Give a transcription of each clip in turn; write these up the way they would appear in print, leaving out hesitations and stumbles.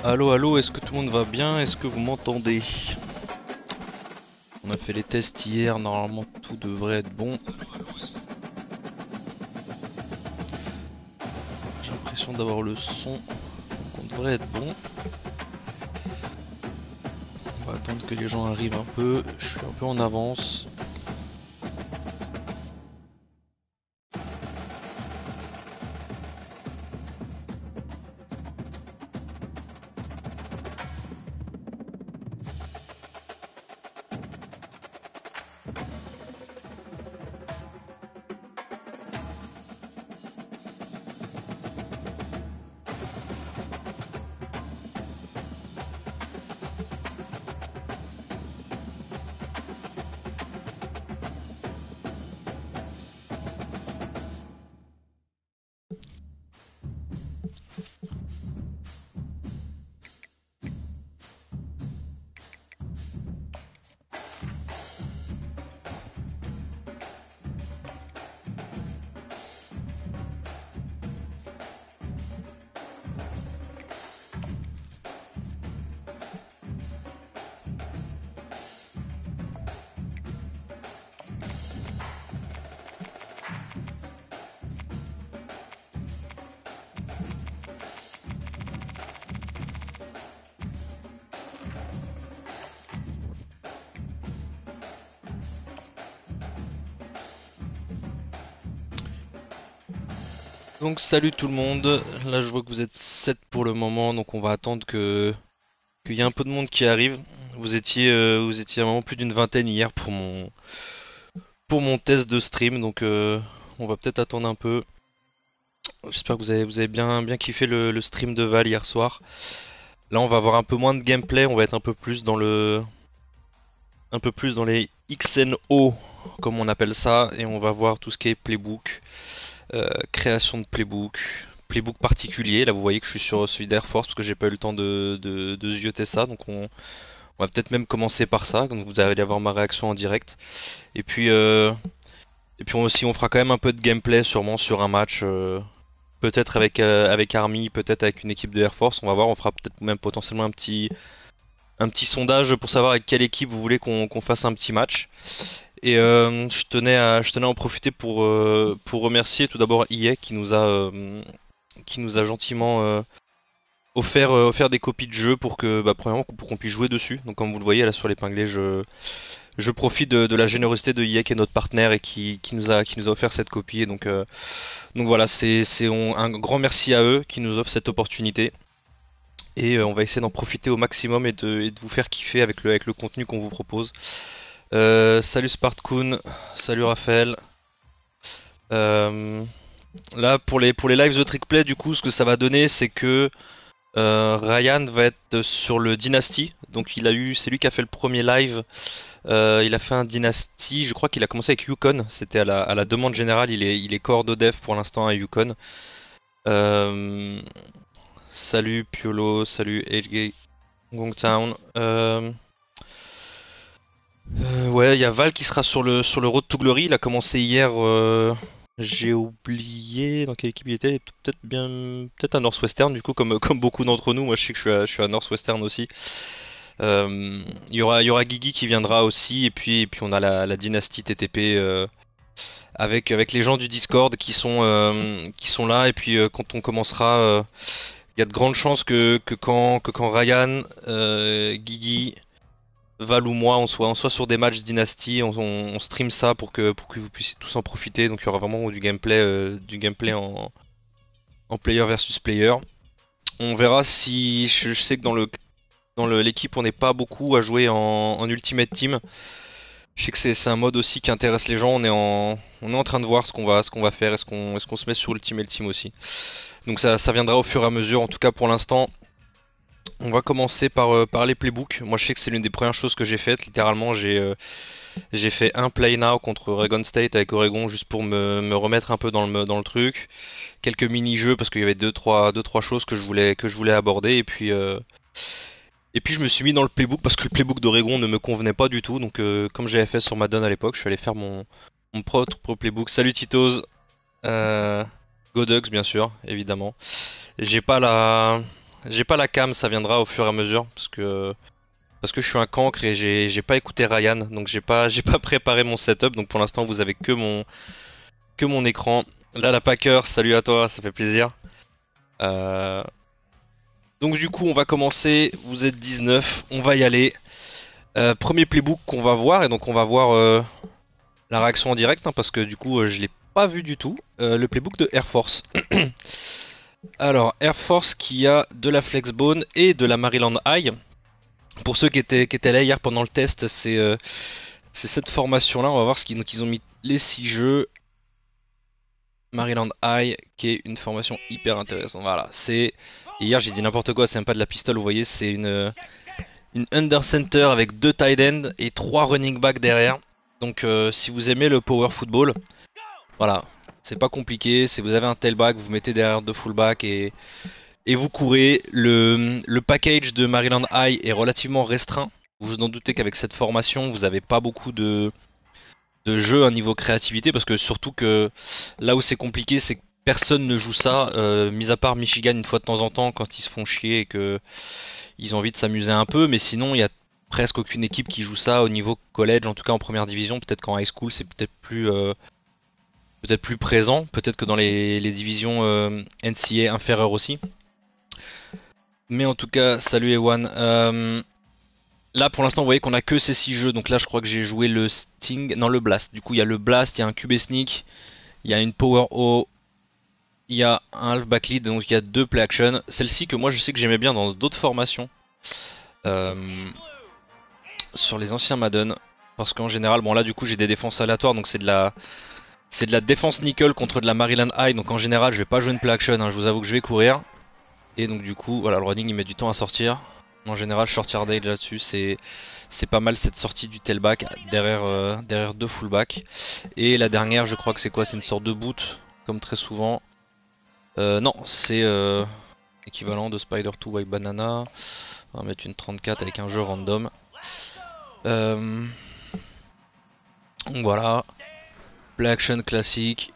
Allô, allô, est-ce que tout le monde va bien? Est-ce que vous m'entendez? On a fait les tests hier, normalement tout devrait être bon. J'ai l'impression d'avoir le son, donc on devrait être bon. On va attendre que les gens arrivent un peu, je suis un peu en avance. Donc salut tout le monde, là je vois que vous êtes 7 pour le moment, donc on va attendre qu'il y ait un peu de monde qui arrive. Vous étiez à un moment plus d'une vingtaine hier pour mon test de stream, donc on va peut-être attendre un peu. J'espère que vous avez bien kiffé le stream de Val hier soir. Là, on va avoir un peu moins de gameplay, on va être un peu plus dans les XNO, comme on appelle ça, et on va voir tout ce qui est playbook, création de playbook particulier. Là, vous voyez que je suis sur celui d'Air Force parce que j'ai pas eu le temps de zioter ça, donc on va peut-être même commencer par ça, donc vous allez avoir ma réaction en direct. Et puis, aussi, on fera quand même un peu de gameplay, sûrement sur un match. Peut-être avec Army, peut-être avec une équipe de Air Force, on va voir, on fera peut-être même potentiellement un petit sondage pour savoir avec quelle équipe vous voulez qu'on fasse un petit match. Et je tenais à en profiter pour remercier tout d'abord EA qui nous a gentiment offert des copies de jeux pour que premièrement pour qu'on puisse jouer dessus. Donc comme vous le voyez là sur l'épinglé, je profite de la générosité de EA qui est notre partenaire et qui nous a offert cette copie. Et donc voilà, un grand merci à eux qui nous offrent cette opportunité. Et on va essayer d'en profiter au maximum et de vous faire kiffer avec le contenu qu'on vous propose. Salut Spartkoon, salut Raphaël. Euh, Là pour les lives de Trickplay, du coup, ce que ça va donner, c'est que Ryan va être sur le Dynasty. Donc c'est lui qui a fait le premier live. Il a fait un Dynasty. Je crois qu'il a commencé avec Yukon. C'était à la demande générale. Il est corps de dev pour l'instant à Yukon. Euh, Salut Piolo, salut HG Gongtown. Ouais, il y a Val qui sera sur le Road to Glory. Il a commencé hier. J'ai oublié dans quelle équipe il était. Peut-être à Northwestern. Du coup, comme beaucoup d'entre nous, moi je sais que je suis à Northwestern aussi. Il y aura Guigui qui viendra aussi. Et puis on a la dynastie TTP avec les gens du Discord qui sont là. Et puis quand on commencera, il y a de grandes chances que quand Ryan, Guigui, Val ou moi, on soit sur des matchs Dynasty, on stream ça pour que vous puissiez tous en profiter. Donc il y aura vraiment du gameplay en player versus player. On verra si je sais que dans l'équipe on n'est pas beaucoup à jouer en Ultimate Team. Je sais que c'est un mode aussi qui intéresse les gens. On est en train de voir ce qu'on va faire. Est-ce qu'on se met sur Ultimate Team aussi. Donc ça viendra au fur et à mesure. En tout cas pour l'instant, on va commencer par les playbooks. Moi je sais que c'est l'une des premières choses que j'ai faites. Littéralement j'ai fait un play now contre Oregon State avec Oregon juste pour me remettre un peu dans le truc. Quelques mini-jeux parce qu'il y avait deux trois choses que je voulais aborder. Et puis je me suis mis dans le playbook parce que le playbook d'Oregon ne me convenait pas du tout. Donc comme j'avais fait sur Madden à l'époque, je suis allé faire mon propre playbook. Salut Titos, euh, Go Ducks bien sûr, évidemment. J'ai pas la J'ai pas la cam, ça viendra au fur et à mesure parce que je suis un cancre et j'ai pas écouté Ryan, donc j'ai pas préparé mon setup. Donc pour l'instant, vous avez que mon écran. Là, la Packer, salut à toi, ça fait plaisir. Euh, donc du coup, on va commencer. Vous êtes 19, on va y aller. Premier playbook qu'on va voir et donc on va voir la réaction en direct hein, parce que du coup, je l'ai pas vu du tout. Le playbook de Air Force. Alors, Air Force qui a de la Flexbone et de la Maryland High. Pour ceux qui étaient là hier pendant le test, c'est cette formation-là. On va voir ce qu'ils ont mis les 6 jeux. Maryland High, qui est une formation hyper intéressante. Voilà, c'est. Hier j'ai dit n'importe quoi, c'est même pas de la pistole, vous voyez, c'est une under center avec 2 tight ends et 3 running back derrière. Donc si vous aimez le power football, voilà, c'est pas compliqué. Si vous avez un tailback, vous mettez derrière 2 fullback et vous courez. Le package de Maryland High est relativement restreint. Vous vous en doutez qu'avec cette formation, vous avez pas beaucoup de jeu à niveau créativité parce que surtout que là où c'est compliqué c'est que personne ne joue ça mis à part Michigan une fois de temps en temps quand ils se font chier et que ils ont envie de s'amuser un peu, mais sinon il y a presque aucune équipe qui joue ça au niveau college, en tout cas en première division. Peut-être qu'en high school c'est peut-être plus présent, peut-être que dans les divisions NCAA inférieures aussi, mais en tout cas salut Ewan. Là pour l'instant vous voyez qu'on a que ces 6 jeux, donc là je crois que j'ai joué le Sting, non le Blast, du coup il y a le Blast, il y a un QB Sneak, il y a une Power O, il y a un Halfback Lead, donc il y a 2 Play Action. Celle-ci que moi je sais que j'aimais bien dans d'autres formations, sur les anciens Madden, parce qu'en général, bon là du coup j'ai des défenses aléatoires, donc c'est de la défense nickel contre de la Maryland High, donc en général je vais pas jouer une Play Action, hein, je vous avoue que je vais courir. Et donc du coup, voilà, le running il met du temps à sortir. En général, short yardage là-dessus, c'est pas mal cette sortie du tailback derrière 2 fullback. Et la dernière, je crois que c'est quoi? C'est une sorte de boot, comme très souvent. Non, c'est équivalent de Spider 2 White Banana. On va mettre une 34 avec un jeu random. Donc voilà, play action classique.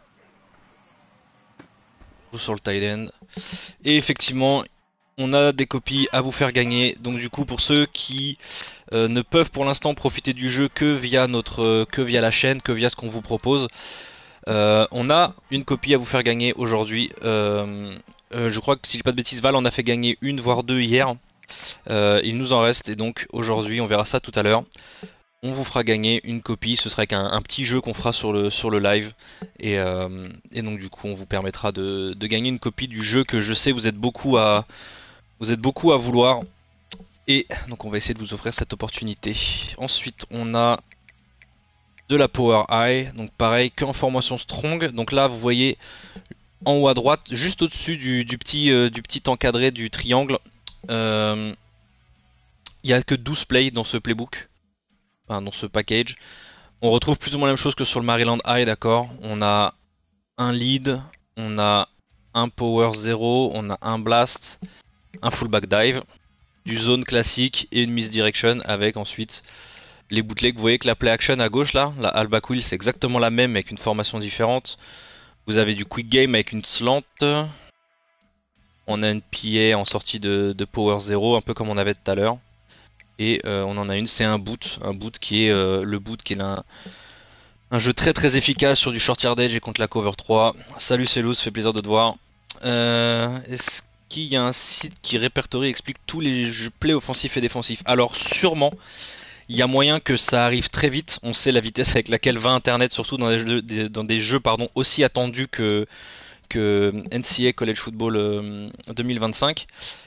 Joue sur le tight end. Et effectivement, on a des copies à vous faire gagner. Donc du coup, pour ceux qui ne peuvent pour l'instant profiter du jeu que via que via la chaîne, que via ce qu'on vous propose, on a une copie à vous faire gagner aujourd'hui. Je crois que si je dis pas de bêtises, Val en a fait gagner une voire 2 hier. Il nous en reste et donc aujourd'hui, on verra ça tout à l'heure. On vous fera gagner une copie. Ce sera avec un petit jeu qu'on fera sur le live et donc du coup, on vous permettra de gagner une copie du jeu que je sais vous êtes beaucoup à vouloir. Et donc on va essayer de vous offrir cette opportunité. Ensuite on a de la Power High, donc pareil qu'en formation strong. Donc là vous voyez en haut à droite, juste au-dessus du petit encadré du triangle, il n'y a que 12 plays dans ce playbook, enfin, dans ce package. On retrouve plus ou moins la même chose que sur le Maryland High, d'accord. On a un lead, on a un Power 0, on a un blast, un fullback dive, du zone classique et une misdirection avec ensuite les bootlegs. Vous voyez que la play action à gauche là, la halfback wheel c'est exactement la même avec une formation différente. Vous avez du quick game avec une slant. On a une PA en sortie de power 0 un peu comme on avait tout à l'heure. Et on en a une, c'est un boot qui est le boot qui est un jeu très très efficace sur du short yardage et contre la cover 3. Salut Célou, ça fait plaisir de te voir. Est-ce qu'il y a un site qui répertorie et explique tous les jeux plays offensifs et défensifs? Alors sûrement, il y a moyen que ça arrive très vite. On sait la vitesse avec laquelle va Internet, surtout dans des jeux aussi attendus que NCAA College Football 2025.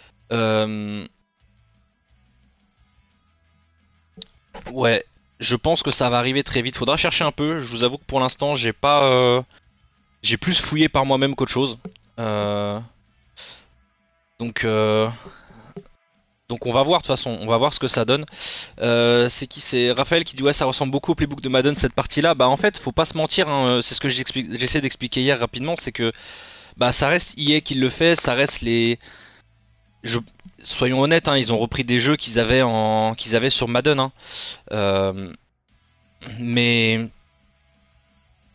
Ouais, je pense que ça va arriver très vite. Faudra chercher un peu. Je vous avoue que pour l'instant, j'ai plus fouillé par moi-même qu'autre chose. Euh, donc, euh, donc on va voir de toute façon, on va voir ce que ça donne. C'est qui? C'est Raphaël qui dit ouais ça ressemble beaucoup au playbook de Madden cette partie-là. Bah en fait faut pas se mentir, hein, c'est ce que j'essaie d'expliquer hier rapidement, c'est que bah ça reste EA qui le fait, ça reste je... Soyons honnêtes, hein, ils ont repris des jeux qu'ils avaient sur Madden, hein. Euh, mais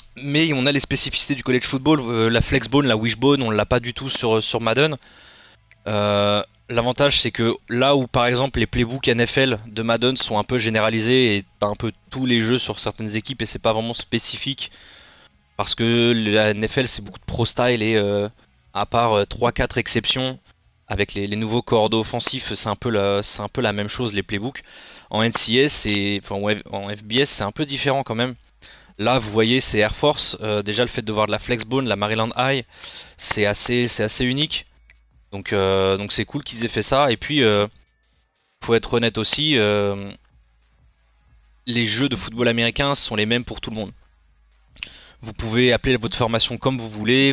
on a les spécificités du college football, la flexbone, la wishbone, on l'a pas du tout sur Madden. L'avantage c'est que là où par exemple les playbooks NFL de Madden sont un peu généralisés et t'as un peu tous les jeux sur certaines équipes et c'est pas vraiment spécifique parce que la NFL c'est beaucoup de pro style et à part 3-4 exceptions avec les nouveaux coordonnées offensifs c'est un peu la même chose les playbooks. En NCS et enfin en FBS c'est un peu différent quand même. Là vous voyez c'est Air Force, déjà le fait de voir de la flexbone, la Maryland High c'est assez unique. Donc c'est cool qu'ils aient fait ça. Et puis, faut être honnête aussi, les jeux de football américain sont les mêmes pour tout le monde. Vous pouvez appeler votre formation comme vous voulez,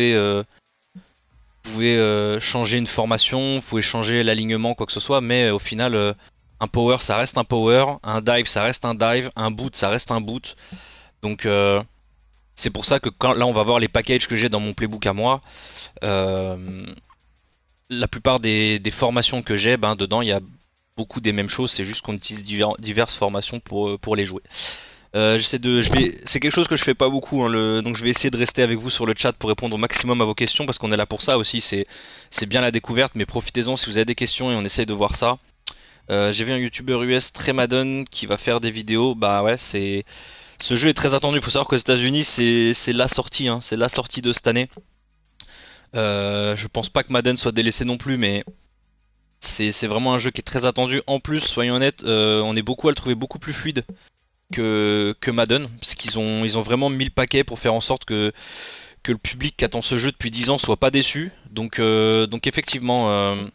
vous pouvez changer une formation, vous pouvez changer l'alignement, quoi que ce soit, mais au final, un power ça reste un power, un dive ça reste un dive, un boot ça reste un boot. Donc c'est pour ça que quand là on va voir les packages que j'ai dans mon playbook à moi, euh, la plupart des formations que j'ai, ben dedans il y a beaucoup des mêmes choses, c'est juste qu'on utilise diverses formations pour les jouer. C'est quelque chose que je fais pas beaucoup, hein, donc je vais essayer de rester avec vous sur le chat pour répondre au maximum à vos questions parce qu'on est là pour ça aussi. C'est bien la découverte, mais profitez-en si vous avez des questions et on essaye de voir ça. J'ai vu un YouTuber US très Madden qui va faire des vidéos. Bah ouais, ce jeu est très attendu. Il faut savoir qu'aux États-Unis c'est la sortie, hein, c'est la sortie de cette année. Je pense pas que Madden soit délaissé non plus, mais c'est vraiment un jeu qui est très attendu. En plus, soyons honnêtes, on est beaucoup à le trouver beaucoup plus fluide que Madden, parce ils ont vraiment mis le paquet pour faire en sorte que le public qui attend ce jeu depuis 10 ans soit pas déçu. Donc effectivement,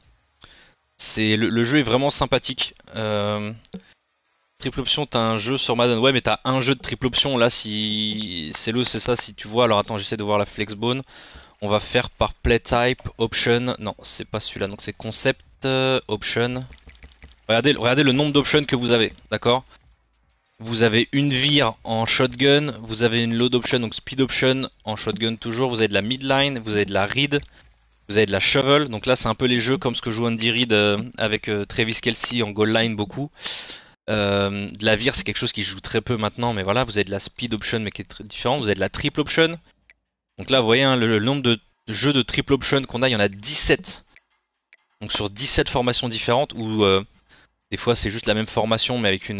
le jeu est vraiment sympathique. Triple option, t'as un jeu sur Madden, ouais, mais t'as un jeu de triple option là. Si c'est ça, si tu vois. Alors attends, j'essaie de voir la flexbone. On va faire par play type, option. Non, c'est pas celui-là. Donc c'est concept, option. Regardez le nombre d'options que vous avez, d'accord? Vous avez une vire en shotgun, vous avez une load option, donc speed option en shotgun toujours, vous avez de la midline, vous avez de la read, vous avez de la shovel. Donc là c'est un peu les jeux comme ce que joue Andy Reid avec Travis Kelce en goal line beaucoup. De la vire c'est quelque chose qui joue très peu maintenant, mais voilà, vous avez de la speed option mais qui est très différent, vous avez de la triple option. Donc là vous voyez hein, le nombre de jeux de triple option qu'on a, il y en a 17. Donc sur 17 formations différentes où des fois c'est juste la même formation mais avec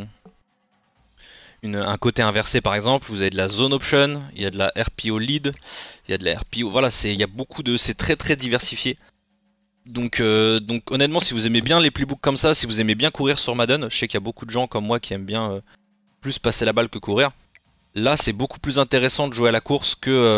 un côté inversé par exemple. Vous avez de la zone option, il y a de la RPO lead, il y a de la RPO. Voilà, il y a beaucoup de, c'est très très diversifié. Donc honnêtement, si vous aimez bien les playbooks comme ça, si vous aimez bien courir sur Madden, je sais qu'il y a beaucoup de gens comme moi qui aiment bien plus passer la balle que courir. Là, c'est beaucoup plus intéressant de jouer à la course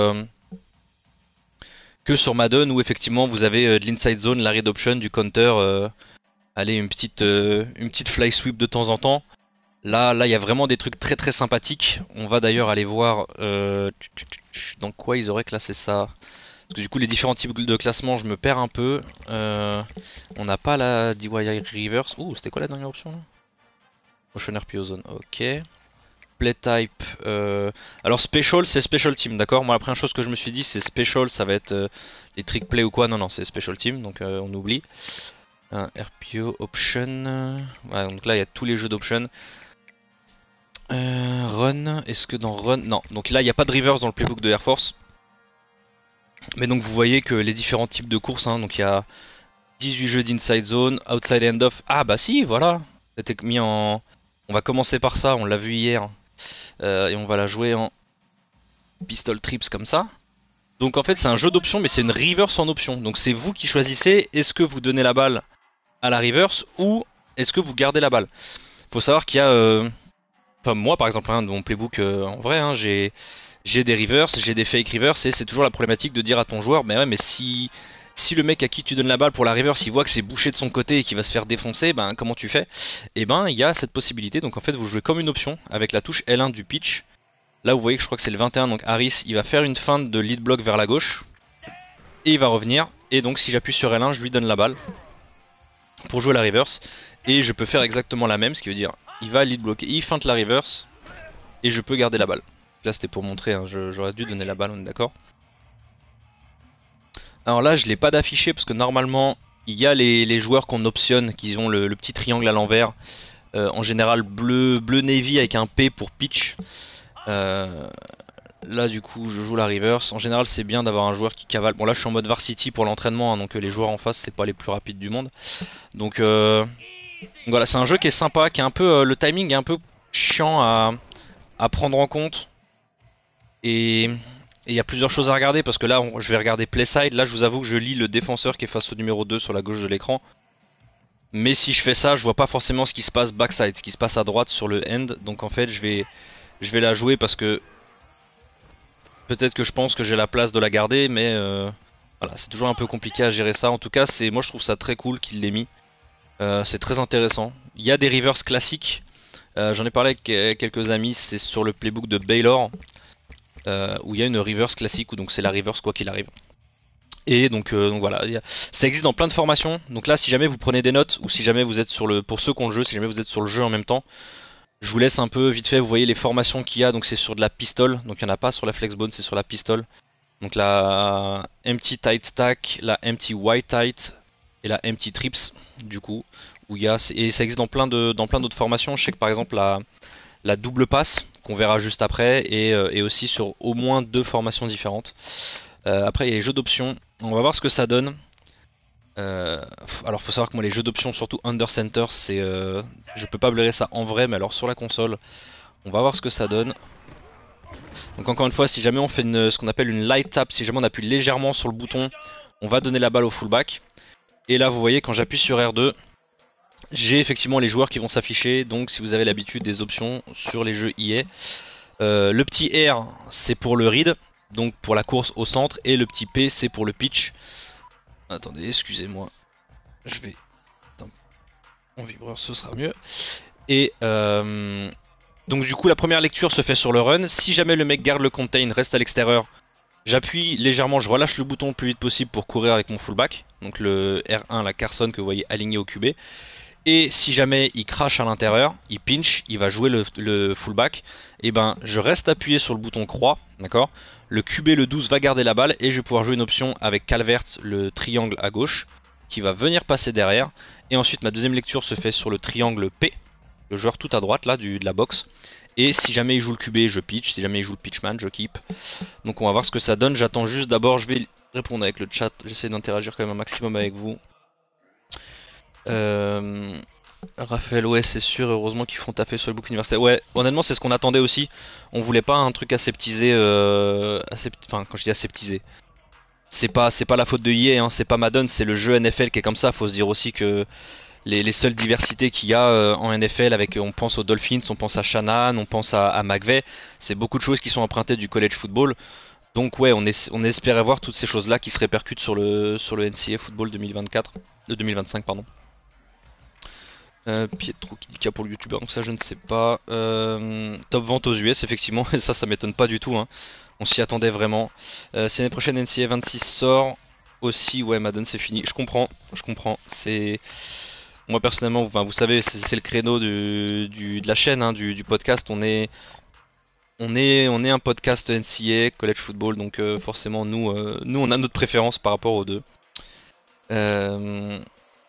que sur Madden où effectivement vous avez de l'inside zone, la read option, du counter, allez une petite fly sweep de temps en temps. Là, il y a vraiment des trucs très très sympathiques. On va d'ailleurs aller voir dans quoi ils auraient classé ça. Parce que du coup, les différents types de classement, je me perds un peu. On n'a pas la DIY Reverse. Ouh, c'était quoi la dernière option là? Motion RPO Zone, ok. Play type. Alors Special, c'est Special Team, d'accord? Moi, la première chose que je me suis dit, c'est Special, ça va être les trick play ou quoi. Non, non, c'est Special Team, donc on oublie. RPO Option. Ouais, donc là, il y a tous les jeux d'option. Run, est-ce que dans Run... Non, donc là il n'y a pas de reverse dans le playbook de Air Force. Mais donc vous voyez que les différents types de courses, hein, donc il y a 18 jeux d'inside zone, outside end off. Ah bah si, voilà. C'était mis en... On va commencer par ça, on l'a vu hier. Et on va la jouer en pistol trips comme ça. Donc en fait c'est un jeu d'options mais c'est une reverse en option. Donc c'est vous qui choisissez est-ce que vous donnez la balle à la reverse ou est-ce que vous gardez la balle. Faut savoir qu'il y a... Enfin moi par exemple, hein, de mon playbook en vrai, hein, j'ai des reverse, j'ai des fake reverse et c'est toujours la problématique de dire à ton joueur, mais ouais mais si le mec à qui tu donnes la balle pour la reverse il voit que c'est bouché de son côté et qu'il va se faire défoncer, ben comment tu fais? Et ben il y a cette possibilité, donc en fait vous jouez comme une option avec la touche L1 du pitch. Là vous voyez que je crois que c'est le 21, donc Harris il va faire une feinte de lead block vers la gauche et il va revenir, et donc si j'appuie sur L1 je lui donne la balle pour jouer la reverse et je peux faire exactement la même, ce qui veut dire il va lead bloquer, il feinte la reverse et je peux garder la balle. Là c'était pour montrer, hein, j'aurais dû donner la balle, on est d'accord. Alors là je l'ai pas d'affiché parce que normalement il y a les joueurs qu'on optionne qui ont le petit triangle à l'envers. En général bleu navy avec un P pour pitch. Là du coup je joue la reverse. En général c'est bien d'avoir un joueur qui cavale. Bon là je suis en mode varsity pour l'entraînement, hein, donc les joueurs en face c'est pas les plus rapides du monde. Donc voilà, c'est un jeu qui est sympa, qui est un peu le timing est un peu chiant à prendre en compte. Et il y a plusieurs choses à regarder parce que là je vais regarder playside. Là je vous avoue que je lis le défenseur qui est face au numéro 2 sur la gauche de l'écran. Mais si je fais ça, je vois pas forcément ce qui se passe backside, ce qui se passe à droite sur le end. Donc en fait je vais la jouer parce que peut-être que je pense que j'ai la place de la garder, mais voilà, c'est toujours un peu compliqué à gérer ça. En tout cas, moi je trouve ça très cool qu'il l'ait mis. C'est très intéressant. Il y a des reverse classiques. J'en ai parlé avec quelques amis. C'est sur le playbook de Baylor où il y a une reverse classique, où donc c'est la reverse quoi qu'il arrive. Et donc voilà, ça existe dans plein de formations. Donc là, si jamais vous prenez des notes ou si jamais vous êtes sur le, pour ceux qui ont le jeu, si jamais vous êtes sur le jeu en même temps, je vous laisse un peu vite fait. Vous voyez les formations qu'il y a. Donc c'est sur de la pistol. Donc il n'y en a pas sur la flexbone, c'est sur la pistol. Donc la empty tight stack, la empty white tight et la empty trips du coup, où il y a, et ça existe dans plein d'autres formations. Je sais que par exemple la double passe qu'on verra juste après et aussi sur au moins deux formations différentes. Après il y a les jeux d'options, on va voir ce que ça donne. Alors faut savoir que moi les jeux d'options surtout under center c'est je peux pas blairer ça en vrai, mais alors sur la console on va voir ce que ça donne. Donc encore une fois, si jamais on fait ce qu'on appelle une light tap, si jamais on appuie légèrement sur le bouton, on va donner la balle au fullback. Et là vous voyez quand j'appuie sur R2, j'ai effectivement les joueurs qui vont s'afficher. Donc si vous avez l'habitude des options sur les jeux EA, le petit R c'est pour le read, donc pour la course au centre, et le petit P c'est pour le pitch. Attendez, excusez-moi, je vais... Attends, en vibreur ce sera mieux. Et donc du coup la première lecture se fait sur le run. Si jamais le mec garde le contain, reste à l'extérieur, j'appuie légèrement, je relâche le bouton le plus vite possible pour courir avec mon fullback. Donc le R1, la Carson que vous voyez aligné au QB. Et si jamais il crache à l'intérieur, il pinch, il va jouer le fullback, et ben je reste appuyé sur le bouton croix, d'accord. Le QB, le 12, va garder la balle et je vais pouvoir jouer une option avec Calvert, le triangle à gauche, qui va venir passer derrière. Et ensuite ma deuxième lecture se fait sur le triangle P, le joueur tout à droite là de la box. Et si jamais il joue le QB, je pitch. Si jamais il joue le pitchman, je keep. Donc on va voir ce que ça donne. J'attends juste d'abord, je vais répondre avec le chat. J'essaie d'interagir quand même un maximum avec vous. Raphaël, ouais, c'est sûr. Heureusement qu'ils font taper sur le book universitaire. Ouais, honnêtement, c'est ce qu'on attendait aussi. On voulait pas un truc aseptisé. Enfin, quand je dis aseptisé, c'est pas la faute de EA, hein, c'est pas Madden, c'est le jeu NFL qui est comme ça. Faut se dire aussi que les seules diversités qu'il y a en NFL, avec, on pense aux Dolphins, on pense à Shanahan, on pense à McVay, c'est beaucoup de choses qui sont empruntées du college football. Donc ouais, on espérait voir toutes ces choses-là qui se répercutent sur le NCAA Football 2024, 2025 pardon. Pietro qui dit qu'il y a pour le youtubeur, donc ça je ne sais pas. Top vente aux US effectivement, et ça m'étonne pas du tout, hein. On s'y attendait vraiment. Si l'année prochaine NCAA 26 sort aussi, ouais Madden c'est fini. Je comprends. C'est moi personnellement, enfin, vous savez, c'est le créneau de la chaîne, hein, du podcast. On est un podcast NCAA, college football, donc forcément nous on a notre préférence par rapport aux deux. Euh,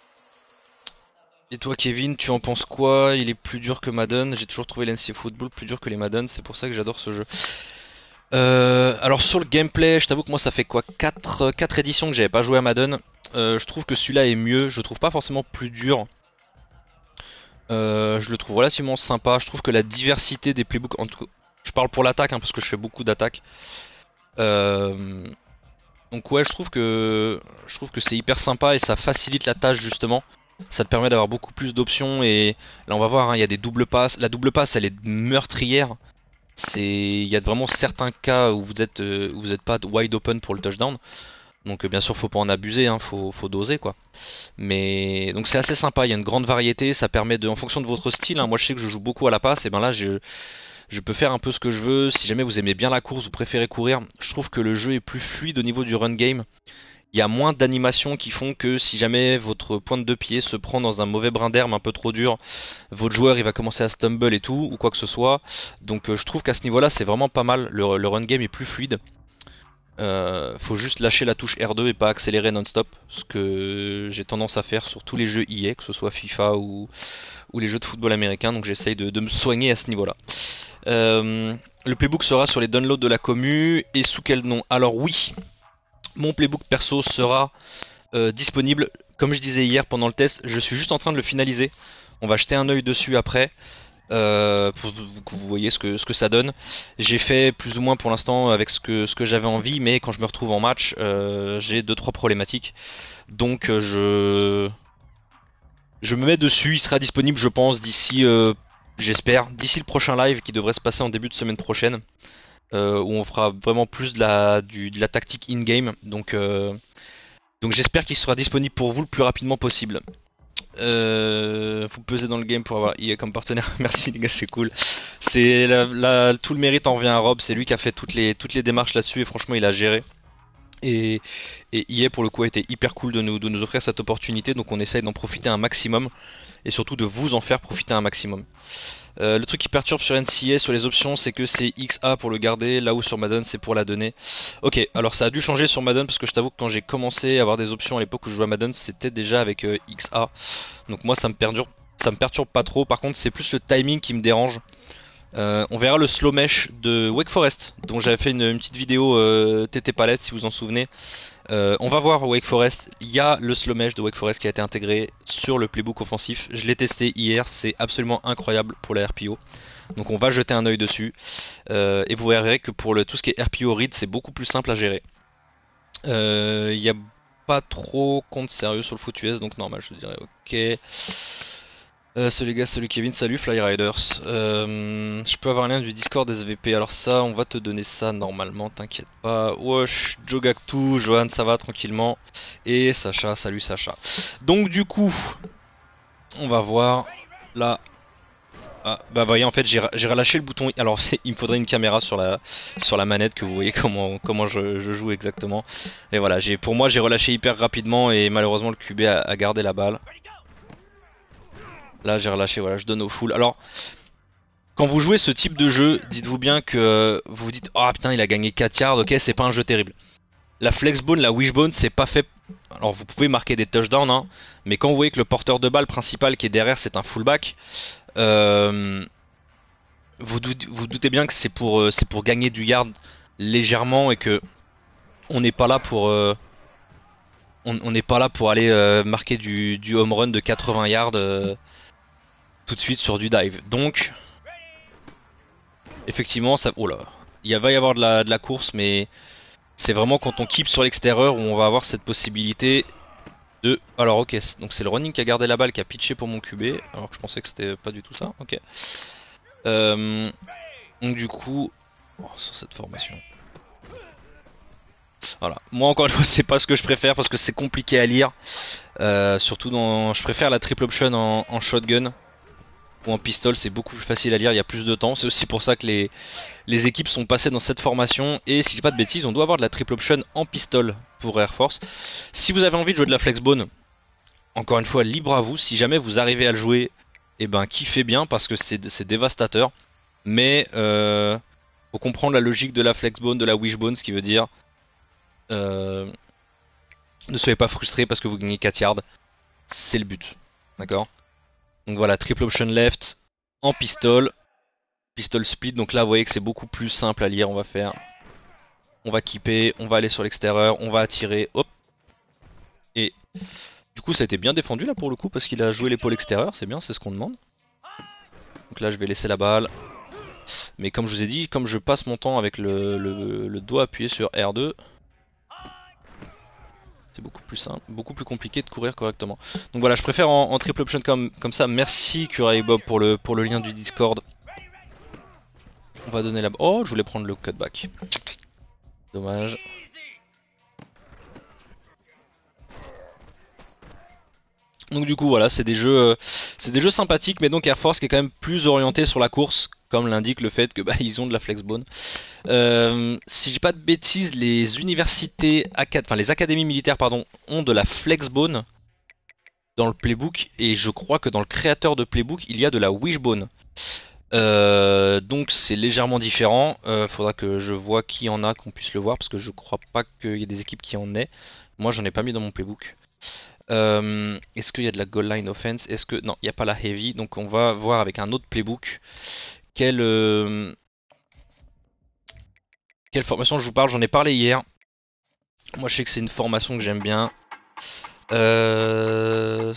Et toi Kevin, tu en penses quoi? Il est plus dur que Madden. J'ai toujours trouvé l'NCAA Football plus dur que les Madden, c'est pour ça que j'adore ce jeu. Alors sur le gameplay, je t'avoue que moi ça fait quoi 4 éditions que j'avais pas joué à Madden. Je trouve que celui-là est mieux, je trouve pas forcément plus dur. Je le trouve relativement sympa. Je trouve que la diversité des playbooks, en tout cas, je parle pour l'attaque hein, parce que je fais beaucoup d'attaques. Euh, donc ouais, je trouve que c'est hyper sympa et ça facilite la tâche justement. Ça te permet d'avoir beaucoup plus d'options et là on va voir, hein, il y a des doubles passes. La double passe elle est meurtrière. Il y a vraiment certains cas où vous êtes pas wide open pour le touchdown. Donc bien sûr faut pas en abuser, hein, faut doser quoi. Mais donc c'est assez sympa, il y a une grande variété, ça permet de, en fonction de votre style, hein, moi je sais que je joue beaucoup à la passe, et ben là je peux faire un peu ce que je veux. Si jamais vous aimez bien la course, vous préférez courir, je trouve que le jeu est plus fluide au niveau du run game. Il y a moins d'animations qui font que si jamais votre pointe de pied se prend dans un mauvais brin d'herbe un peu trop dur, votre joueur il va commencer à stumble et tout, ou quoi que ce soit. Donc je trouve qu'à ce niveau là c'est vraiment pas mal, le run game est plus fluide. Faut juste lâcher la touche R2 et pas accélérer non-stop, ce que j'ai tendance à faire sur tous les jeux EA, que ce soit FIFA ou les jeux de football américain, donc j'essaye de me soigner à ce niveau-là. Le playbook sera sur les downloads de la commu et sous quel nom? Alors oui, mon playbook perso sera disponible. Comme je disais hier pendant le test, je suis juste en train de le finaliser. On va jeter un œil dessus après. Pour que vous voyez ce que ça donne. J'ai fait plus ou moins pour l'instant avec ce que j'avais envie, mais quand je me retrouve en match, j'ai 2-3 problématiques. Donc je me mets dessus, il sera disponible je pense d'ici, j'espère, d'ici le prochain live qui devrait se passer en début de semaine prochaine, où on fera vraiment plus de la tactique in-game. Donc j'espère qu'il sera disponible pour vous le plus rapidement possible. Vous pesez dans le game pour avoir EA comme partenaire. Merci les gars, c'est cool. C'est tout le mérite en revient à Rob. C'est lui qui a fait toutes les démarches là-dessus et franchement il a géré. Et, et EA pour le coup a été hyper cool de nous offrir cette opportunité. Donc on essaye d'en profiter un maximum et surtout de vous en faire profiter un maximum. Le truc qui perturbe sur NCA, sur les options, c'est que c'est XA pour le garder, là où sur Madden c'est pour la donner. Ok, alors ça a dû changer sur Madden parce que je t'avoue que quand j'ai commencé à avoir des options à l'époque où je jouais à Madden, c'était déjà avec XA. Donc moi ça me perturbe pas trop. Par contre c'est plus le timing qui me dérange. On verra le slow mesh de Wake Forest, dont j'avais fait une petite vidéo TT Palette si vous en souvenez. On va voir Wake Forest, il y a le slow mesh de Wake Forest qui a été intégré sur le playbook offensif. Je l'ai testé hier, c'est absolument incroyable pour la RPO. Donc on va jeter un œil dessus. Et vous verrez que pour tout ce qui est RPO read, c'est beaucoup plus simple à gérer. Il n'y a pas trop compte sérieux sur le foot US, donc normal, je dirais ok. Salut les gars, salut Kevin, salut Flyriders. Je peux avoir un lien du Discord SVP. Alors ça, on va te donner ça normalement, t'inquiète pas. Wesh, Jogactu, Johan, ça va tranquillement. Et Sacha, salut Sacha. Donc du coup, on va voir là. Ah, bah voyez, en fait j'ai relâché le bouton. Alors il me faudrait une caméra sur la manette que vous voyez comment je joue exactement. Et voilà, pour moi j'ai relâché hyper rapidement et malheureusement le QB a gardé la balle. Là j'ai relâché, voilà, je donne au full. Alors quand vous jouez ce type de jeu, dites-vous bien que vous vous dites ah putain il a gagné 4 yards, ok c'est pas un jeu terrible. La flexbone, la wishbone c'est pas fait. Alors vous pouvez marquer des touchdowns hein, mais quand vous voyez que le porteur de balle principal qui est derrière c'est un fullback, vous doutez bien que c'est pour gagner du yard légèrement et que on n'est pas là pour on n'est pas là pour aller marquer du home run de 80 yards tout de suite sur du dive. Donc effectivement, ça. Oh là, va y avoir de la course, mais c'est vraiment quand on keep sur l'extérieur où on va avoir cette possibilité de. Alors, ok, donc c'est le running qui a gardé la balle, qui a pitché pour mon QB, alors que je pensais que c'était pas du tout ça. Ok. Donc, du coup, sur cette formation. Voilà. Moi, encore une fois, c'est pas ce que je préfère parce que c'est compliqué à lire. Surtout je préfère la triple option en shotgun. Ou en pistol, c'est beaucoup plus facile à lire, il y a plus de temps. C'est aussi pour ça que les équipes sont passées dans cette formation. Et si je dis pas de bêtises, on doit avoir de la triple option en pistol pour Air Force. Si vous avez envie de jouer de la flexbone, encore une fois, libre à vous. Si jamais vous arrivez à le jouer, et ben kiffez bien parce que c'est dévastateur. Mais faut comprendre la logique de la flexbone, de la wishbone, ce qui veut dire ne soyez pas frustrés parce que vous gagnez 4 yards. C'est le but. D'accord? Donc voilà, triple option left en pistol. Pistol split, donc là vous voyez que c'est beaucoup plus simple à lire. On va keeper, on va aller sur l'extérieur, on va attirer, hop. Et du coup ça a été bien défendu là pour le coup parce qu'il a joué l'épaule extérieure, c'est bien, c'est ce qu'on demande. Donc là je vais laisser la balle. Mais comme je vous ai dit, comme je passe mon temps avec le doigt appuyé sur R2, c'est beaucoup plus simple, beaucoup plus compliqué de courir correctement. Donc voilà, je préfère en triple option comme ça. Merci Kurai Bob pour le lien du Discord. On va donner la... Oh, je voulais prendre le cutback. Dommage. Donc du coup voilà, c'est des jeux sympathiques, mais donc Air Force qui est quand même plus orienté sur la course, comme l'indique le fait que bah, ils ont de la flexbone. Si j'ai pas de bêtises, les universités, enfin les académies militaires pardon, ont de la flexbone dans le playbook, et je crois que dans le créateur de playbook il y a de la wishbone. Donc c'est légèrement différent. Faudra que je vois qui en a, qu'on puisse le voir, parce que je crois pas qu'il y ait des équipes qui en aient. Moi j'en ai pas mis dans mon playbook. Est-ce qu'il y a de la goal line offense? Est-ce que... Non, il n'y a pas la heavy, donc on va voir avec un autre playbook quelle formation je vous parle. J'en ai parlé hier. Moi je sais que c'est une formation que j'aime bien. Euh...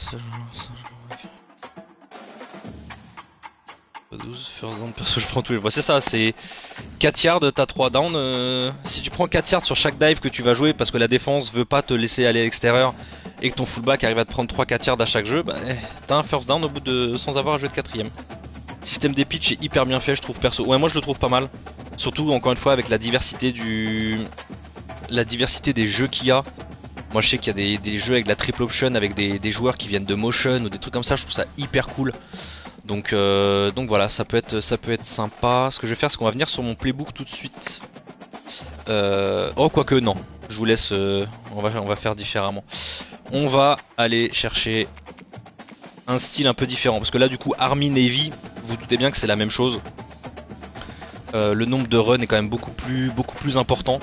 12 first down, perso je prends tous les voix. C'est ça, c'est 4 yards, t'as 3 downs. Si tu prends 4 yards sur chaque dive que tu vas jouer parce que la défense veut pas te laisser aller à l'extérieur et que ton fullback arrive à te prendre 3-4 yards à chaque jeu, bah t'as un first down au bout de sans avoir à jouer de quatrième. Système des pitchs est hyper bien fait, je trouve perso. Ouais, moi je le trouve pas mal. Surtout encore une fois avec la diversité des jeux qu'il y a. Moi je sais qu'il y a des jeux avec la triple option, avec des joueurs qui viennent de motion ou des trucs comme ça, je trouve ça hyper cool. Donc voilà, ça peut être sympa. Ce que je vais faire, c'est qu'on va venir sur mon playbook tout de suite. Oh quoique non, je vous laisse, on va faire différemment. On va aller chercher un style un peu différent, parce que là du coup Army Navy, vous doutez bien que c'est la même chose. Le nombre de runs est quand même beaucoup plus important.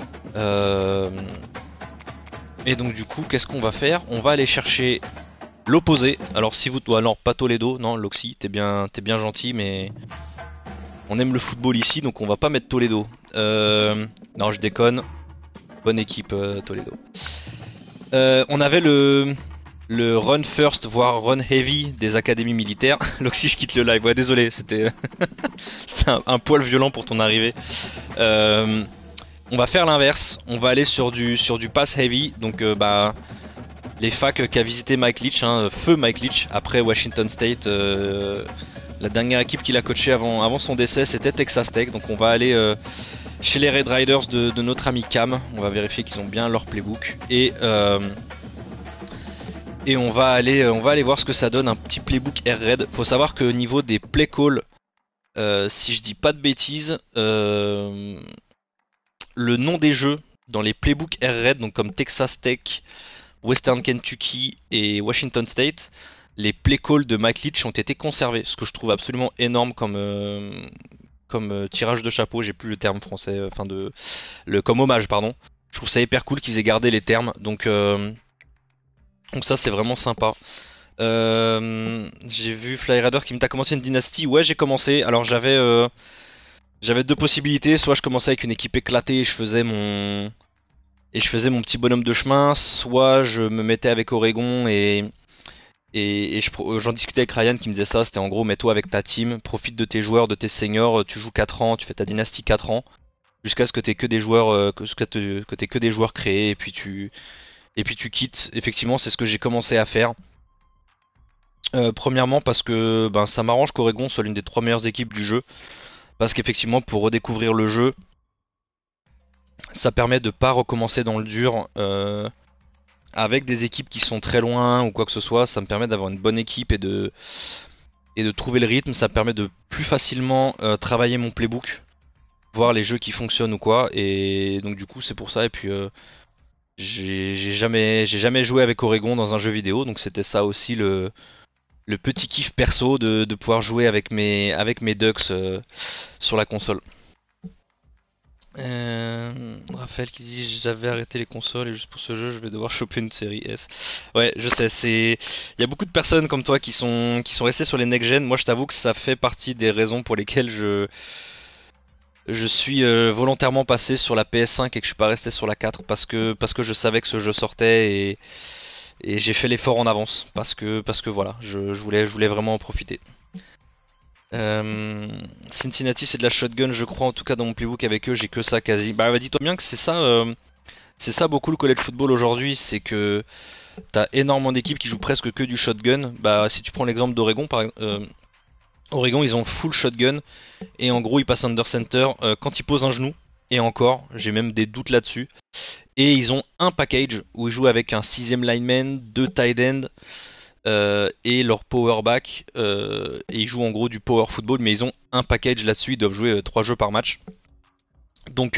Et donc du coup, qu'est-ce qu'on va faire? On va aller chercher l'opposé. Alors si vous... alors pas Toledo, non, Loxy, t'es bien gentil, mais... On aime le football ici, donc on va pas mettre Toledo. Non, je déconne. Bonne équipe, Toledo. On avait le run first, voire run heavy des académies militaires. Loxy, je quitte le live. Ouais, désolé, c'était un poil violent pour ton arrivée. On va faire l'inverse. On va aller sur du pass heavy. Donc, les facs qu'a visité Mike Leach, hein, feu Mike Leach, après Washington State. La dernière équipe qu'il a coaché avant son décès, c'était Texas Tech. Donc on va aller chez les Red Riders de notre ami Cam. On va vérifier qu'ils ont bien leur playbook. Et on va aller voir ce que ça donne, un petit playbook Air Raid. Faut savoir que au niveau des play calls, si je dis pas de bêtises, le nom des jeux dans les playbooks Air Raid, donc comme Texas Tech, Western Kentucky et Washington State, les play calls de Mike Leach ont été conservés, ce que je trouve absolument énorme comme tirage de chapeau. J'ai plus le terme français, comme hommage, pardon. Je trouve ça hyper cool qu'ils aient gardé les termes, donc ça c'est vraiment sympa. J'ai vu Flyrider qui me t'a commencé une dynastie. Ouais, j'ai commencé. Alors j'avais deux possibilités. Soit je commençais avec une équipe éclatée et je faisais mon petit bonhomme de chemin, soit je me mettais avec Oregon et j'en discutais avec Ryan qui me disait ça. C'était en gros, mets-toi avec ta team, profite de tes joueurs, de tes seniors, tu joues 4 ans, tu fais ta dynastie 4 ans jusqu'à ce que t'aies que des joueurs créés et puis tu quittes. Effectivement, c'est ce que j'ai commencé à faire. Premièrement parce que ça m'arrange qu'Oregon soit l'une des 3 meilleures équipes du jeu, parce qu'effectivement pour redécouvrir le jeu, ça permet de pas recommencer dans le dur avec des équipes qui sont très loin ou quoi que ce soit. Ça me permet d'avoir une bonne équipe et de trouver le rythme. Ça me permet de plus facilement travailler mon playbook, voir les jeux qui fonctionnent ou quoi. Et donc du coup c'est pour ça. Et puis j'ai jamais joué avec Oregon dans un jeu vidéo, donc c'était ça aussi le petit kiff perso de pouvoir jouer avec mes Ducks sur la console. Raphaël qui dit j'avais arrêté les consoles et juste pour ce jeu je vais devoir choper une série S. Ouais, je sais, il y a beaucoup de personnes comme toi qui sont restées sur les next gen. Moi je t'avoue que ça fait partie des raisons pour lesquelles je suis volontairement passé sur la PS5 et que je suis pas resté sur la 4 parce que je savais que ce jeu sortait et j'ai fait l'effort en avance parce que voilà, je voulais vraiment en profiter. Cincinnati c'est de la shotgun je crois, en tout cas dans mon playbook avec eux j'ai que ça quasi. Bah dis-toi bien que c'est ça beaucoup le college football aujourd'hui, c'est que t'as énormément d'équipes qui jouent presque que du shotgun. Bah si tu prends l'exemple d'Oregon Oregon ils ont full shotgun et en gros ils passent under center quand ils posent un genou, et encore j'ai même des doutes là-dessus. Et ils ont un package où ils jouent avec un 6ème lineman, 2 tight end et leur power back, et ils jouent en gros du power football, mais ils ont un package là-dessus, ils doivent jouer 3 jeux par match. Donc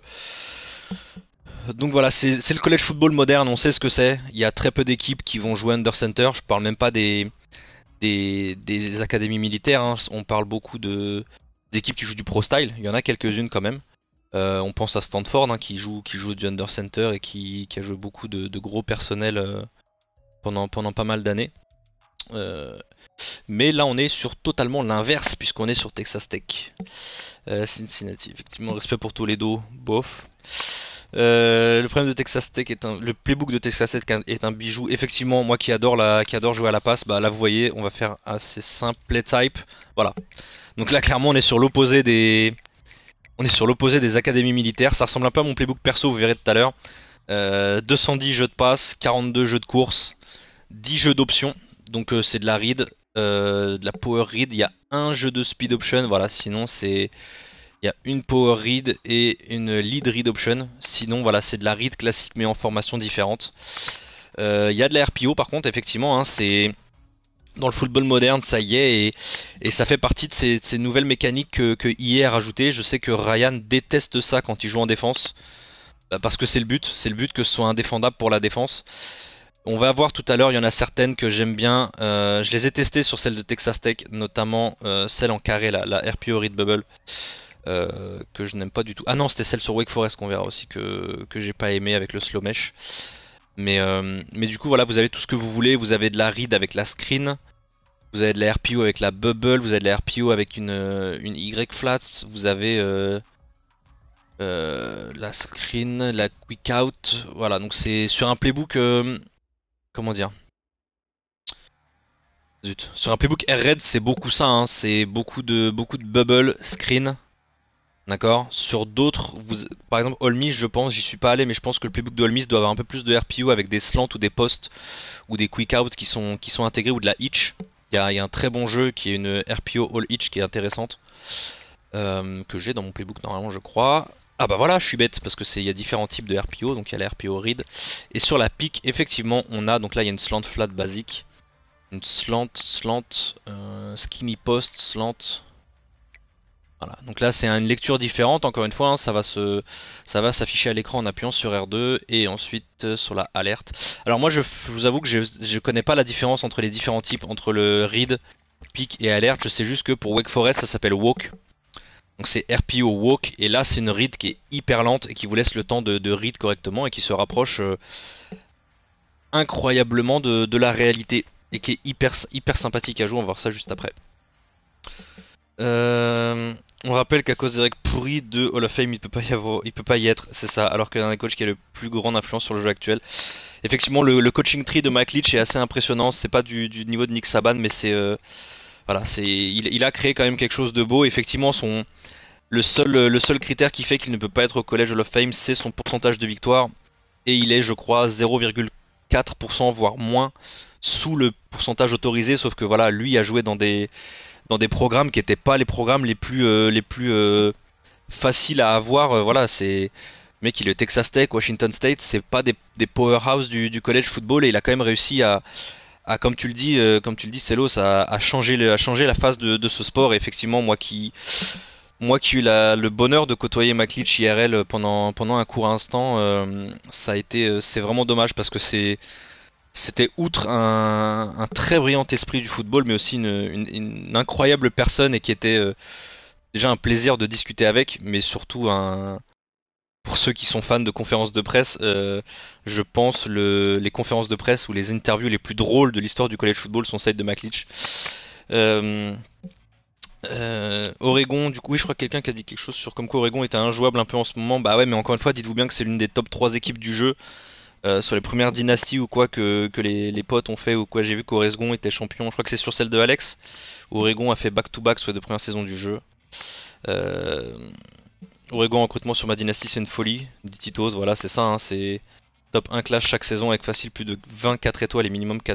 voilà, c'est le college football moderne, on sait ce que c'est. Il y a très peu d'équipes qui vont jouer under center, je parle même pas des académies militaires, hein. On parle beaucoup d'équipes qui jouent du pro style, il y en a quelques-unes quand même. On pense à Stanford hein, qui joue du under center et qui a joué beaucoup de gros personnel pendant pas mal d'années. Mais là, on est sur totalement l'inverse, puisqu'on est sur Texas Tech. Cincinnati, effectivement, respect pour Toledo, bof. Le problème de Texas Tech le playbook de Texas Tech est un bijou. Effectivement, moi qui adore jouer à la passe, bah là vous voyez, on va faire assez simple, play type. Voilà. Donc là, clairement, on est sur l'opposé des académies militaires. Ça ressemble un peu à mon playbook perso, vous verrez tout à l'heure. 210 jeux de passe, 42 jeux de course, 10 jeux d'options. Donc c'est de la read, de la power read. Il y a un jeu de speed option. Voilà, sinon c'est il y a une power read et une lead read option. Sinon, voilà, c'est de la read classique mais en formation différente. Il y a de la RPO par contre, effectivement, hein, c'est dans le football moderne, ça y est, et ça fait partie de ces nouvelles mécaniques que EA a rajoutées. Je sais que Ryan déteste ça quand il joue en défense, parce que c'est le but que ce soit indéfendable pour la défense. On va voir tout à l'heure, il y en a certaines que j'aime bien. Je les ai testées sur celle de Texas Tech, notamment celle en carré, la RPO Read Bubble. Que je n'aime pas du tout. Ah non, c'était celle sur Wake Forest qu'on verra aussi que j'ai pas aimé avec le slow mesh. Mais du coup, voilà, vous avez tout ce que vous voulez. Vous avez de la read avec la screen, vous avez de la RPO avec la bubble, vous avez de la RPO avec une Y flat, vous avez la screen, la quick out. Voilà, donc c'est sur un playbook. Comment dire? Zut. Sur un playbook Air Red, c'est beaucoup ça, hein. C'est beaucoup de bubble, screen. D'accord. Sur d'autres, par exemple Olmis, je pense, j'y suis pas allé, mais je pense que le playbook de Olmis doit avoir un peu plus de RPO avec des slants ou des posts ou des quick outs qui sont intégrés ou de la hitch. Il y a un très bon jeu qui est une RPO all hitch qui est intéressante que j'ai dans mon playbook normalement, je crois. Ah bah voilà, je suis bête parce que il y a différents types de RPO, donc il y a la RPO read et sur la pick, effectivement, on a donc là il y a une slant flat basique, une slant, skinny post, slant. Voilà, donc là c'est une lecture différente, encore une fois, hein, ça va s'afficher à l'écran en appuyant sur R2 et ensuite sur la alerte. Alors moi je vous avoue que je connais pas la différence entre les différents types, entre le read, pick et alerte, je sais juste que pour Wake Forest ça s'appelle walk, donc c'est RPO walk, et là c'est une read qui est hyper lente et qui vous laisse le temps de read correctement et qui se rapproche incroyablement de la réalité et qui est hyper sympathique à jouer, on va voir ça juste après. On rappelle qu'à cause des règles pourries de Hall of Fame, il peut pas y être, c'est ça. Alors qu'un des coachs qui a le plus grande influence sur le jeu actuel. Effectivement, le coaching tree de Mike Leach est assez impressionnant. C'est pas du niveau de Nick Saban, mais c'est voilà, il a créé quand même quelque chose de beau. Effectivement, le seul critère qui fait qu'il ne peut pas être au collège Hall of Fame, c'est son pourcentage de victoire. Et il est, je crois, 0,4% voire moins sous le pourcentage autorisé. Sauf que voilà, lui a joué dans des programmes qui n'étaient pas les programmes les plus faciles à avoir. Voilà, c'est mec, il est Texas Tech, Washington State, c'est pas des powerhouse du college football et il a quand même réussi comme tu le dis, Celos, à changer à changer la face de ce sport. Et effectivement, moi qui ai eu le bonheur de côtoyer McLeach IRL pendant un court instant, ça a été, c'est vraiment dommage parce que c'était outre un très brillant esprit du football, mais aussi une incroyable personne et qui était déjà un plaisir de discuter avec, mais surtout pour ceux qui sont fans de conférences de presse, je pense les conférences de presse ou les interviews les plus drôles de l'histoire du college football sont celles de McLeach. Euh, Oregon, du coup, oui, je crois que quelqu'un qui a dit quelque chose sur comme quoi Oregon était injouable un peu en ce moment. Bah ouais, mais encore une fois, dites-vous bien que c'est l'une des top 3 équipes du jeu. Sur les premières dynasties ou quoi que les potes ont fait ou quoi, j'ai vu qu'Oregon était champion. Je crois que c'est sur celle de Alex. Oregon a fait back-to-back sur les deux premières saisons du jeu. Euh, Oregon en recrutement sur ma dynastie, c'est une folie. Dit Titos, voilà, c'est ça, hein, c'est top 1 clash chaque saison avec facile plus de 24 étoiles et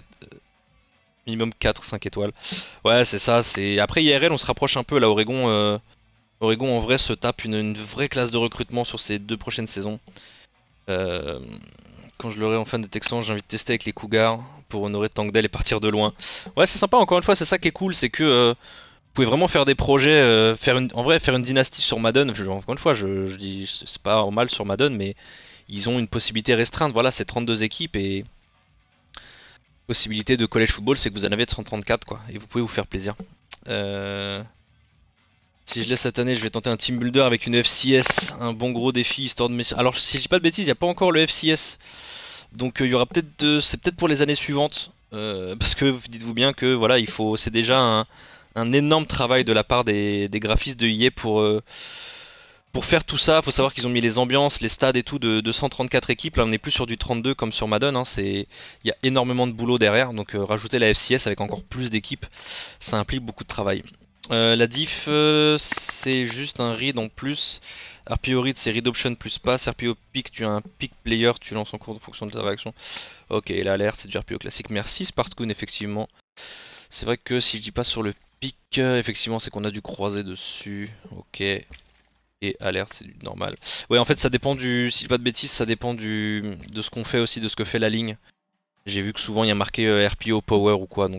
minimum 4, 5 étoiles. Ouais, c'est ça, c'est. Après IRL, on se rapproche un peu là. Oregon en vrai se tape une vraie classe de recrutement sur ces deux prochaines saisons. Euh, Quand je l'aurai en fin des Texans, j'ai envie de tester avec les Cougars pour honorer Tankdale et partir de loin. Ouais, c'est sympa, encore une fois, c'est ça qui est cool, c'est que vous pouvez vraiment faire des projets, en vrai, faire une dynastie sur Madden. Encore une fois, je dis, c'est pas mal sur Madden, mais ils ont une possibilité restreinte. Voilà, c'est 32 équipes et possibilité de college football, c'est que vous en avez de 134, quoi, et vous pouvez vous faire plaisir. Euh, Si je laisse cette année, je vais tenter un team builder avec une FCS, un bon gros défi histoire de Alors si je dis pas de bêtises, il n'y a pas encore le FCS. Donc il y aura peut-être c'est peut-être pour les années suivantes. parce que dites-vous bien que voilà, c'est déjà un énorme travail de la part des graphistes de EA pour faire tout ça. Faut savoir qu'ils ont mis les ambiances, les stades et tout de 134 équipes. Là, on n'est plus sur du 32 comme sur Madden. Hein. Il y a énormément de boulot derrière. Donc rajouter la FCS avec encore plus d'équipes, ça implique beaucoup de travail. La diff, c'est juste un read en plus. RPO read, c'est read option plus pass. RPO pick, tu as un pick player, tu lances en cours de fonction de ta réaction. Ok, l'alerte, c'est du RPO classique. Merci Spartcoon, effectivement. C'est vrai que si je dis pas sur le pick, effectivement, c'est qu'on a du croisé dessus. Ok. Et alerte, c'est du normal. Ouais, en fait, ça dépend du. Si je dis pas de bêtises, ça dépend de ce qu'on fait aussi, de ce que fait la ligne. J'ai vu que souvent il y a marqué RPO power ou quoi,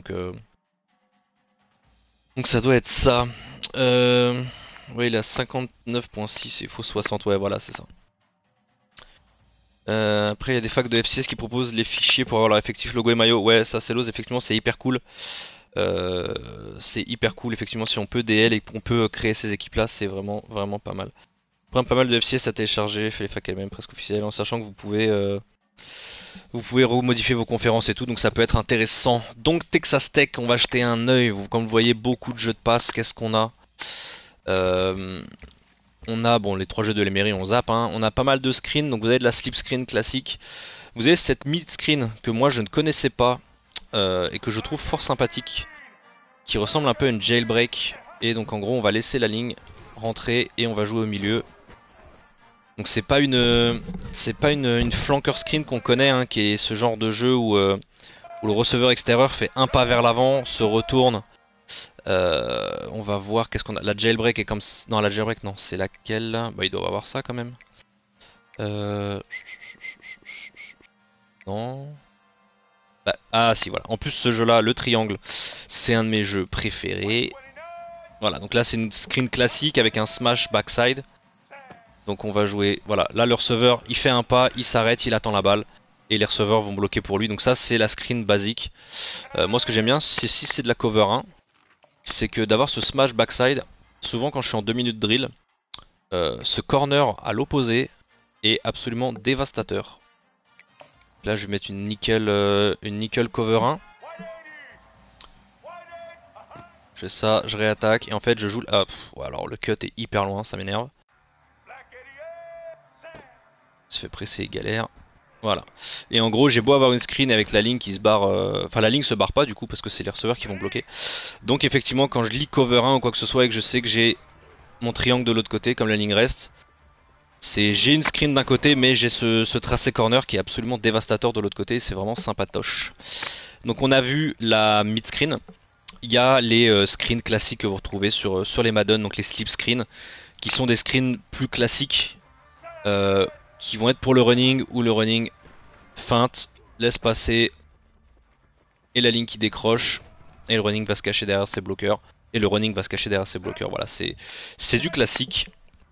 donc ça doit être ça. Ouais, il a 59.6 et il faut 60, ouais, voilà, c'est ça. Après, il y a des facs de FCS qui proposent les fichiers pour avoir leur effectif logo et maillot. Ouais, ça, c'est l'ose, effectivement, c'est hyper cool. C'est hyper cool, effectivement, si on peut DL et qu'on peut créer ces équipes-là, c'est vraiment, vraiment pas mal. Pas mal de FCS à télécharger, fait les facs elles-mêmes presque officielles, en sachant que vous pouvez remodifier vos conférences et tout, donc ça peut être intéressant. Donc Texas Tech, on va jeter un œil. Comme vous voyez, beaucoup de jeux de passe. Qu'est-ce qu'on a On a bon les trois jeux de l'Emery, on zappe. Hein. On a pas mal de screens, donc vous avez de la slip screen classique. Vous avez cette mid screen que moi je ne connaissais pas et que je trouve fort sympathique, qui ressemble un peu à une jailbreak. Et donc en gros, on va laisser la ligne rentrer et on va jouer au milieu. Donc c'est pas une flanker screen qu'on connaît, hein, qui est ce genre de jeu où le receveur extérieur fait un pas vers l'avant, se retourne. On va voir qu'est-ce qu'on a. La jailbreak est comme non, la jailbreak non, c'est laquelle? Bah il doit avoir ça quand même. Non. Bah, ah si voilà. En plus ce jeu-là, le triangle, c'est un de mes jeux préférés. Voilà, donc là c'est une screen classique avec un smash backside. Donc on va jouer, voilà, là le receveur il fait un pas, il s'arrête, il attend la balle et les receveurs vont bloquer pour lui. Donc ça c'est la screen basique. Moi ce que j'aime bien, c'est si c'est de la cover 1, c'est que d'avoir ce smash backside, souvent quand je suis en 2 minutes drill, ce corner à l'opposé est absolument dévastateur. Là je vais mettre une nickel cover 1. Je fais ça, je réattaque et en fait je joue... Ah, ouais, alors le cut est hyper loin, ça m'énerve. Il se fait presser, galère. Voilà. Et en gros, j'ai beau avoir une screen avec la ligne qui se barre. Enfin, la ligne se barre pas du coup parce que c'est les receveurs qui vont bloquer. Donc, effectivement, quand je lis cover 1 ou quoi que ce soit et que je sais que j'ai mon triangle de l'autre côté, comme la ligne reste, j'ai une screen d'un côté, mais j'ai ce tracé corner qui est absolument dévastateur de l'autre côté. C'est vraiment sympatoche. Donc, on a vu la mid screen. Il y a les screens classiques que vous retrouvez sur les Madden, donc les slip screens, qui sont des screens plus classiques. Qui vont être pour le running ou le running feinte, laisse passer et la ligne qui décroche et le running va se cacher derrière ses bloqueurs et le running va se cacher derrière ses bloqueurs. Voilà, c'est du classique.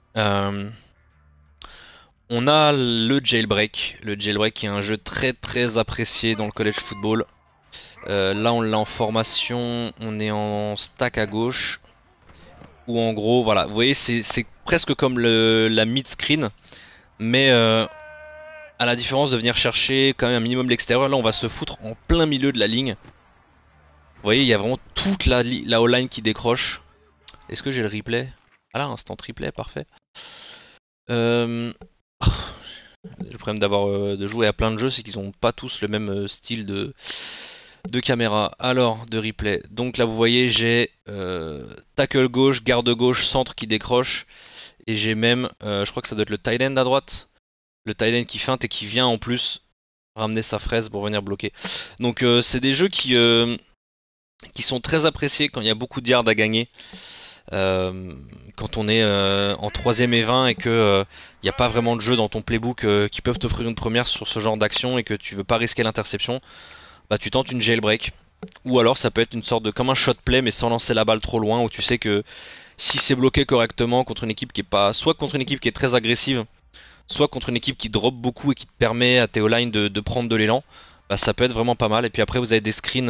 On a le jailbreak qui est un jeu très très apprécié dans le college football. Là on l'a en formation, on est en stack à gauche où en gros voilà, vous voyez c'est presque comme la mid screen mais à la différence de venir chercher quand même un minimum l'extérieur, là on va se foutre en plein milieu de la ligne. Vous voyez, il y a vraiment toute la O-line qui décroche. Est-ce que j'ai le replay? Ah là, instant replay, parfait. Le problème de jouer à plein de jeux, c'est qu'ils n'ont pas tous le même style de caméra. Alors, de replay. Donc là, vous voyez, j'ai tackle gauche, garde gauche, centre qui décroche. Et j'ai même, je crois que ça doit être le tight end à droite. Le tight end qui feinte et qui vient en plus ramener sa fraise pour venir bloquer. Donc c'est des jeux qui sont très appréciés quand il y a beaucoup de yards à gagner. Quand on est en 3ème et 20 et que il n'y a pas vraiment de jeu dans ton playbook qui peuvent t'offrir une première sur ce genre d'action et que tu veux pas risquer l'interception, bah tu tentes une jailbreak. Ou alors ça peut être une sorte de comme un shot play mais sans lancer la balle trop loin où tu sais que si c'est bloqué correctement contre une équipe qui est pas, soit contre une équipe qui est très agressive, soit contre une équipe qui drop beaucoup et qui te permet à tes O-line de prendre de l'élan, bah ça peut être vraiment pas mal. Et puis après vous avez des screens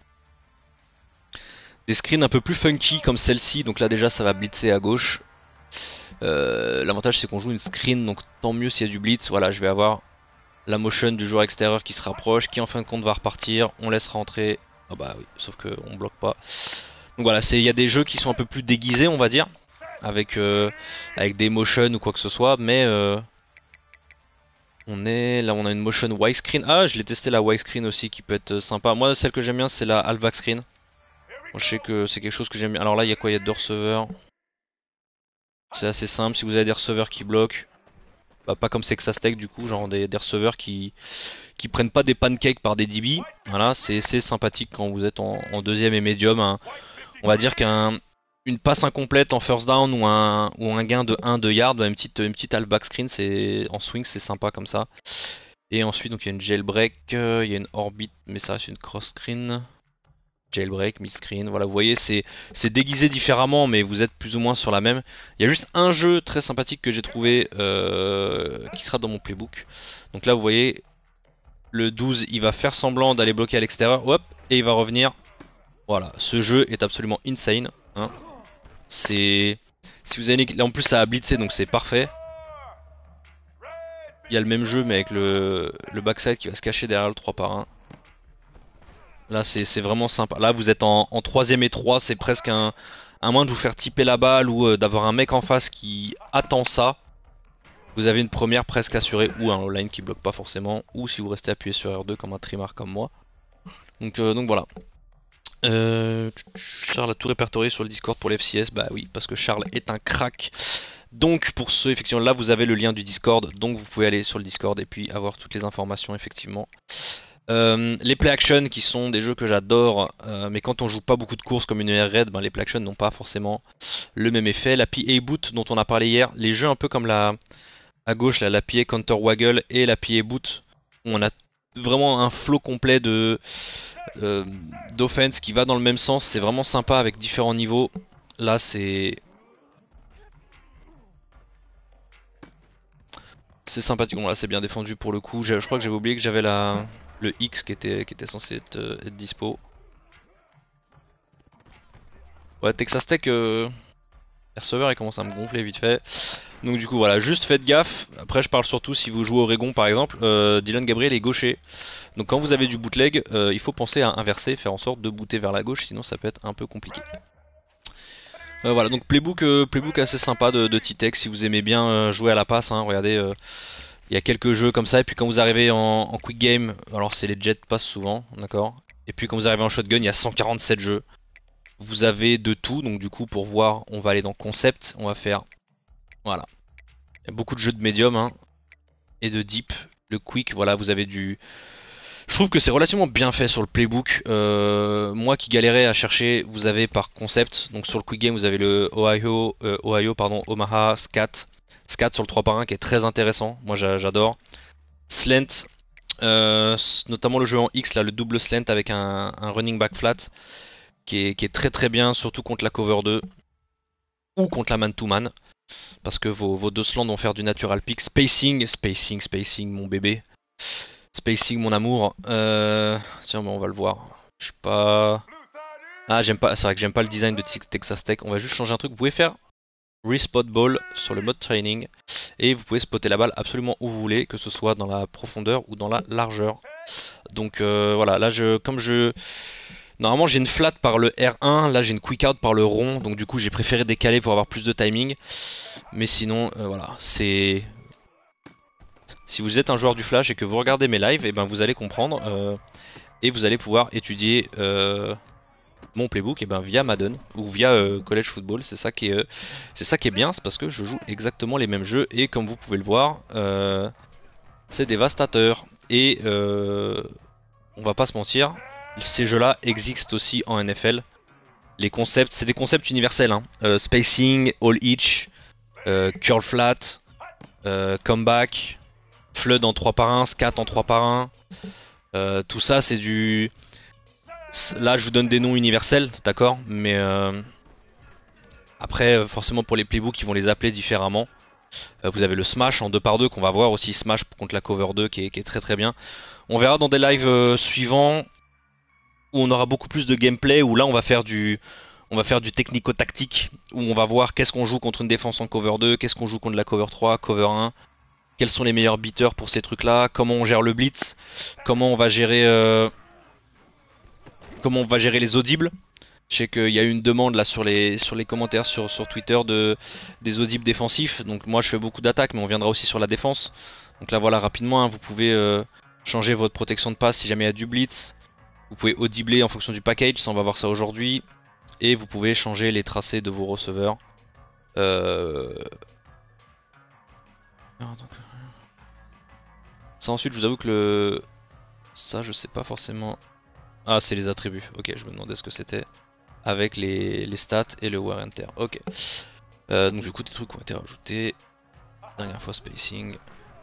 un peu plus funky comme celle-ci, donc là déjà ça va blitzer à gauche. L'avantage c'est qu'on joue une screen, donc tant mieux s'il y a du blitz. Voilà, je vais avoir La motion du joueur extérieur qui se rapproche, qui en fin de compte va repartir, on laisse rentrer. Ah bah oui, sauf que on bloque pas. Donc voilà, il y a des jeux qui sont un peu plus déguisés, on va dire, avec des motions ou quoi que ce soit, mais on a une motion widescreen. Ah, je l'ai testé la widescreen aussi qui peut être sympa. Moi, celle que j'aime bien, c'est la half screen. Moi, je sais que c'est quelque chose que j'aime bien. Alors là, il y a quoi? Il y a deux receveurs. C'est assez simple. Si vous avez des receveurs qui bloquent, bah, pas comme Sexastec du coup, genre des receveurs qui prennent pas des pancakes par des DB. Voilà, c'est sympathique quand vous êtes en deuxième et médium, hein. On va dire qu'une passe incomplète en first down ou un gain de 1-2 yards, bah, une petite halfback screen, en swing, c'est sympa comme ça. Et ensuite, donc il y a une jailbreak, il y a une orbit, mais ça reste une cross screen. Jailbreak, mid-screen, voilà, vous voyez, c'est déguisé différemment, mais vous êtes plus ou moins sur la même. Il y a juste un jeu très sympathique que j'ai trouvé, qui sera dans mon playbook. Donc là, vous voyez, le 12, il va faire semblant d'aller bloquer à l'extérieur, hop, et il va revenir. Voilà, ce jeu est absolument insane, hein. Si vous avez en plus ça a blitzé, donc c'est parfait. Il y a le même jeu, mais avec le backside qui va se cacher derrière le 3 par 1. Là c'est vraiment sympa. Là vous êtes en 3ème et 3, c'est presque à moins de vous faire tiper la balle ou d'avoir un mec en face qui attend ça. Vous avez une première presque assurée ou un all-line qui bloque pas forcément. Ou si vous restez appuyé sur R2 comme un trimar comme moi. Donc voilà. Charles a tout répertorié sur le Discord pour l'FCS. Bah oui, parce que Charles est un crack. Donc pour ceux, effectivement, là vous avez le lien du Discord. Donc vous pouvez aller sur le Discord et puis avoir toutes les informations, effectivement. Les play action qui sont des jeux que j'adore, mais quand on joue pas beaucoup de courses comme une air raid, ben les play action n'ont pas forcément le même effet. La PA boot dont on a parlé hier, les jeux un peu comme à gauche, là, la PA counter waggle et la PA boot, où on a vraiment un flow complet d'offense qui va dans le même sens, c'est vraiment sympa avec différents niveaux. Là c'est sympathique, bon, là c'est bien défendu pour le coup. Je crois que j'avais oublié que j'avais le X qui était censé être dispo. Ouais, Texas Tech, les receveurs ils commencent à me gonfler vite fait. Donc du coup voilà, juste faites gaffe. Après je parle surtout si vous jouez au Oregon par exemple, Dylan Gabriel est gaucher. Donc quand vous avez du bootleg, il faut penser à inverser, faire en sorte de booter vers la gauche, sinon ça peut être un peu compliqué. Voilà, donc playbook assez sympa de T-Tech si vous aimez bien jouer à la passe, hein. Regardez, il y a quelques jeux comme ça, et puis quand vous arrivez en quick game, alors c'est les jet pass souvent, d'accord. Et puis quand vous arrivez en shotgun, il y a 147 jeux. Vous avez de tout, donc du coup pour voir, on va aller dans concept, on va faire, voilà. Il y a beaucoup de jeux de médium, hein, et de deep. Le quick, voilà, vous avez du... Je trouve que c'est relativement bien fait sur le playbook. Moi qui galérais à chercher, vous avez par concept. Donc sur le quick game, vous avez le Omaha, Scat. Scat sur le 3 par 1 qui est très intéressant. Moi j'adore. Slant, notamment le jeu en X, là, le double slant avec un running back flat qui est très très bien, surtout contre la cover 2 ou contre la man-to-man. Parce que vos deux slants vont faire du natural pick. Spacing, mon bébé. Spacing, mon amour. Tiens, bon, on va le voir. Je suis pas. Ah, j'aime pas. C'est vrai que j'aime pas le design de Texas Tech. On va juste changer un truc. Vous pouvez faire respot ball sur le mode training et vous pouvez spotter la balle absolument où vous voulez, que ce soit dans la profondeur ou dans la largeur. Donc voilà. Là, normalement j'ai une flat par le R1. Là, j'ai une quick out par le rond. Donc du coup, j'ai préféré décaler pour avoir plus de timing. Mais sinon, voilà. Si vous êtes un joueur du Flash et que vous regardez mes lives, et ben vous allez comprendre et vous allez pouvoir étudier mon playbook et ben via Madden ou via College Football. C'est ça qui est bien, c'est parce que je joue exactement les mêmes jeux et comme vous pouvez le voir, c'est dévastateur. Et on va pas se mentir, ces jeux-là existent aussi en NFL. Les concepts, c'est des concepts universels, hein. Spacing, all hitch, curl flat, comeback. Flood en 3 par 1, Scat en 3 par 1. Tout ça c'est du... Là je vous donne des noms universels, d'accord. Mais après forcément pour les playbooks ils vont les appeler différemment. Vous avez le Smash en 2 par 2 qu'on va voir aussi. Smash contre la cover 2 qui est très très bien. On verra dans des lives suivants où on aura beaucoup plus de gameplay. Où là on va faire du technico-tactique. Où on va voir qu'est-ce qu'on joue contre une défense en cover 2, qu'est-ce qu'on joue contre la cover 3, cover 1. quels sont les meilleurs beaters pour ces trucs là, comment on gère le blitz, comment on va gérer, les audibles. Je sais qu'il y a eu une demande là sur les commentaires sur Twitter des audibles défensifs. Donc moi je fais beaucoup d'attaques, mais on viendra aussi sur la défense. Donc là voilà, rapidement, hein, vous pouvez changer votre protection de passe si jamais il y a du blitz. Vous pouvez audibler en fonction du package, ça on va voir ça aujourd'hui. Et vous pouvez changer les tracés de vos receveurs. Ça ensuite, je vous avoue que ça je sais pas forcément. Ah, c'est les attributs. Ok, je me demandais ce que c'était. Avec les stats et le wear and tear. Ok. Donc du coup des trucs qui ont été rajoutés. Dernière fois spacing.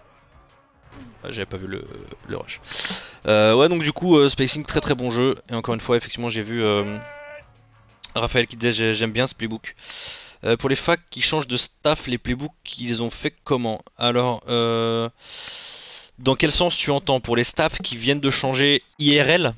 Ah, j'avais pas vu le rush. Ouais, donc du coup spacing, très très bon jeu. Et encore une fois, effectivement, j'ai vu Raphaël qui disait j'aime bien ce playbook. Pour les facs qui changent de staff, les playbooks ils ont fait comment? Alors dans quel sens tu entends? Pour les staffs qui viennent de changer IRL?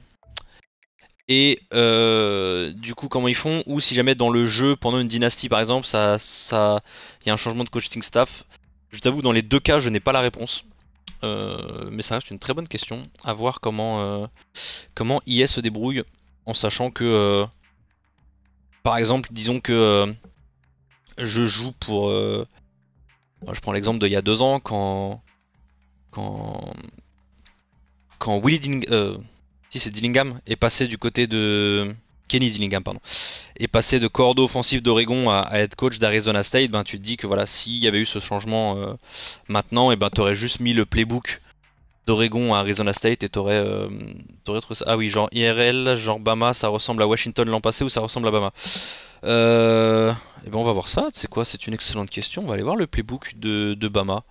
Et du coup, comment ils font? Ou si jamais dans le jeu, pendant une dynastie par exemple, il y a un changement de coaching staff. Je t'avoue, dans les deux cas, je n'ai pas la réponse. Mais ça reste une très bonne question. À voir comment IS se débrouille, en sachant que, par exemple, disons que je joue pour. Je prends l'exemple d'il y a 2 ans, quand, quand Willie si c'est Dillingham est passé du côté de Kenny Dillingham, pardon, est passé de coordo offensif d'Oregon à head coach d'Arizona State. Ben tu te dis que voilà, s'il y avait eu ce changement maintenant, et ben t'aurais juste mis le playbook d'Oregon à Arizona State et t'aurais trouvé ça. Ah oui, genre IRL, genre Bama, ça ressemble à Washington l'an passé ou ça ressemble à Bama? Et ben on va voir ça. C'est quoi? C'est une excellente question. On va aller voir le playbook de Bama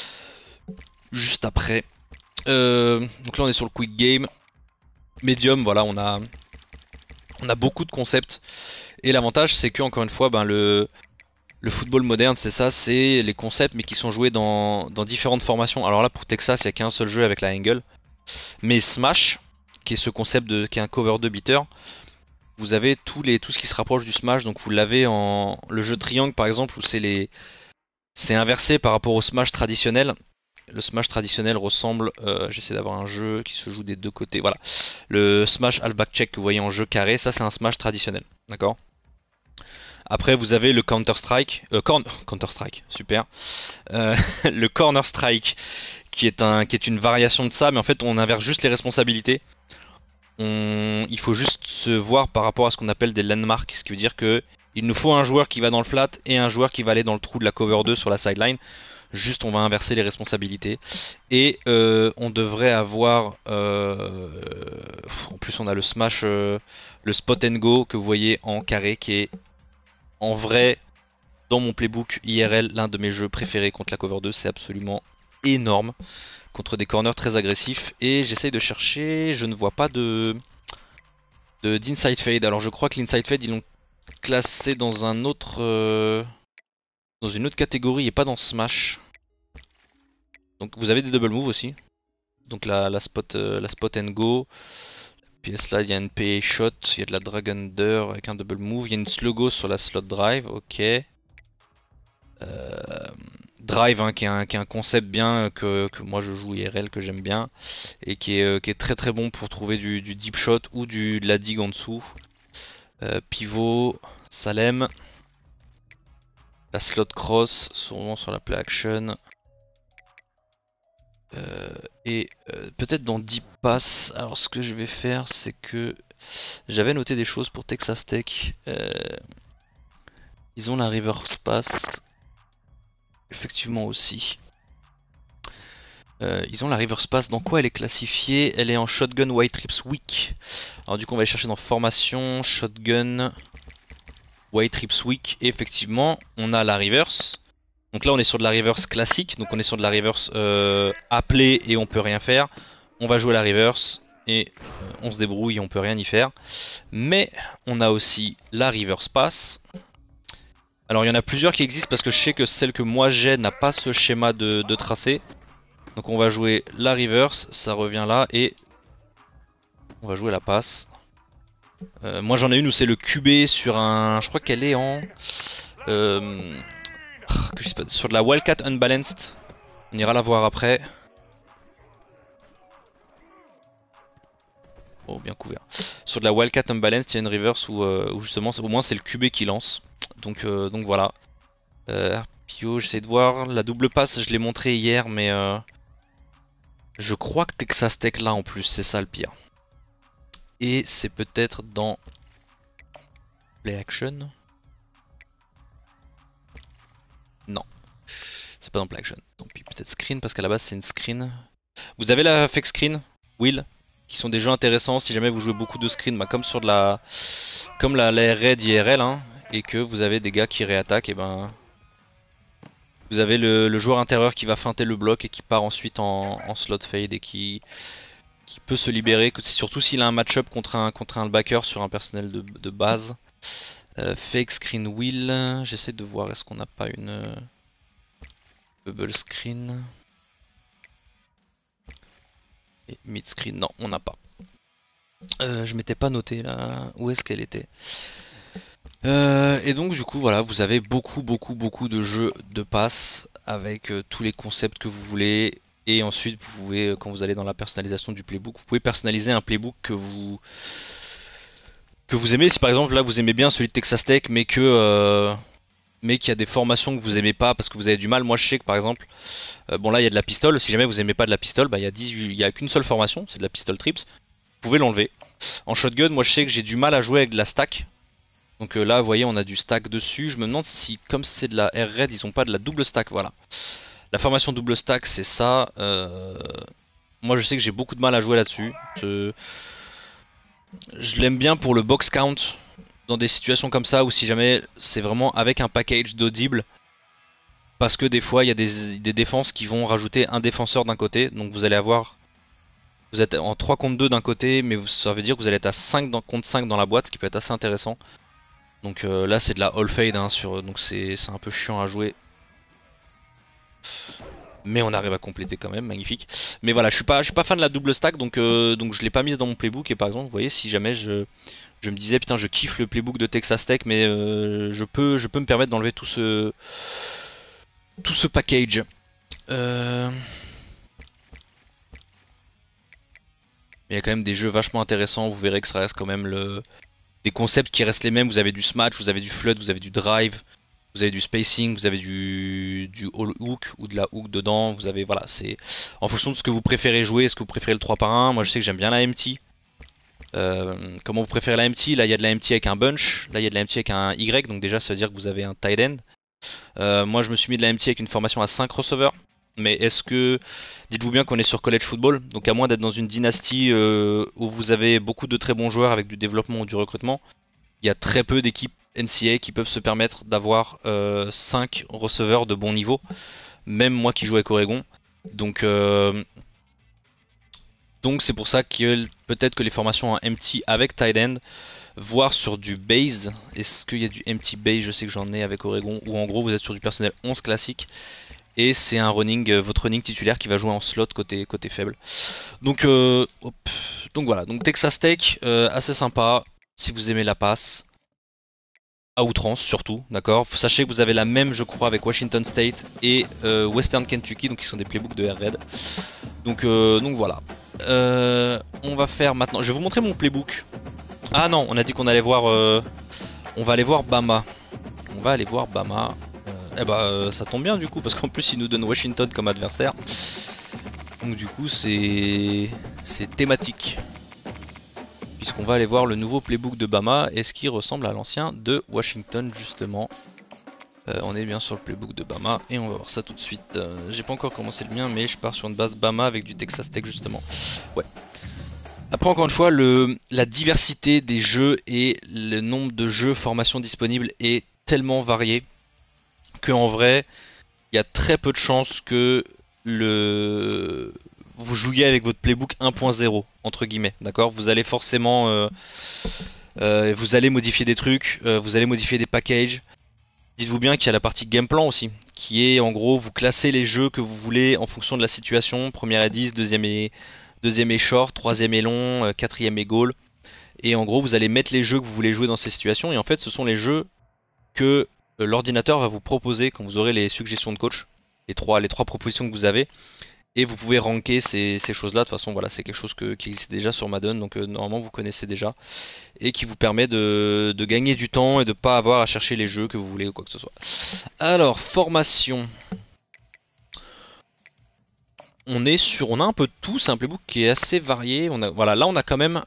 juste après. Donc là on est sur le quick game. Medium, voilà, on a beaucoup de concepts. Et l'avantage, c'est que encore une fois, ben, le football moderne, c'est ça, c'est les concepts, mais qui sont joués dans différentes formations. Alors là, pour Texas, il n'y a qu'un seul jeu avec la angle. Mais Smash, qui est ce concept qui est un cover 2 beater, vous avez tout ce qui se rapproche du Smash. Donc vous l'avez en le jeu triangle, par exemple, où c'est inversé par rapport au Smash traditionnel. Le Smash traditionnel ressemble, j'essaie d'avoir un jeu qui se joue des deux côtés, voilà. Le Smash al back check que vous voyez en jeu carré, ça c'est un Smash traditionnel, d'accord. Après vous avez le Counter Strike, Counter Strike, super. Le Corner Strike qui est une variation de ça, mais en fait on inverse juste les responsabilités. Il faut juste se voir par rapport à ce qu'on appelle des landmarks, ce qui veut dire que il nous faut un joueur qui va dans le flat et un joueur qui va aller dans le trou de la cover 2 sur la sideline. Juste on va inverser les responsabilités. Et on devrait avoir... en plus on a le smash, le spot and go que vous voyez en carré qui est en vrai dans mon playbook IRL l'un de mes jeux préférés contre la cover 2. C'est absolument énorme contre des corners très agressifs. Et j'essaye de chercher, je ne vois pas d'inside fade. Alors je crois que l'inside fade ils l'ont classé dans un autre... dans une autre catégorie et pas dans Smash. Donc vous avez des double moves aussi. Donc la spot and go. Puis là il y a une PA shot, il y a de la drag under avec un double move. Il y a une slow go sur la slot drive, ok. Drive hein, qui est un concept bien que moi je joue IRL, que j'aime bien. Et qui est très très bon pour trouver du deep shot ou de la dig en dessous. Pivot, Salem. La slot cross, souvent sur la play action. Et peut-être dans Deep Pass. Alors ce que je vais faire, c'est que j'avais noté des choses pour Texas Tech. Ils ont la reverse pass. Effectivement aussi. Ils ont la reverse pass. Dans quoi elle est classifiée? Elle est en shotgun white trips weak. Alors du coup on va aller chercher dans formation, shotgun, white trips weak. Et effectivement on a la reverse. Donc là on est sur de la reverse classique, donc on est sur de la reverse appelée et on peut rien faire. On va jouer la reverse et on se débrouille et on peut rien y faire. Mais on a aussi la reverse pass. Alors il y en a plusieurs qui existent parce que je sais que celle que moi j'ai n'a pas ce schéma de tracé. Donc on va jouer la reverse, ça revient là et on va jouer la passe. Moi j'en ai une où c'est le QB sur un... Je crois qu'elle est en... sur de la Wildcat Unbalanced. On ira la voir après. Oh, bien couvert. Sur de la Wildcat Unbalanced, il y a une reverse où justement, au moins c'est le QB qui lance. Donc voilà. RPO, j'essaie de voir. La double passe, je l'ai montré hier, mais je crois que Texas Tech là en plus, c'est ça le pire. Et c'est peut-être dans Play Action. Non, c'est pas dans Play Action. Tant pis, peut-être Screen, parce qu'à la base c'est une screen. Vous avez la fake screen, Will, qui sont des jeux intéressants si jamais vous jouez beaucoup de screen, bah, comme sur de la, comme la Raid IRL, hein, et que vous avez des gars qui réattaquent, et ben vous avez le joueur intérieur qui va feinter le bloc et qui part ensuite en slot fade et qui peut se libérer, surtout s'il a un match-up contre un backer sur un personnel de base. Fake screen Will, j'essaie de voir est-ce qu'on n'a pas une bubble screen. Et mid screen, non, on n'a pas. Je m'étais pas noté là, où est-ce qu'elle était. Et donc du coup voilà, vous avez beaucoup de jeux de passe avec tous les concepts que vous voulez. Et ensuite vous pouvez, quand vous allez dans la personnalisation du playbook, vous pouvez personnaliser un playbook que vous aimez. Si par exemple là vous aimez bien celui de Texas Tech mais qu'il y a des formations que vous aimez pas parce que vous avez du mal. Moi je sais que par exemple, bon là il y a de la pistole, si jamais vous aimez pas de la pistole, bah il y a qu'une seule formation, c'est de la pistol trips. Vous pouvez l'enlever. En shotgun, moi je sais que j'ai du mal à jouer avec de la stack. Donc là, vous voyez, on a du stack dessus. Je me demande si, comme c'est de la air raid, ils ont pas de la double stack. Voilà. La formation double stack, c'est ça. Moi, je sais que j'ai beaucoup de mal à jouer là-dessus. Je l'aime bien pour le box count dans des situations comme ça, ou si jamais c'est vraiment avec un package d'audible. Parce que des fois, il y a des défenses qui vont rajouter un défenseur d'un côté. Donc vous allez avoir... Vous êtes en 3 contre 2 d'un côté, mais ça veut dire que vous allez être à 5 contre 5 dans la boîte, ce qui peut être assez intéressant. Donc là c'est de la all fade hein, donc c'est un peu chiant à jouer. Mais on arrive à compléter quand même, magnifique. Mais voilà, je suis pas fan de la double stack, donc je l'ai pas mise dans mon playbook. Et par exemple, vous voyez, si jamais je me disais putain je kiffe le playbook de Texas Tech, mais je peux me permettre d'enlever tout ce package. Il y a quand même des jeux vachement intéressants, vous verrez que ça reste quand même des concepts qui restent les mêmes. Vous avez du smash, vous avez du flood, vous avez du drive, vous avez du spacing, vous avez du all hook ou de la hook dedans. Vous avez, voilà, c'est en fonction de ce que vous préférez jouer. Est-ce que vous préférez le 3 par 1? Moi je sais que j'aime bien la MT. Comment vous préférez la MT? Là il y a de la MT avec un bunch, là il y a de la MT avec un Y, donc déjà ça veut dire que vous avez un tight end. Moi je me suis mis de la MT avec une formation à 5 receveurs. Mais est-ce que... Dites-vous bien qu'on est sur college football, donc à moins d'être dans une dynastie où vous avez beaucoup de très bons joueurs avec du développement ou du recrutement, il y a très peu d'équipes NCAA qui peuvent se permettre d'avoir 5 receveurs de bon niveau. Même moi qui joue avec Oregon. Donc c'est pour ça que peut-être que les formations en MT avec tight end, voire sur du base, est-ce qu'il y a du MT base? Je sais que j'en ai avec Oregon, où en gros vous êtes sur du personnel 11 classique. Et c'est un running, votre running titulaire qui va jouer en slot côté faible. Donc voilà, donc Texas Tech, assez sympa, si vous aimez la passe. À outrance surtout, d'accord. Sachez que vous avez la même je crois avec Washington State et Western Kentucky, donc qui sont des playbooks de Air Raid. Donc voilà. On va faire maintenant, je vais vous montrer mon playbook. Ah non, on a dit qu'on allait voir, on va aller voir Bama. On va aller voir Bama. Eh bah ça tombe bien du coup parce qu'en plus il nous donne Washington comme adversaire. Donc du coup c'est thématique. Puisqu'on va aller voir le nouveau playbook de Bama et ce qui ressemble à l'ancien de Washington justement. On est bien sur le playbook de Bama et on va voir ça tout de suite. J'ai pas encore commencé le mien mais je pars sur une base Bama avec du Texas Tech justement. Ouais. Après encore une fois la diversité des jeux et le nombre de jeux formations disponibles est tellement varié que en vrai, il y a très peu de chances que vous jouiez avec votre playbook 1.0 entre guillemets, d'accord. Vous allez forcément, vous allez modifier des trucs, vous allez modifier des packages. Dites-vous bien qu'il y a la partie game plan aussi, qui est en gros vous classez les jeux que vous voulez en fonction de la situation. Première est 10, deuxième est short, troisième est long, quatrième est goal. Et en gros vous allez mettre les jeux que vous voulez jouer dans ces situations. Et en fait ce sont les jeux que l'ordinateur va vous proposer quand vous aurez les suggestions de coach. les trois propositions que vous avez. Et vous pouvez ranker ces choses-là. De toute façon, voilà, c'est quelque chose qui existe déjà sur Madden, donc normalement vous connaissez déjà. Et qui vous permet de gagner du temps et de pas avoir à chercher les jeux que vous voulez ou quoi que ce soit. Alors, formation. On a un peu de tout, c'est un playbook qui est assez varié. Voilà, là on a quand même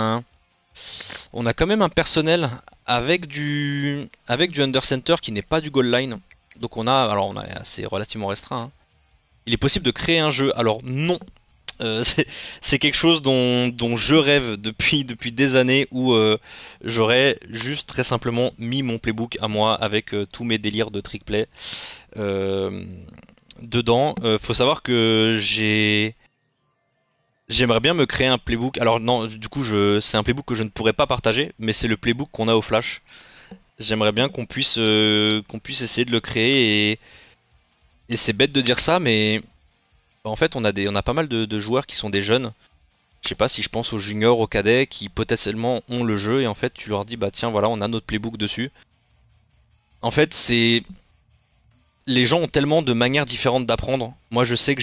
un personnel avec du under center qui n'est pas du goal line. Donc c'est relativement restreint, hein. Il est possible de créer un jeu. Alors non, c'est quelque chose dont je rêve depuis des années où j'aurais juste très simplement mis mon playbook à moi avec tous mes délires de trick play euh, dedans. Faut savoir que j'aimerais bien me créer un playbook. Alors non, du coup c'est un playbook que je ne pourrais pas partager, mais c'est le playbook qu'on a au Flash. J'aimerais bien qu'on puisse essayer de le créer et c'est bête de dire ça, mais en fait on a pas mal de joueurs qui sont des jeunes. Je sais pas si je pense aux juniors, aux cadets qui potentiellement ont le jeu et en fait tu leur dis bah tiens voilà on a notre playbook dessus. En fait c'est les gens ont tellement de manières différentes d'apprendre. Moi je sais que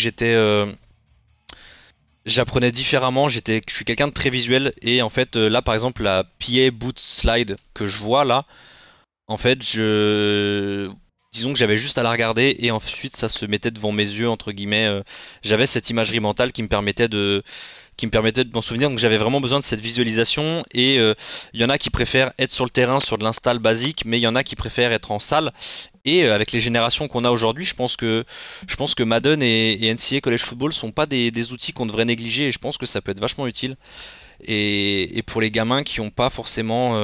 j'apprenais différemment, je suis quelqu'un de très visuel et en fait là par exemple la PA boot slide que je vois là, en fait disons que j'avais juste à la regarder et ensuite ça se mettait devant mes yeux entre guillemets. J'avais cette imagerie mentale qui me permettait de m'en souvenir. Donc j'avais vraiment besoin de cette visualisation et il y en a qui préfèrent être sur le terrain sur de l'install basique, mais il y en a qui préfèrent être en salle. Et avec les générations qu'on a aujourd'hui, je pense que Madden et NCAA College Football sont pas des outils qu'on devrait négliger et je pense que ça peut être vachement utile. Et pour les gamins qui ont pas forcément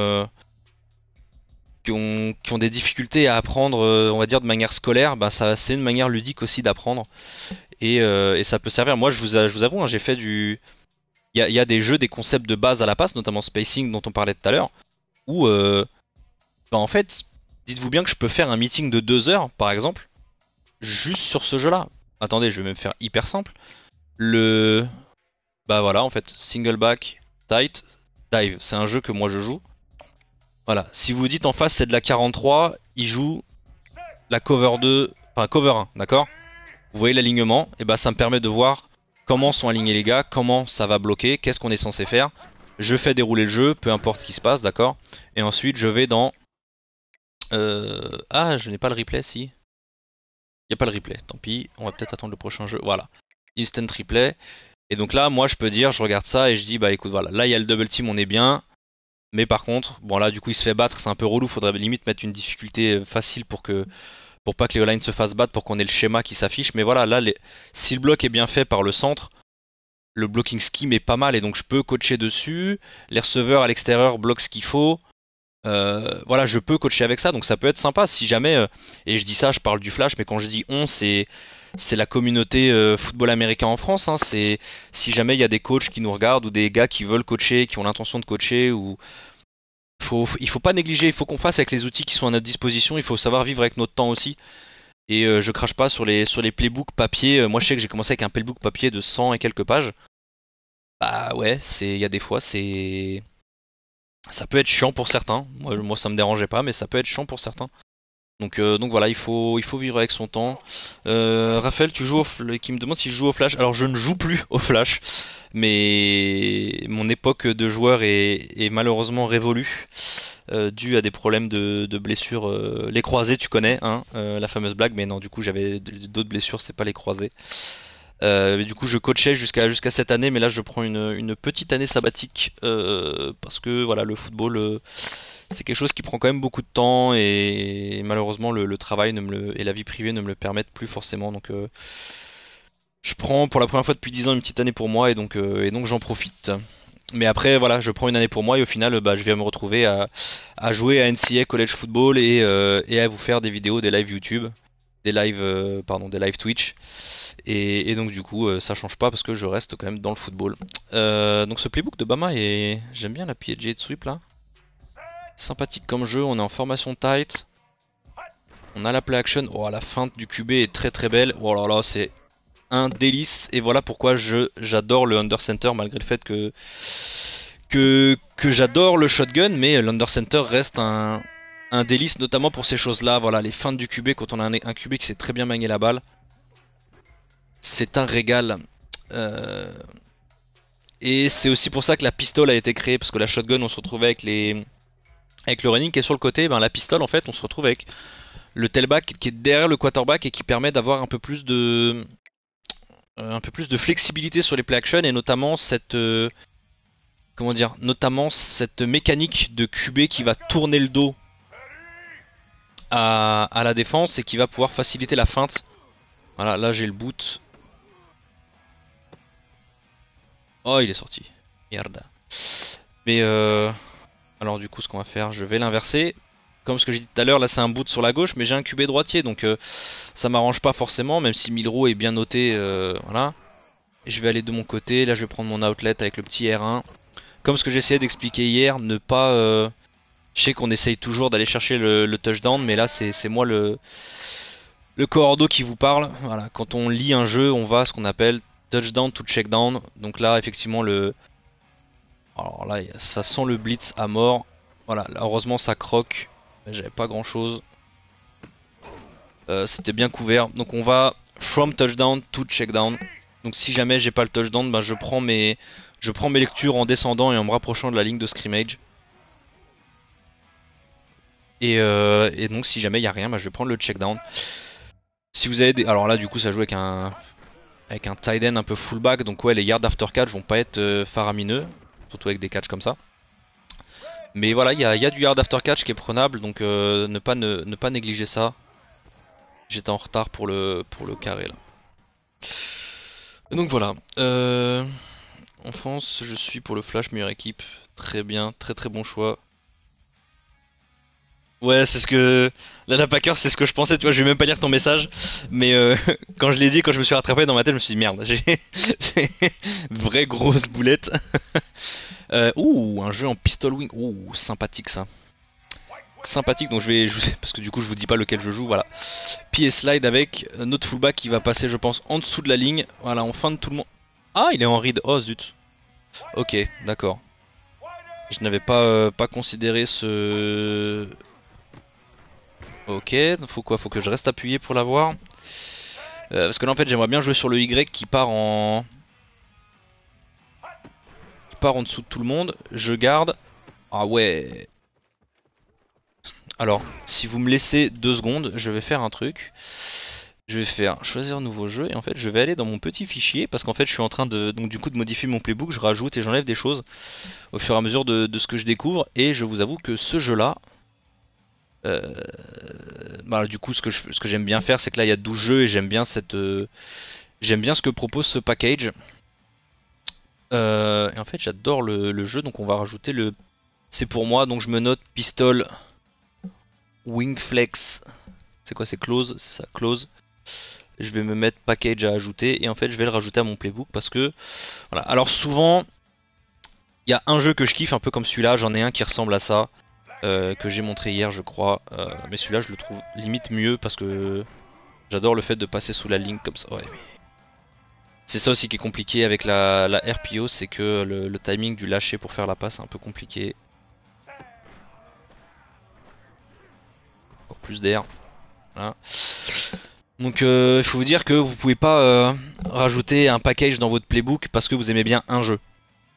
qui ont des difficultés à apprendre, on va dire de manière scolaire, bah ça c'est une manière ludique aussi d'apprendre et ça peut servir. Moi je vous avoue, hein, j'ai fait il y a des jeux, des concepts de base à la passe, notamment Spacing dont on parlait tout à l'heure, où bah en fait, dites-vous bien que je peux faire un meeting de 2 heures, par exemple, juste sur ce jeu-là. Attendez, je vais même faire hyper simple. Le, Bah voilà, en fait, single back, tight, dive, c'est un jeu que moi je joue. Voilà, si vous dites en face c'est de la 43, il joue la cover 2, enfin cover 1, d'accord? Vous voyez l'alignement, et bah ça me permet de voir comment sont alignés les gars, comment ça va bloquer, qu'est-ce qu'on est censé faire. Je fais dérouler le jeu, peu importe ce qui se passe, d'accord? Et ensuite je vais dans... Ah, je n'ai pas le replay, si. Il n'y a pas le replay, tant pis, on va peut-être attendre le prochain jeu. Voilà, instant replay. Et donc là, moi je peux dire, je regarde ça et je dis, bah écoute, voilà, là il y a le double team, on est bien. Mais par contre, bon là du coup il se fait battre, c'est un peu relou, faudrait limite mettre une difficulté facile pour pas que les O-line se fassent battre, pour qu'on ait le schéma qui s'affiche. Mais voilà, là si le bloc est bien fait par le centre, le blocking scheme est pas mal et donc je peux coacher dessus. Les receveurs à l'extérieur bloquent ce qu'il faut. Voilà, je peux coacher avec ça, donc ça peut être sympa si jamais. Et je dis ça, je parle du Flash, mais quand je dis on, c'est la communauté football américain en France. Hein, c'est si jamais il y a des coachs qui nous regardent ou des gars qui veulent coacher, qui ont l'intention de coacher, ou il faut pas négliger, il faut qu'on fasse avec les outils qui sont à notre disposition. Il faut savoir vivre avec notre temps aussi. Et je crache pas sur les playbooks papier. Moi, je sais que j'ai commencé avec un playbook papier de 100 et quelques pages. Bah ouais, il y a des fois, ça peut être chiant pour certains. Moi, ça me dérangeait pas, mais ça peut être chiant pour certains. Donc voilà, il faut vivre avec son temps. Raphaël, qui me demande si je joue au Flash. Alors je ne joue plus au Flash, mais mon époque de joueur est malheureusement révolue, due à des problèmes de blessures. Les croisés, tu connais, hein, la fameuse blague, mais non, du coup j'avais d'autres blessures, c'est pas les croisés. Mais du coup, je coachais jusqu'à cette année, mais là, je prends une petite année sabbatique parce que voilà, le football, c'est quelque chose qui prend quand même beaucoup de temps et malheureusement, le travail et la vie privée ne me le permettent plus forcément. Donc, je prends pour la première fois depuis 10 ans une petite année pour moi et donc j'en profite. Mais après, voilà, je prends une année pour moi et au final, bah, je vais me retrouver à jouer à NCAA College Football et à vous faire des vidéos, des lives YouTube, des lives Twitch. Et donc du coup ça change pas parce que je reste quand même dans le football. Donc ce playbook de Bama j'aime bien la PJ de sweep là. Sympathique comme jeu, on est en formation tight. On a la play action. Oh la feinte du QB est très très belle. Oh là là c'est un délice. Et voilà pourquoi j'adore le under center malgré le fait que j'adore le shotgun. Mais l'under center reste un délice notamment pour ces choses là. Voilà les feintes du QB quand on a un QB qui sait très bien manier la balle. C'est un régal. Euh, et c'est aussi pour ça que la pistole a été créée, parce que la shotgun on se retrouvait avec le running qui est sur le côté, ben la pistole en fait on se retrouve avec le tailback qui est derrière le quarterback et qui permet d'avoir un peu plus de flexibilité sur les play action et notamment cette comment dire, notamment cette mécanique de QB qui va tourner le dos à la défense et qui va pouvoir faciliter la feinte. Voilà, là j'ai le boot. Oh, il est sorti. Merde. Mais alors du coup ce qu'on va faire, je vais l'inverser. Comme ce que j'ai dit tout à l'heure, là c'est un boot sur la gauche, mais j'ai un QB droitier, donc ça m'arrange pas forcément, même si Milro est bien noté, voilà. Et je vais aller de mon côté, là je vais prendre mon outlet avec le petit R1. Comme ce que j'essayais d'expliquer hier, ne pas... je sais qu'on essaye toujours d'aller chercher le touchdown, mais là c'est moi le cordeau qui vous parle. Voilà, quand on lit un jeu, on va à ce qu'on appelle touchdown to checkdown. Donc là effectivement le... Alors là ça sent le blitz à mort. Voilà, là, heureusement ça croque. J'avais pas grand chose. C'était bien couvert. Donc on va from touchdown to checkdown. Donc si jamais j'ai pas le touchdown, ben je prends mes lectures en descendant et en me rapprochant de la ligne de scrimmage. Et donc si jamais il y a rien, ben je vais prendre le checkdown. Si vous avez des... Alors là du coup ça joue avec un tight end un peu fullback. Donc ouais, les yards after catch vont pas être faramineux. Surtout avec des catchs comme ça. Mais voilà, il y a du yard after catch qui est prenable. Donc ne pas négliger ça. J'étais en retard pour le carré là. Et donc voilà. Enfance, je suis pour le flash meilleure équipe. Très bien, très très bon choix. Ouais, c'est ce que... Là, la Packer, c'est ce que je pensais, tu vois, je vais même pas lire ton message, mais quand je l'ai dit, quand je me suis rattrapé dans ma tête, je me suis dit merde, j'ai... c'est une vraie grosse boulette. Ouh, un jeu en pistol wing, ouh, sympathique ça. Sympathique, donc parce que du coup je vous dis pas lequel je joue, voilà. Pied slide avec notre fullback qui va passer, je pense, en dessous de la ligne, voilà, en fin de tout le monde. Ah, il est en read, oh zut. Ok, d'accord. Je n'avais pas considéré ce... Ok, faut quoi? Faut que je reste appuyé pour l'avoir. Parce que là en fait j'aimerais bien jouer sur le Y qui part en dessous de tout le monde. Je garde. Ah ouais. Alors, si vous me laissez 2 secondes, je vais faire un truc. Je vais faire choisir nouveau jeu et en fait je vais aller dans mon petit fichier parce qu'en fait je suis en train de donc du coup de modifier mon playbook, je rajoute et j'enlève des choses au fur et à mesure de ce que je découvre et je vous avoue que ce jeu là bah, du coup ce que j'aime bien faire c'est que là il y a 12 jeux et j'aime bien ce que propose ce package. Et en fait j'adore le jeu donc on va rajouter le c'est pour moi donc je me note pistol wingflex c'est quoi c'est close c'est ça close. Je vais me mettre package à ajouter et en fait je vais le rajouter à mon playbook parce que voilà. Alors souvent il y a un jeu que je kiffe un peu comme celui-là, j'en ai un qui ressemble à ça que j'ai montré hier je crois, mais celui-là je le trouve limite mieux parce que j'adore le fait de passer sous la ligne comme ça. Ouais. C'est ça aussi qui est compliqué avec la RPO, c'est que le timing du lâcher pour faire la passe est un peu compliqué. Encore plus d'air. Voilà. Donc il faut vous dire que vous pouvez pas rajouter un package dans votre playbook parce que vous aimez bien un jeu.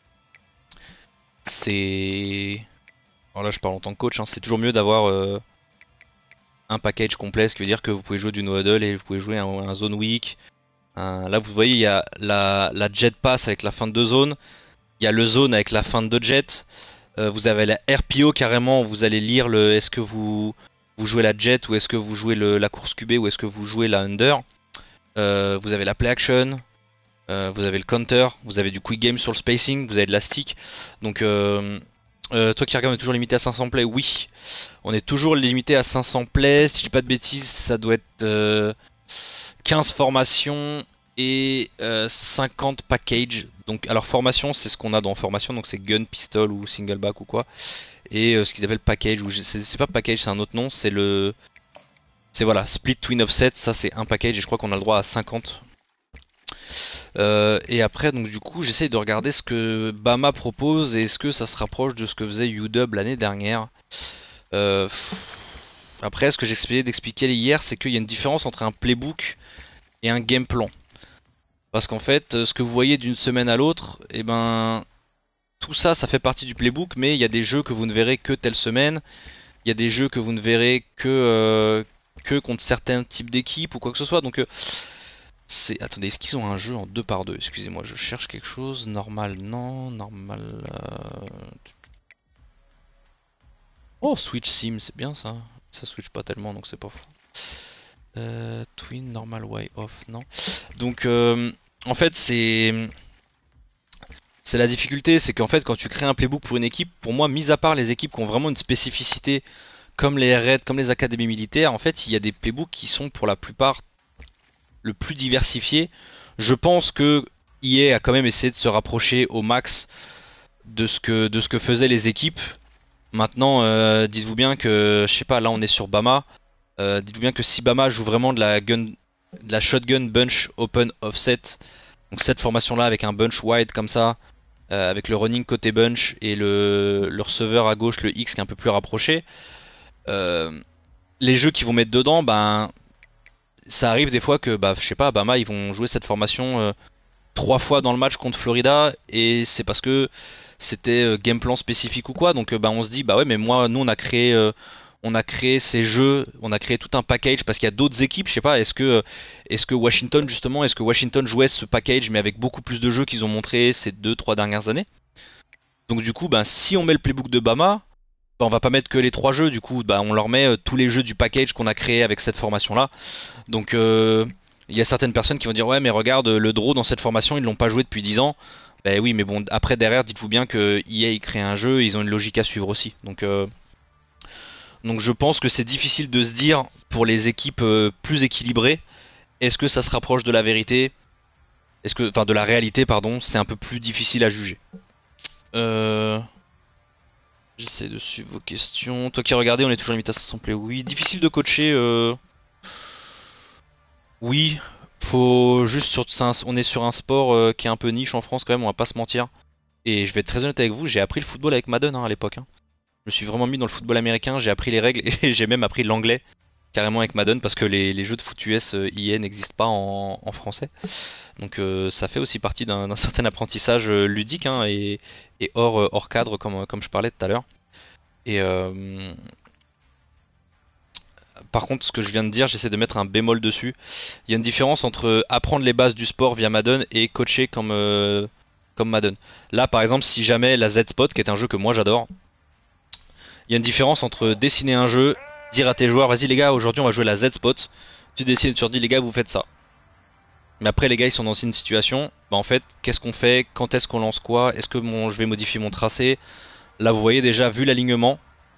C'est... Alors là je parle en tant que coach, hein, c'est toujours mieux d'avoir un package complet, ce qui veut dire que vous pouvez jouer du no huddle et vous pouvez jouer un zone weak. Là vous voyez il y a la jet pass avec la fin de 2 zones, il y a le zone avec la fin de 2 jets, vous avez la RPO carrément, vous allez lire le est-ce que vous jouez la jet ou est-ce que vous jouez la course QB ou est-ce que vous jouez la under. Vous avez la play action, vous avez le counter, vous avez du quick game sur le spacing, vous avez de la stick. Donc toi qui regardes, on est toujours limité à 500 plays. Oui, on est toujours limité à 500 plays. Si je dis pas de bêtises, ça doit être 15 formations et 50 packages. Donc, alors formation, c'est ce qu'on a dans formation, donc c'est gun, pistol ou single back ou quoi. Et ce qu'ils appellent package, ou c'est pas package, c'est un autre nom, c'est voilà, split twin offset, ça c'est un package et je crois qu'on a le droit à 50. Et après, donc du coup, j'essaye de regarder ce que Bama propose et est-ce que ça se rapproche de ce que faisait UW l'année dernière. Après, ce que j'ai essayé d'expliquer hier, c'est qu'il y a une différence entre un playbook et un game plan. Parce qu'en fait, ce que vous voyez d'une semaine à l'autre, et ben tout ça, ça fait partie du playbook, mais il y a des jeux que vous ne verrez que telle semaine, il y a des jeux que vous ne verrez que contre certains types d'équipes ou quoi que ce soit. Donc attendez, est-ce qu'ils ont un jeu en 2 par 2? Excusez-moi, je cherche quelque chose. Normal, non. Normal. Oh, Switch Sim, c'est bien ça. Ça switch pas tellement, donc c'est pas fou. Twin, normal, way off, non. Donc, en fait, c'est la difficulté, c'est qu'en fait, quand tu crées un playbook pour une équipe, pour moi, mis à part les équipes qui ont vraiment une spécificité, comme les raids, comme les académies militaires, en fait, il y a des playbooks qui sont pour la plupart le plus diversifiés. Je pense que EA a quand même essayé de se rapprocher au max de ce que faisaient les équipes. Maintenant, dites-vous bien que, je sais pas, là on est sur Bama. Dites-vous bien que si Bama joue vraiment de la shotgun bunch open offset, donc cette formation là avec un bunch wide comme ça, avec le running côté bunch et le receveur à gauche, le X qui est un peu plus rapproché, euh, les jeux qu'ils vont mettre dedans, ben ça arrive des fois que, bah, je sais pas, Bama ils vont jouer cette formation 3 fois dans le match contre Florida et c'est parce que c'était game plan spécifique ou quoi. Donc bah on se dit bah ouais mais moi nous on a créé ces jeux, on a créé tout un package parce qu'il y a d'autres équipes, je sais pas, est-ce que Washington justement, est-ce que Washington jouait ce package mais avec beaucoup plus de jeux qu'ils ont montré ces 2 3 dernières années. Donc du coup bah si on met le playbook de Bama, bah, on va pas mettre que les 3 jeux, du coup bah on leur met tous les jeux du package qu'on a créé avec cette formation là. Donc il y a certaines personnes qui vont dire ouais mais regarde le draw dans cette formation ils l'ont pas joué depuis 10 ans. Ben oui mais bon après derrière dites-vous bien que EA crée un jeu, ils ont une logique à suivre aussi. Donc je pense que c'est difficile de se dire pour les équipes plus équilibrées, est-ce que ça se rapproche de la vérité? Enfin de la réalité pardon, c'est un peu plus difficile à juger. Euh, J'essaie de suivre vos questions. Toi qui regardez, on est toujours limité à 500 play. Oui, difficile de coacher. Oui, faut juste on est sur un sport qui est un peu niche en France quand même, on va pas se mentir. Et je vais être très honnête avec vous, j'ai appris le football avec Madden à l'époque. Je me suis vraiment mis dans le football américain, j'ai appris les règles et j'ai même appris l'anglais carrément avec Madden parce que les jeux de foot US EA n'existent pas en français. Donc ça fait aussi partie d'un certain apprentissage ludique et hors cadre comme je parlais tout à l'heure. Et par contre, ce que je viens de dire, j'essaie de mettre un bémol dessus. Il y a une différence entre apprendre les bases du sport via Madden et coacher comme Madden. Là, par exemple, si jamais la Z-Spot, qui est un jeu que moi j'adore, il y a une différence entre dessiner un jeu, dire à tes joueurs, vas-y les gars, aujourd'hui on va jouer la Z-Spot. Tu dessines, tu leur dis, les gars, vous faites ça. Mais après, les gars, ils sont dans une situation, bah en fait, qu'est-ce qu'on fait? Quand est-ce qu'on lance quoi? Est-ce que je vais modifier mon tracé? Là, vous voyez déjà, vu l'alignement,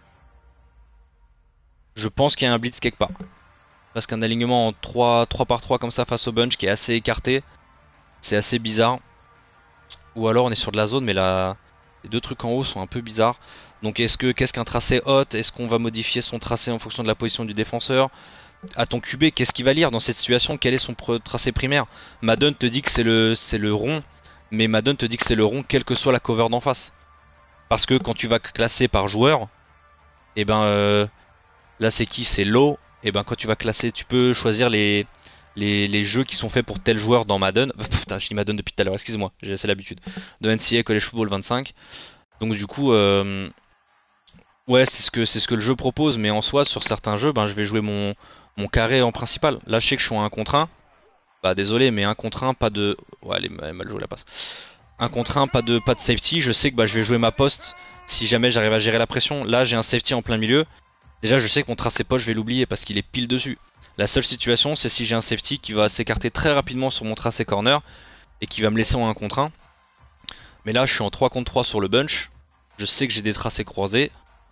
je pense qu'il y a un blitz quelque part. Parce qu'un alignement en 3 par 3 comme ça face au bunch qui est assez écarté, c'est assez bizarre. Ou alors on est sur de la zone mais là les 2 trucs en haut sont un peu bizarres. Donc qu'est-ce qu'un tracé hot? Est-ce qu'on va modifier son tracé en fonction de la position du défenseur? À ton QB, qu'est-ce qu'il va lire dans cette situation? Quel est son tracé primaire? Madden te dit que c'est le rond, mais Madden te dit que c'est le rond quelle que soit la cover d'en face. Parce que quand tu vas classer par joueur, et ben là c'est qui? C'est low. Et ben quand tu vas classer, tu peux choisir les jeux qui sont faits pour tel joueur dans Madden. Putain, je dis Madden depuis tout à l'heure, excuse-moi, j'ai assez l'habitude. De NCAA College Football 25. Donc du coup, ouais, c'est ce que le jeu propose, mais en soi, sur certains jeux, ben je vais jouer mon carré en principal. Là, je sais que je suis en 1 contre 1. Bah désolé, mais 1 contre 1, pas de. Ouais, elle est mal jouée la passe. 1 contre 1, pas de safety. Je sais que bah, je vais jouer ma poste si jamais j'arrive à gérer la pression. Là, j'ai un safety en plein milieu. Déjà, je sais que mon tracé poste, je vais l'oublier parce qu'il est pile dessus. La seule situation, c'est si j'ai un safety qui va s'écarter très rapidement sur mon tracé corner et qui va me laisser en 1 contre 1. Mais là, je suis en 3 contre 3 sur le bunch. Je sais que j'ai des tracés croisés.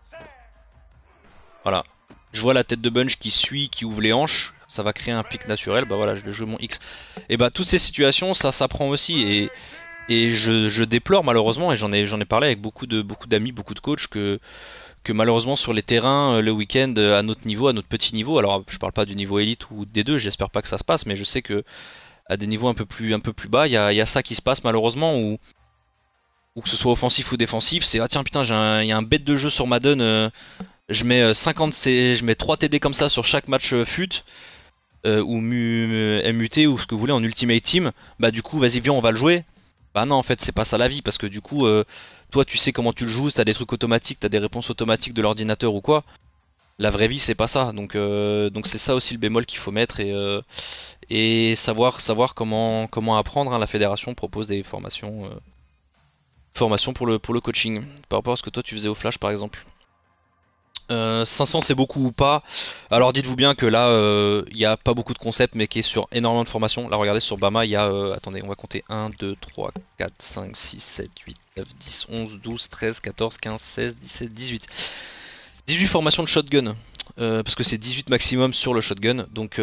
Voilà. Je vois la tête de bunch qui suit, qui ouvre les hanches. Ça va créer un pic naturel. Bah voilà, je vais jouer mon X. Et bah, toutes ces situations, ça s'apprend aussi. Et je déplore malheureusement, et j'en ai parlé avec beaucoup d'amis, beaucoup de coachs, que malheureusement sur les terrains le week-end à notre niveau, à notre petit niveau, alors je parle pas du niveau élite ou des deux, j'espère pas que ça se passe, mais je sais que à des niveaux un peu plus bas, il y a ça qui se passe malheureusement, ou que ce soit offensif ou défensif, c'est ah tiens putain, il y a un bête de jeu sur Madden, je mets 50 je mets 3 TD comme ça sur chaque match fut, ou MUT ou ce que vous voulez en Ultimate Team, bah du coup vas-y viens on va le jouer. Bah non en fait c'est pas ça la vie parce que du coup toi tu sais comment tu le joues, t'as des trucs automatiques, t'as des réponses automatiques de l'ordinateur ou quoi. La vraie vie c'est pas ça donc c'est ça aussi le bémol qu'il faut mettre et savoir comment apprendre hein. La fédération propose des formations pour le coaching par rapport à ce que toi tu faisais au Flash par exemple. 500 c'est beaucoup ou pas? Alors dites-vous bien que là il n'y a pas beaucoup de concepts mais qui est sur énormément de formations. Là regardez sur Bama il y a attendez on va compter 1, 2, 3, 4, 5, 6, 7, 8, 9, 10, 11, 12, 13, 14, 15, 16, 17, 18. 18 formations de shotgun. Parce que c'est 18 maximum sur le shotgun. Donc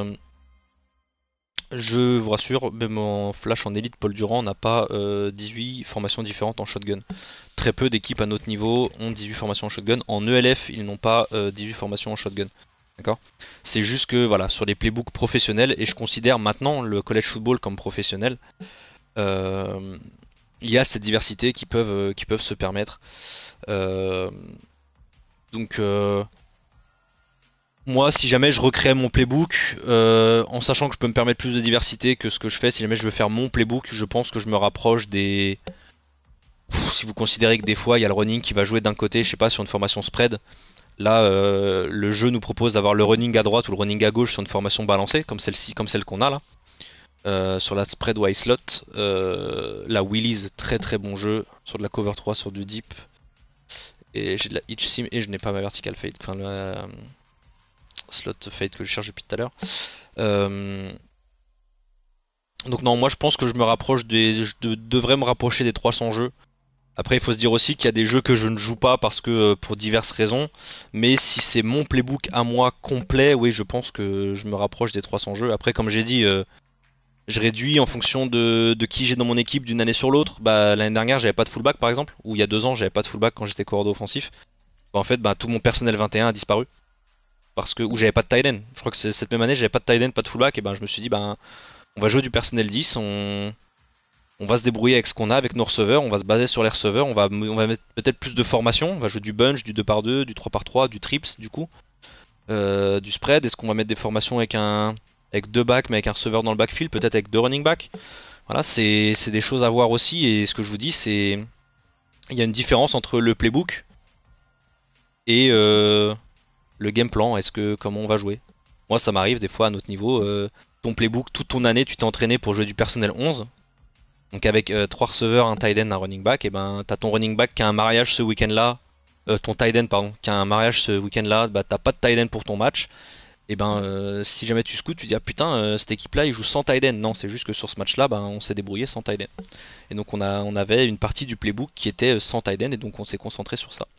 je vous rassure, même en Flash en élite, Paul Durand n'a pas 18 formations différentes en shotgun. Très peu d'équipes à notre niveau ont 18 formations en shotgun. En ELF, ils n'ont pas 18 formations en shotgun. D'accord. C'est juste que voilà, sur les playbooks professionnels, et je considère maintenant le college football comme professionnel, euh, il y a cette diversité qui peuvent se permettre. Euh, donc moi, si jamais je recrée mon playbook, en sachant que je peux me permettre plus de diversité que ce que je fais, si jamais je veux faire mon playbook, je pense que je me rapproche des. Si vous considérez que des fois il y a le running qui va jouer d'un côté, je sais pas, sur une formation spread, là le jeu nous propose d'avoir le running à droite ou le running à gauche sur une formation balancée, comme celle-ci, comme celle qu'on a là. Sur la spread ou high slot, la Willy's, très très bon jeu, sur de la cover 3, sur du deep. Et j'ai de la hitch sim et je n'ai pas ma vertical fade, enfin la slot fade que je cherche depuis tout à l'heure. Euh, donc non, moi je pense que je me rapproche je devrais me rapprocher des 300 jeux. Après, il faut se dire aussi qu'il y a des jeux que je ne joue pas parce que pour diverses raisons. Mais si c'est mon playbook à moi complet, oui, je pense que je me rapproche des 300 jeux. Après, comme j'ai dit, je réduis en fonction de qui j'ai dans mon équipe d'une année sur l'autre. Bah, l'année dernière, j'avais pas de fullback par exemple, ou il y a 2 ans, j'avais pas de fullback quand j'étais coordonnateur offensif. Bah, en fait, bah, tout mon personnel 21 a disparu parce que ou j'avais pas de tight end. Je crois que cette même année, j'avais pas de tight end, pas de fullback, et ben je me suis dit, bah, on va jouer du personnel 10, on va se débrouiller avec ce qu'on a, avec nos receveurs, on va se baser sur les receveurs, on va mettre peut-être plus de formation, on va jouer du bunch, du 2x2, du 3x3, du trips du coup, du spread, est-ce qu'on va mettre des formations avec 2 backs mais avec un receveur dans le backfield, peut-être avec 2 running backs. Voilà, c'est des choses à voir aussi et ce que je vous dis c'est il y a une différence entre le playbook et le game plan, est-ce que comment on va jouer. Moi ça m'arrive des fois à notre niveau, ton playbook, toute ton année tu t'es entraîné pour jouer du personnel 11. Donc avec 3 receveurs, un tight end, un running back, et ben t'as ton running back qui a un mariage ce week-end-là, ton tight end pardon, qui a un mariage ce week-end-là, bah t'as pas de tight end pour ton match. Et ben si jamais tu scoutes, tu dis ah putain cette équipe-là ils jouent sans tight end. Non, c'est juste que sur ce match-là, ben on s'est débrouillé sans tight end. Et donc on avait une partie du playbook qui était sans tight end et donc on s'est concentré sur ça.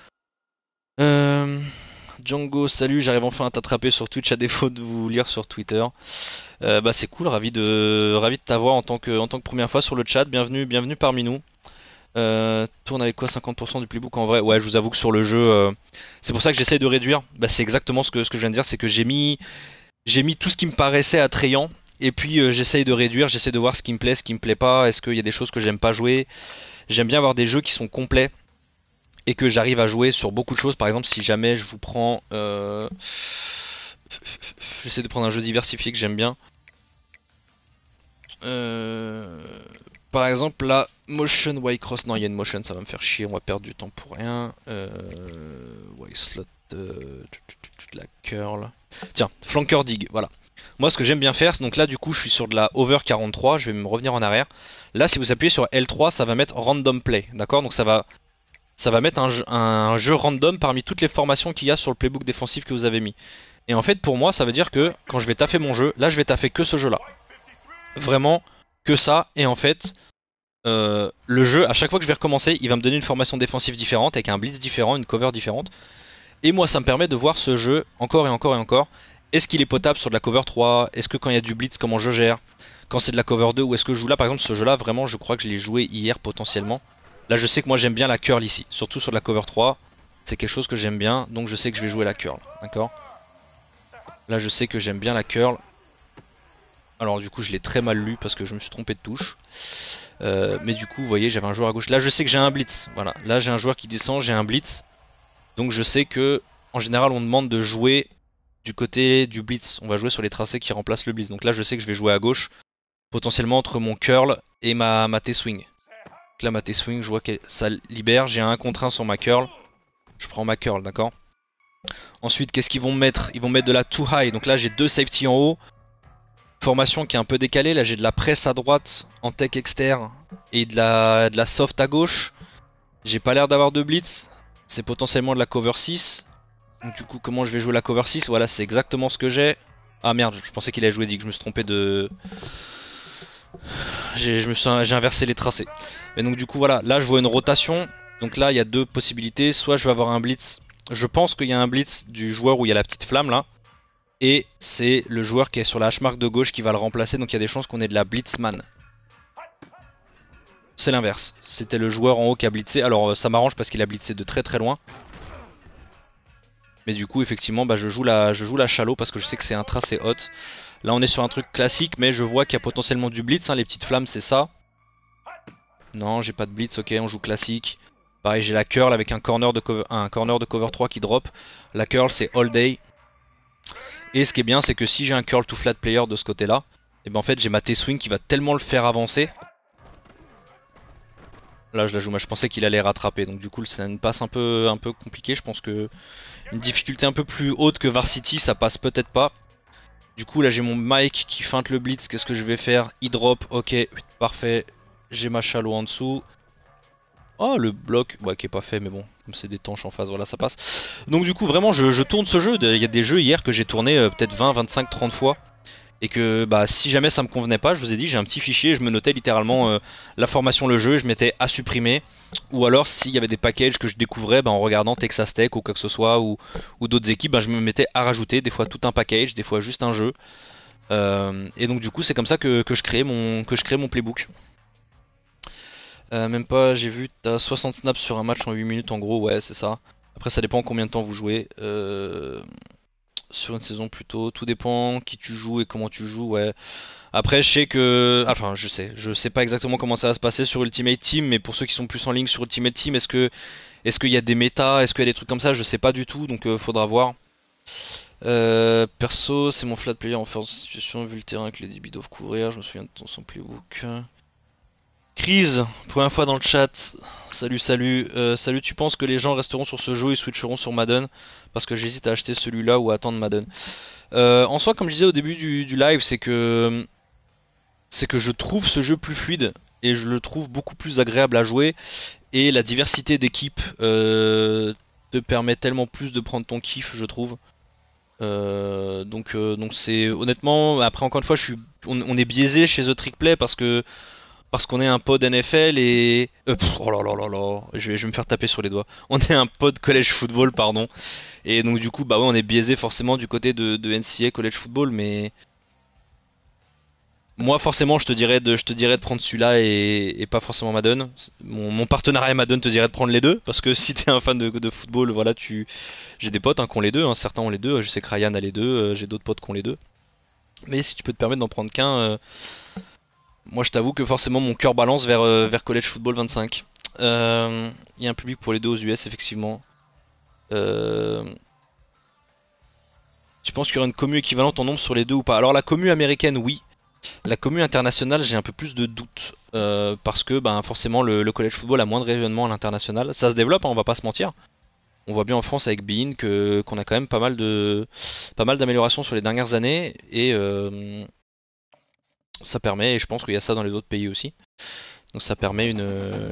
Euh, Django, salut, j'arrive enfin à t'attraper sur Twitch à défaut de vous lire sur Twitter. Bah c'est cool, ravi de t'avoir en tant que première fois sur le chat. Bienvenue parmi nous. Tourne avec quoi 50% du playbook en vrai? Ouais, je vous avoue que sur le jeu, c'est pour ça que j'essaye de réduire. Bah c'est exactement ce que je viens de dire, c'est que j'ai mis tout ce qui me paraissait attrayant. Et puis j'essaye de réduire, j'essaie de voir ce qui me plaît, ce qui me plaît pas. Est-ce qu'il y a des choses que j'aime pas jouer? J'aime bien avoir des jeux qui sont complets et que j'arrive à jouer sur beaucoup de choses. Par exemple, si jamais je vous prends, j'essaie de prendre un jeu diversifié que j'aime bien. Euh, Par exemple, la motion Y-cross. Non, il y a une motion, ça va me faire chier. On va perdre du temps pour rien. Y-slot, la curl. Tiens, flanker dig, voilà. Moi, ce que j'aime bien faire, donc là, du coup, je suis sur de la over 43. Je vais me revenir en arrière. Là, si vous appuyez sur L3, ça va mettre random play, d'accord? Donc ça va mettre un jeu random parmi toutes les formations qu'il y a sur le playbook défensif que vous avez mis. Et en fait, pour moi, ça veut dire que quand je vais taffer mon jeu, là, je vais taffer que ce jeu-là. Vraiment que ça. Et en fait, le jeu, à chaque fois que je vais recommencer, il va me donner une formation défensive différente, avec un blitz différent, une cover différente. Et moi, ça me permet de voir ce jeu encore et encore et encore. Est-ce qu'il est potable sur de la cover 3? Est-ce que quand il y a du blitz, comment je gère? Quand c'est de la cover 2, ou est-ce que je joue là? Par exemple, ce jeu-là, vraiment, je crois que je l'ai joué hier potentiellement. Là, je sais que moi, j'aime bien la curl ici, surtout sur de la cover 3. C'est quelque chose que j'aime bien, donc je sais que je vais jouer la curl. D'accord? Là, je sais que j'aime bien la curl. Alors, du coup, je l'ai très mal lu parce que je me suis trompé de touche. Mais du coup, vous voyez, j'avais un joueur à gauche. Là, je sais que j'ai un blitz. Voilà. Là, j'ai un joueur qui descend, j'ai un blitz. Donc, je sais que, en général, on demande de jouer du côté du blitz. On va jouer sur les tracés qui remplacent le blitz. Donc là, je sais que je vais jouer à gauche, potentiellement entre mon curl et ma T-swing. Donc là, ma T-swing, je vois que ça libère. J'ai un 1 contre 1 sur ma curl. Je prends ma curl, d'accord. Ensuite, qu'est-ce qu'ils vont me mettre? Ils vont mettre de la too high. Donc là, j'ai 2 safety en haut. Formation qui est un peu décalée. Là, j'ai de la presse à droite en tech externe et de la soft à gauche. J'ai pas l'air d'avoir de blitz. C'est potentiellement de la cover 6. Donc du coup, comment je vais jouer la cover 6? Voilà, c'est exactement ce que j'ai. Ah merde, je pensais qu'il allait jouer dit que je me suis trompé de... J'ai inversé les tracés. Mais donc du coup, voilà, là je vois une rotation. Donc là, il y a deux possibilités. Soit je vais avoir un blitz. Je pense qu'il y a un blitz du joueur où il y a la petite flamme là. Et c'est le joueur qui est sur la hache-marque de gauche qui va le remplacer. Donc il y a des chances qu'on ait de la blitzman. C'est l'inverse. C'était le joueur en haut qui a blitzé. Alors ça m'arrange parce qu'il a blitzé de très très loin. Mais du coup, effectivement, bah, je joue la shallow parce que je sais que c'est un tracé hot. Là, on est sur un truc classique, mais je vois qu'il y a potentiellement du blitz. Hein, les petites flammes, c'est ça. Non, j'ai pas de blitz. Ok, on joue classique. Pareil, j'ai la curl avec un corner de cover 3 qui drop. La curl, c'est all day. Et ce qui est bien, c'est que si j'ai un curl to flat player de ce côté-là, et ben en fait, j'ai ma T-swing qui va tellement le faire avancer. Là, je la joue, moi je pensais qu'il allait rattraper. Donc du coup, c'est une passe un peu compliquée. Je pense que une difficulté un peu plus haute que Varsity, ça passe peut-être pas. Du coup, là j'ai mon Mike qui feinte le blitz. Qu'est-ce que je vais faire? Il drop, ok, parfait. J'ai ma shallow en dessous. Oh, le bloc, bah, qui est pas fait, mais bon, comme c'est des tanches en face, voilà, ça passe. Donc du coup, vraiment, je tourne ce jeu. Il y a des jeux hier que j'ai tourné peut-être 20, 25, 30 fois. Et que bah si jamais ça me convenait pas, je vous ai dit j'ai un petit fichier, je me notais littéralement la formation, le jeu, et je mettais à supprimer. Ou alors s'il y avait des packages que je découvrais bah, en regardant Texas Tech ou quoi que ce soit ou d'autres équipes, bah, je me mettais à rajouter des fois tout un package, des fois juste un jeu. Et donc du coup c'est comme ça que je crée mon playbook. Même pas, j'ai vu t'as 60 snaps sur un match en 8 minutes en gros, ouais c'est ça. Après ça dépend combien de temps vous jouez. Sur une saison plutôt, tout dépend qui tu joues et comment tu joues, ouais. Après, je sais que, enfin, je sais pas exactement comment ça va se passer sur Ultimate Team, mais pour ceux qui sont plus en ligne sur Ultimate Team, est-ce qu'il y a des méta, est-ce qu'il y a des trucs comme ça, je sais pas du tout, donc faudra voir. Perso, c'est mon flat player en force situation, vu le terrain que les DB doivent couvrir, je me souviens de son playbook. Crise, première fois dans le chat. Salut, salut. Salut, tu penses que les gens resteront sur ce jeu et switcheront sur Madden? Parce que j'hésite à acheter celui-là ou à attendre Madden. En soi, comme je disais au début du live, c'est que je trouve ce jeu plus fluide et je le trouve beaucoup plus agréable à jouer. Et la diversité d'équipes te permet tellement plus de prendre ton kiff, je trouve. Donc c'est honnêtement, après encore une fois, on est biaisé chez The Trick Play parce qu'on est un pod NFL et... oh là là là là, je vais me faire taper sur les doigts. On est un pod college football, pardon. Et donc du coup, bah ouais, on est biaisé forcément du côté de NCAA college football, mais... Moi forcément je te dirais de prendre celui-là et pas forcément Madden. Mon partenariat Madden te dirait de prendre les deux, parce que si t'es un fan de football, voilà, j'ai des potes hein, qui ont les deux, hein, certains ont les deux, je sais que Ryan a les deux, j'ai d'autres potes qui ont les deux. Mais si tu peux te permettre d'en prendre qu'un... moi je t'avoue que forcément mon cœur balance vers College Football 25. Il y a un public pour les deux aux US effectivement. Euh, tu penses qu'il y aura une commu équivalente en nombre sur les deux ou pas? Alors la commu américaine oui. La commu internationale j'ai un peu plus de doutes. Parce que ben, forcément le College Football a moins de rayonnement à l'international. Ça se développe, hein, on va pas se mentir. On voit bien en France avec Bein qu'on a quand même pas mal d'améliorations sur les dernières années. Et ça permet, et je pense qu'il y a ça dans les autres pays aussi. Donc ça permet une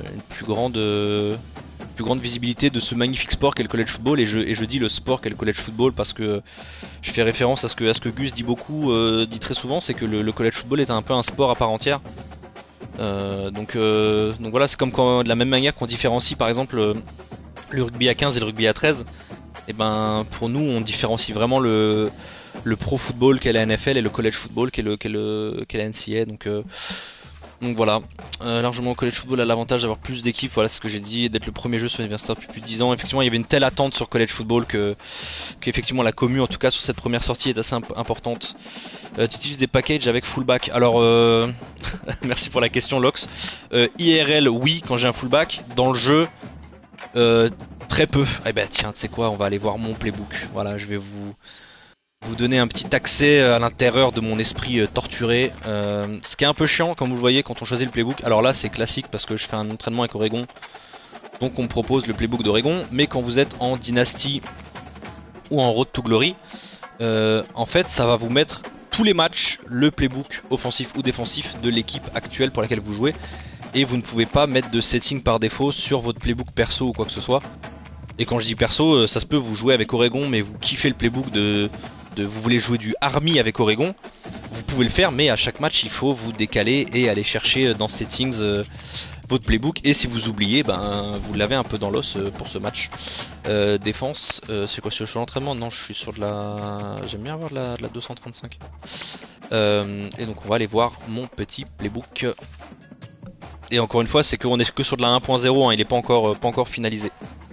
plus grande visibilité de ce magnifique sport qu'est le college football. Et je dis le sport qu'est le college football parce que je fais référence à ce que Gus dit beaucoup, dit très souvent, c'est que le college football est un peu un sport à part entière. Donc voilà, c'est comme quand, de la même manière qu'on différencie par exemple le rugby à 15 et le rugby à 13. Et ben pour nous on différencie vraiment le pro football qu'est la NFL et le college football qu'est la NCAA. Donc voilà, largement le college football a l'avantage d'avoir plus d'équipes, voilà c'est ce que j'ai dit, d'être le premier jeu sur University depuis plus de 10 ans. Effectivement il y avait une telle attente sur college football qu'effectivement la commu en tout cas sur cette première sortie est assez importante. Tu utilises des packages avec fullback, alors merci pour la question Lox. IRL oui quand j'ai un fullback, dans le jeu très peu. Eh ben tiens tu sais quoi, on va aller voir mon playbook, voilà je vais vous vous donner un petit accès à l'intérieur de mon esprit torturé. Ce qui est un peu chiant, comme vous le voyez, quand on choisit le playbook. Alors là, c'est classique parce que je fais un entraînement avec Oregon, donc on me propose le playbook d'Oregon. Mais quand vous êtes en Dynasty ou en Road to Glory, en fait, ça va vous mettre tous les matchs le playbook offensif ou défensif de l'équipe actuelle pour laquelle vous jouez. Et vous ne pouvez pas mettre de setting par défaut sur votre playbook perso ou quoi que ce soit. Et quand je dis perso, ça se peut vous jouez avec Oregon, mais vous kiffez le playbook vous voulez jouer du Army avec Oregon, vous pouvez le faire, mais à chaque match il faut vous décaler et aller chercher dans settings votre playbook. Et si vous oubliez, ben vous l'avez un peu dans l'os pour ce match. Défense, c'est quoi, sur l'entraînement? Non, je suis sur de la... J'aime bien avoir de la 235. Et donc on va aller voir mon petit playbook. Et encore une fois, c'est qu'on est que sur de la 1.0, hein, il est pas encore finalisé.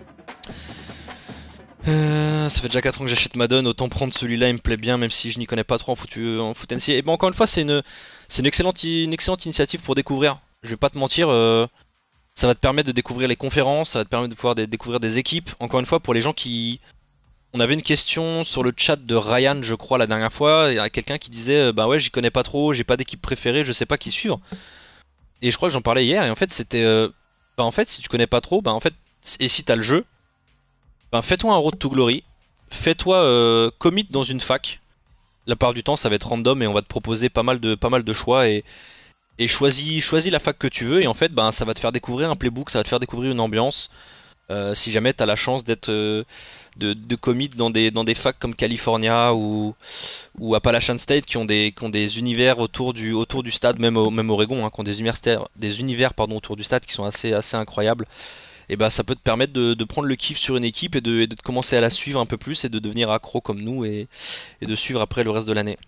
Ça fait déjà 4 ans que j'achète Madden, autant prendre celui-là, il me plaît bien, même si je n'y connais pas trop en foot NCAA. Et ben encore une fois, c'est une excellente initiative pour découvrir. Je vais pas te mentir, ça va te permettre de découvrir les conférences, ça va te permettre de pouvoir découvrir des équipes. Encore une fois, pour les gens qui... On avait une question sur le chat de Ryan, je crois, la dernière fois. Il y a quelqu'un qui disait, bah ouais, j'y connais pas trop, j'ai pas d'équipe préférée, je sais pas qui suivre. Et je crois que j'en parlais hier, et en fait, c'était... bah en fait, si tu connais pas trop, bah en fait, et si t'as le jeu, ben fais-toi un Road to Glory, fais-toi commit dans une fac. La plupart du temps ça va être random et on va te proposer pas mal de choix et choisis la fac que tu veux et en fait ben ça va te faire découvrir un playbook, ça va te faire découvrir une ambiance. Si jamais t'as la chance d'être de commit dans des facs comme California ou Appalachian State qui ont des univers autour du stade, même Oregon, hein, qui ont des univers pardon autour du stade qui sont assez incroyables. Et bah ça peut te permettre de prendre le kiff sur une équipe et de commencer à la suivre un peu plus et de devenir accro comme nous et de suivre après le reste de l'année.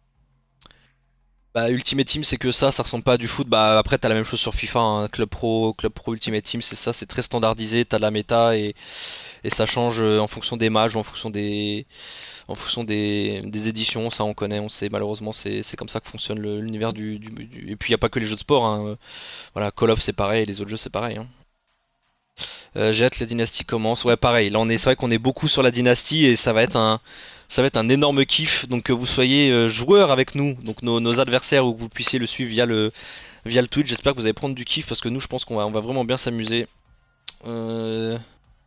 Bah Ultimate Team c'est que ça ressemble pas à du foot. Bah après t'as la même chose sur FIFA, hein. Club Pro Ultimate Team c'est ça, c'est très standardisé, t'as la méta et ça change en fonction des matchs ou en fonction des éditions, ça on connaît, on sait malheureusement c'est comme ça que fonctionne l'univers Et puis y a pas que les jeux de sport, hein. Voilà, Call of c'est pareil, les autres jeux c'est pareil, hein. J'ai hâte que la dynastie commence. Ouais, pareil. Là, c'est vrai qu'on est beaucoup sur la dynastie et ça va être un énorme kiff. Donc que vous soyez joueurs avec nous, donc nos adversaires, ou que vous puissiez le suivre via le Twitch. J'espère que vous allez prendre du kiff parce que nous, je pense qu'on va vraiment bien s'amuser. Euh,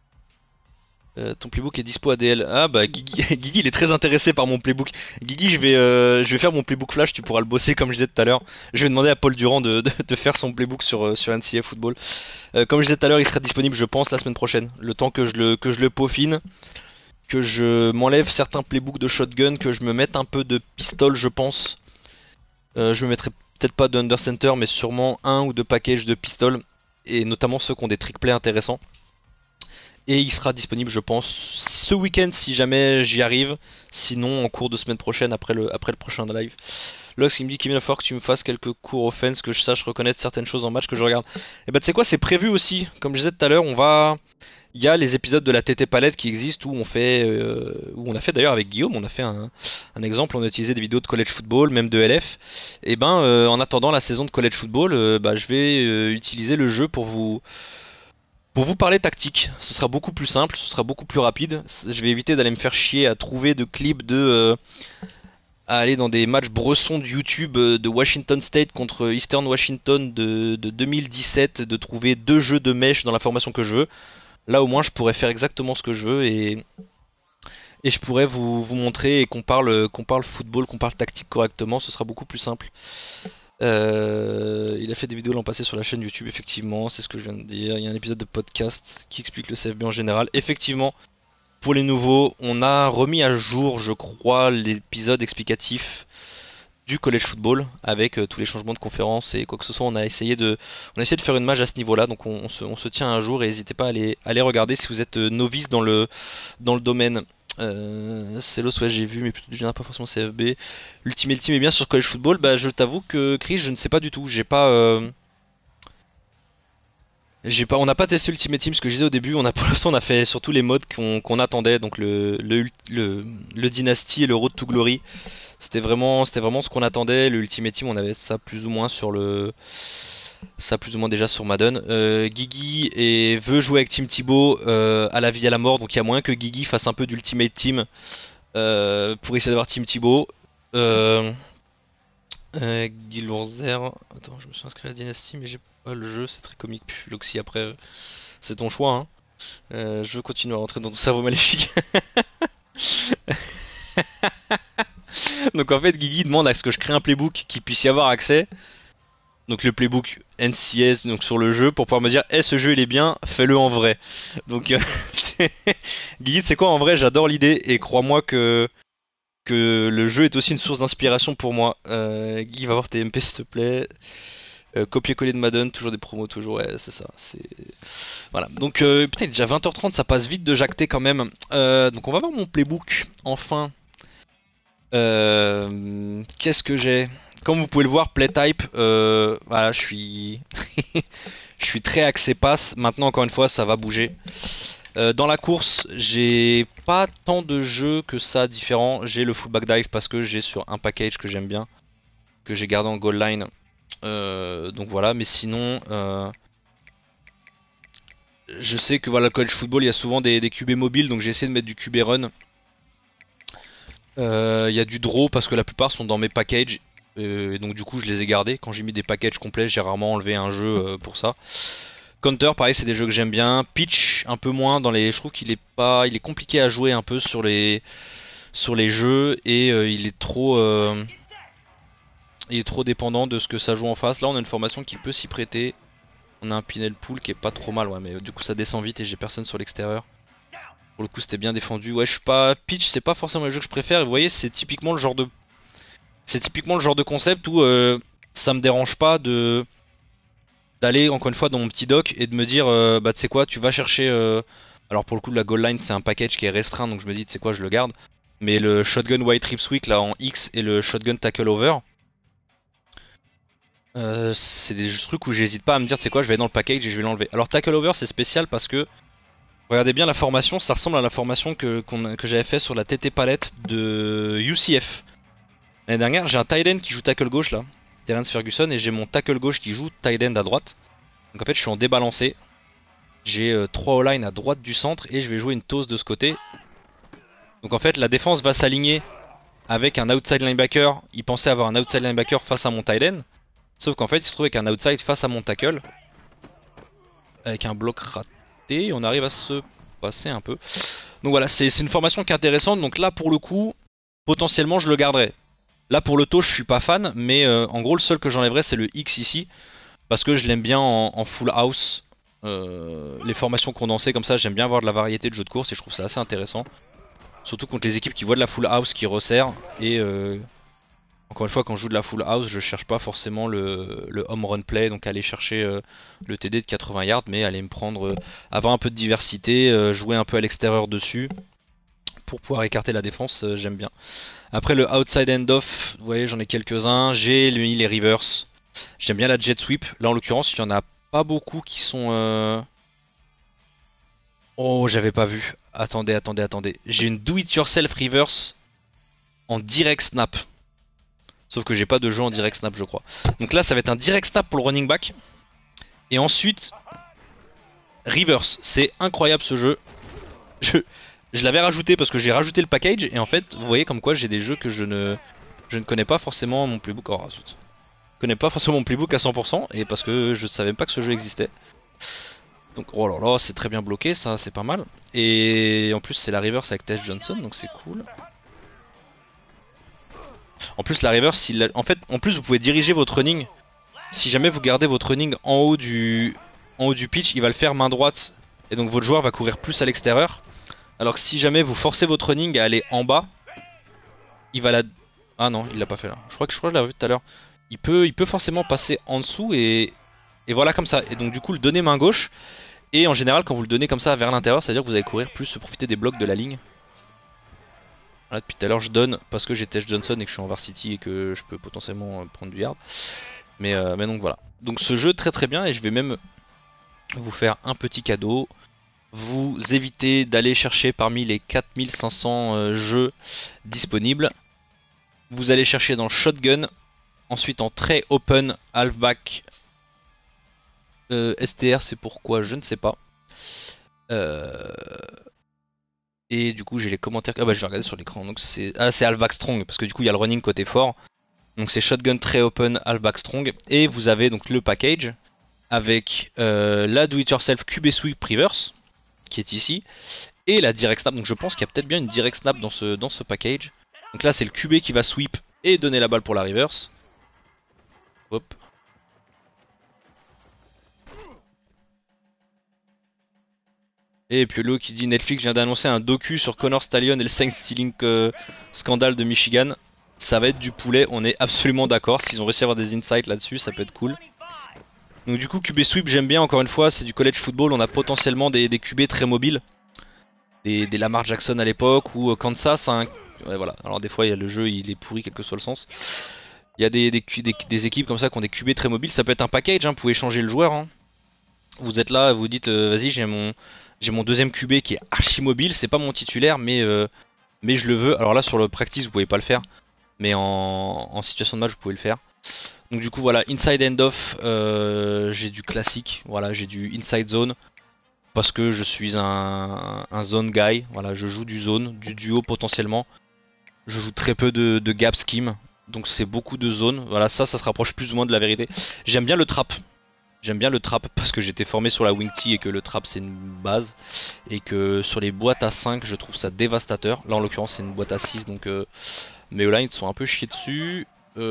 ton playbook est dispo ADL. Ah bah Guigui, Guigui il est très intéressé par mon playbook. Guigui, je vais faire mon playbook flash, tu pourras le bosser comme je disais tout à l'heure. Je vais demander à Paul Durand de faire son playbook sur NCAA Football. Comme je disais tout à l'heure, il sera disponible je pense la semaine prochaine. Le temps que je le peaufine, que je m'enlève certains playbooks de shotgun, que je me mette un peu de pistol je pense. Je me mettrai peut-être pas de under center mais sûrement un ou deux packages de pistol. Et notamment ceux qui ont des trick plays intéressants. Et il sera disponible, je pense, ce week-end si jamais j'y arrive. Sinon, en cours de semaine prochaine, après le prochain live. Lox qui me dit qu'il va falloir que tu me fasses quelques cours offense, que je sache reconnaître certaines choses en match que je regarde. Et bah, tu sais quoi, c'est prévu aussi. Comme je disais tout à l'heure, il y a les épisodes de la TT Palette qui existent où on a fait d'ailleurs avec Guillaume, on a fait un exemple, on a utilisé des vidéos de college football, même de LF. Et ben, en attendant la saison de college football, bah, je vais utiliser le jeu pour vous parler tactique. Ce sera beaucoup plus simple, ce sera beaucoup plus rapide. Je vais éviter d'aller me faire chier à trouver de clips à aller dans des matchs bressons de YouTube de Washington State contre Eastern Washington de 2017, de trouver deux jeux de mèche dans la formation que je veux. Là au moins je pourrais faire exactement ce que je veux et je pourrais vous montrer et qu'on parle football, qu'on parle tactique correctement, ce sera beaucoup plus simple. Il a fait des vidéos l'an passé sur la chaîne YouTube, effectivement, c'est ce que je viens de dire. Il y a un épisode de podcast qui explique le CFB en général. Effectivement, pour les nouveaux, on a remis à jour, je crois, l'épisode explicatif du college football avec tous les changements de conférence et quoi que ce soit. On a essayé de faire une mage à ce niveau-là, donc on se tient à jour et n'hésitez pas à aller regarder si vous êtes novice dans le domaine. C'est l'os, ouais, j'ai vu, mais plutôt du général, pas forcément CFB. L'Ultimate Team est bien sur College Football. Bah, je t'avoue que Chris, je ne sais pas du tout. On n'a pas testé Ultimate Team, ce que je disais au début. Pour l'instant, on a fait surtout les modes qu'on attendait, donc le Dynasty et le Road to Glory. C'était vraiment ce qu'on attendait. Le Ultimate Team, on avait ça plus ou moins déjà sur Madden. Guigui veut jouer avec Team Thibaut à la vie à la mort, donc il y a moyen que Guigui fasse un peu d'Ultimate Team pour essayer d'avoir Team Thibaut. Euh, Guilorzer. Attends, je me suis inscrit à Dynasty, mais j'ai pas le jeu, c'est très comique. Puis Loxy, après, c'est ton choix, hein. Je veux continuer à rentrer dans ton cerveau maléfique. Donc en fait, Guigui demande à ce que je crée un playbook qui puisse y avoir accès. Donc le playbook NCS donc sur le jeu pour pouvoir me dire ce jeu il est bien, fais-le en vrai. Donc Guigui, c'est quoi en vrai, j'adore l'idée et crois-moi que le jeu est aussi une source d'inspiration pour moi. Guy, va voir tes MP s'il te plaît. Copier-coller de Madden, toujours des promos, toujours, ouais, c'est ça. C'est voilà. Donc putain, il est déjà 20h30, ça passe vite de jacter quand même. Donc on va voir mon playbook. Enfin, qu'est-ce que j'ai? Comme vous pouvez le voir, playtype, voilà, je suis, je suis très axé passe. Maintenant, encore une fois, ça va bouger. Dans la course, j'ai pas tant de jeux que ça différents. J'ai le fullback dive parce que j'ai sur un package que j'aime bien, que j'ai gardé en goal line. Donc voilà, mais sinon, je sais que voilà, le college football, il y a souvent des QB mobiles, donc j'ai essayé de mettre du QB run. Il y a du draw parce que la plupart sont dans mes packages. Et donc du coup je les ai gardés. Quand j'ai mis des packages complets, j'ai rarement enlevé un jeu pour ça. Counter, pareil, c'est des jeux que j'aime bien. Pitch, un peu moins dans les. Je trouve qu'il est pas, il est compliqué à jouer un peu sur les jeux et il est trop dépendant de ce que ça joue en face. Là, on a une formation qui peut s'y prêter. On a un Pinel Pool qui est pas trop mal, ouais, mais du coup ça descend vite et j'ai personne sur l'extérieur. Pour le coup, c'était bien défendu. Ouais, je suis pas pitch, c'est pas forcément le jeu que je préfère. Et vous voyez, c'est typiquement le genre de concept où ça me dérange pas de d'aller encore une fois dans mon petit dock et de me dire bah tu sais quoi, tu vas chercher alors pour le coup la goal line c'est un package qui est restreint donc je me dis tu sais quoi, je le garde, mais le shotgun white trips weak là en X et le shotgun tackle over c'est des trucs où j'hésite pas à me dire tu sais quoi, je vais aller dans le package et je vais l'enlever. Alors tackle over c'est spécial parce que regardez bien la formation, ça ressemble à la formation que j'avais fait sur la TT palette de UCF l'année dernière. J'ai un tight end qui joue tackle gauche là, Terence Ferguson, et j'ai mon tackle gauche qui joue tight end à droite. Donc en fait je suis en débalancé. J'ai 3 O-line à droite du centre et je vais jouer une toast de ce côté. Donc en fait la défense va s'aligner avec un outside linebacker. Il pensait avoir un outside linebacker face à mon tight end. Sauf qu'en fait il se trouve avec un outside face à mon tackle. Avec un bloc raté. On arrive à se passer un peu. Donc voilà, c'est une formation qui est intéressante. Donc là pour le coup, potentiellement je le garderai. Là pour le taux je suis pas fan. Mais en gros le seul que j'enlèverai c'est le X ici. Parce que je l'aime bien en full house. Les formations condensées comme ça, j'aime bien avoir de la variété de jeux de course et je trouve ça assez intéressant. Surtout contre les équipes qui voient de la full house qui resserrent. Et encore une fois, quand je joue de la full house, je cherche pas forcément le home run play, donc aller chercher le TD de 80 yards, mais aller me prendre, avoir un peu de diversité, jouer un peu à l'extérieur dessus pour pouvoir écarter la défense, j'aime bien. Après le outside end-off, vous voyez, j'en ai quelques-uns. J'ai les rivers. J'aime bien la jet sweep. Là, en l'occurrence, il y en a pas beaucoup qui sont. Oh, j'avais pas vu. Attendez, attendez, attendez. J'ai une do-it-yourself reverse en direct snap. Sauf que j'ai pas de jeu en direct snap, je crois. Donc là, ça va être un direct snap pour le running back. Et ensuite, reverse. C'est incroyable ce jeu. Je, je l'avais rajouté parce que j'ai rajouté le package. Et en fait, vous voyez comme quoi j'ai des jeux que je ne connais pas forcément mon playbook. Oh, zut. Je connais pas forcément mon playbook à 100%. Et parce que je savais pas que ce jeu existait. Donc oh là là, c'est très bien bloqué, ça c'est pas mal. Et en plus c'est la reverse avec Tess Johnson, donc c'est cool. En plus la reverse, en fait, en plus vous pouvez diriger votre running. Si jamais vous gardez votre running en haut du pitch, il va le faire main droite. Et donc votre joueur va courir plus à l'extérieur. Alors que si jamais vous forcez votre running à aller en bas, il va la... Ah non, il l'a pas fait là. Je crois que je l'avais vu tout à l'heure. Il peut forcément passer en dessous et voilà comme ça. Et donc du coup le donner main gauche. Et en général, quand vous le donnez comme ça vers l'intérieur, c'est à dire que vous allez courir plus, se profiter des blocs de la ligne. Voilà, depuis tout à l'heure, je donne parce que j'ai Tess Johnson et que je suis en varsity et que je peux potentiellement prendre du yard. Mais donc voilà. Donc ce jeu très très bien et je vais même vous faire un petit cadeau. Vous évitez d'aller chercher parmi les 4500 jeux disponibles. Vous allez chercher dans Shotgun, ensuite en très open, halfback. STR c'est pourquoi je ne sais pas. Et du coup j'ai les commentaires. Ah bah je vais regarder sur l'écran. Donc c'est halfback strong parce que du coup il y a le running côté fort. Donc c'est shotgun très open, halfback strong. Et vous avez donc le package avec la do it yourself QB sweep reverse qui est ici et la direct snap. Donc je pense qu'il y a peut-être bien une direct snap dans ce package. Donc là c'est le QB qui va sweep et donner la balle pour la reverse. Hop. Et Piolo qui dit Netflix vient d'annoncer un docu sur Connor Stallion et le sign stealing scandale de Michigan. Ça va être du poulet, on est absolument d'accord. S'ils ont réussi à avoir des insights là-dessus, ça peut être cool. Donc du coup QB sweep j'aime bien, encore une fois, c'est du college football, on a potentiellement des QB très mobiles. Des Lamar Jackson à l'époque ou Kansas. Hein. Ouais, voilà. Alors des fois il y a le jeu, il est pourri quel que soit le sens. Il y a des équipes comme ça qui ont des QB très mobiles, ça peut être un package, hein. Vous pouvez changer le joueur. Hein. Vous êtes là, vous dites vas-y j'ai mon deuxième QB qui est archi mobile, c'est pas mon titulaire mais je le veux. Alors là sur le practice vous pouvez pas le faire, mais en situation de match vous pouvez le faire. Donc du coup voilà, inside end off, j'ai du classique, voilà j'ai du inside zone parce que je suis un zone guy, voilà je joue du zone, du duo potentiellement. Je joue très peu de gap scheme, donc c'est beaucoup de zones. Voilà ça se rapproche plus ou moins de la vérité. J'aime bien le trap. J'aime bien le trap parce que j'étais formé sur la wing tee et que le trap c'est une base. Et que sur les boîtes à 5 je trouve ça dévastateur. Là en l'occurrence c'est une boîte à 6 donc mes O-line sont un peu chiés dessus.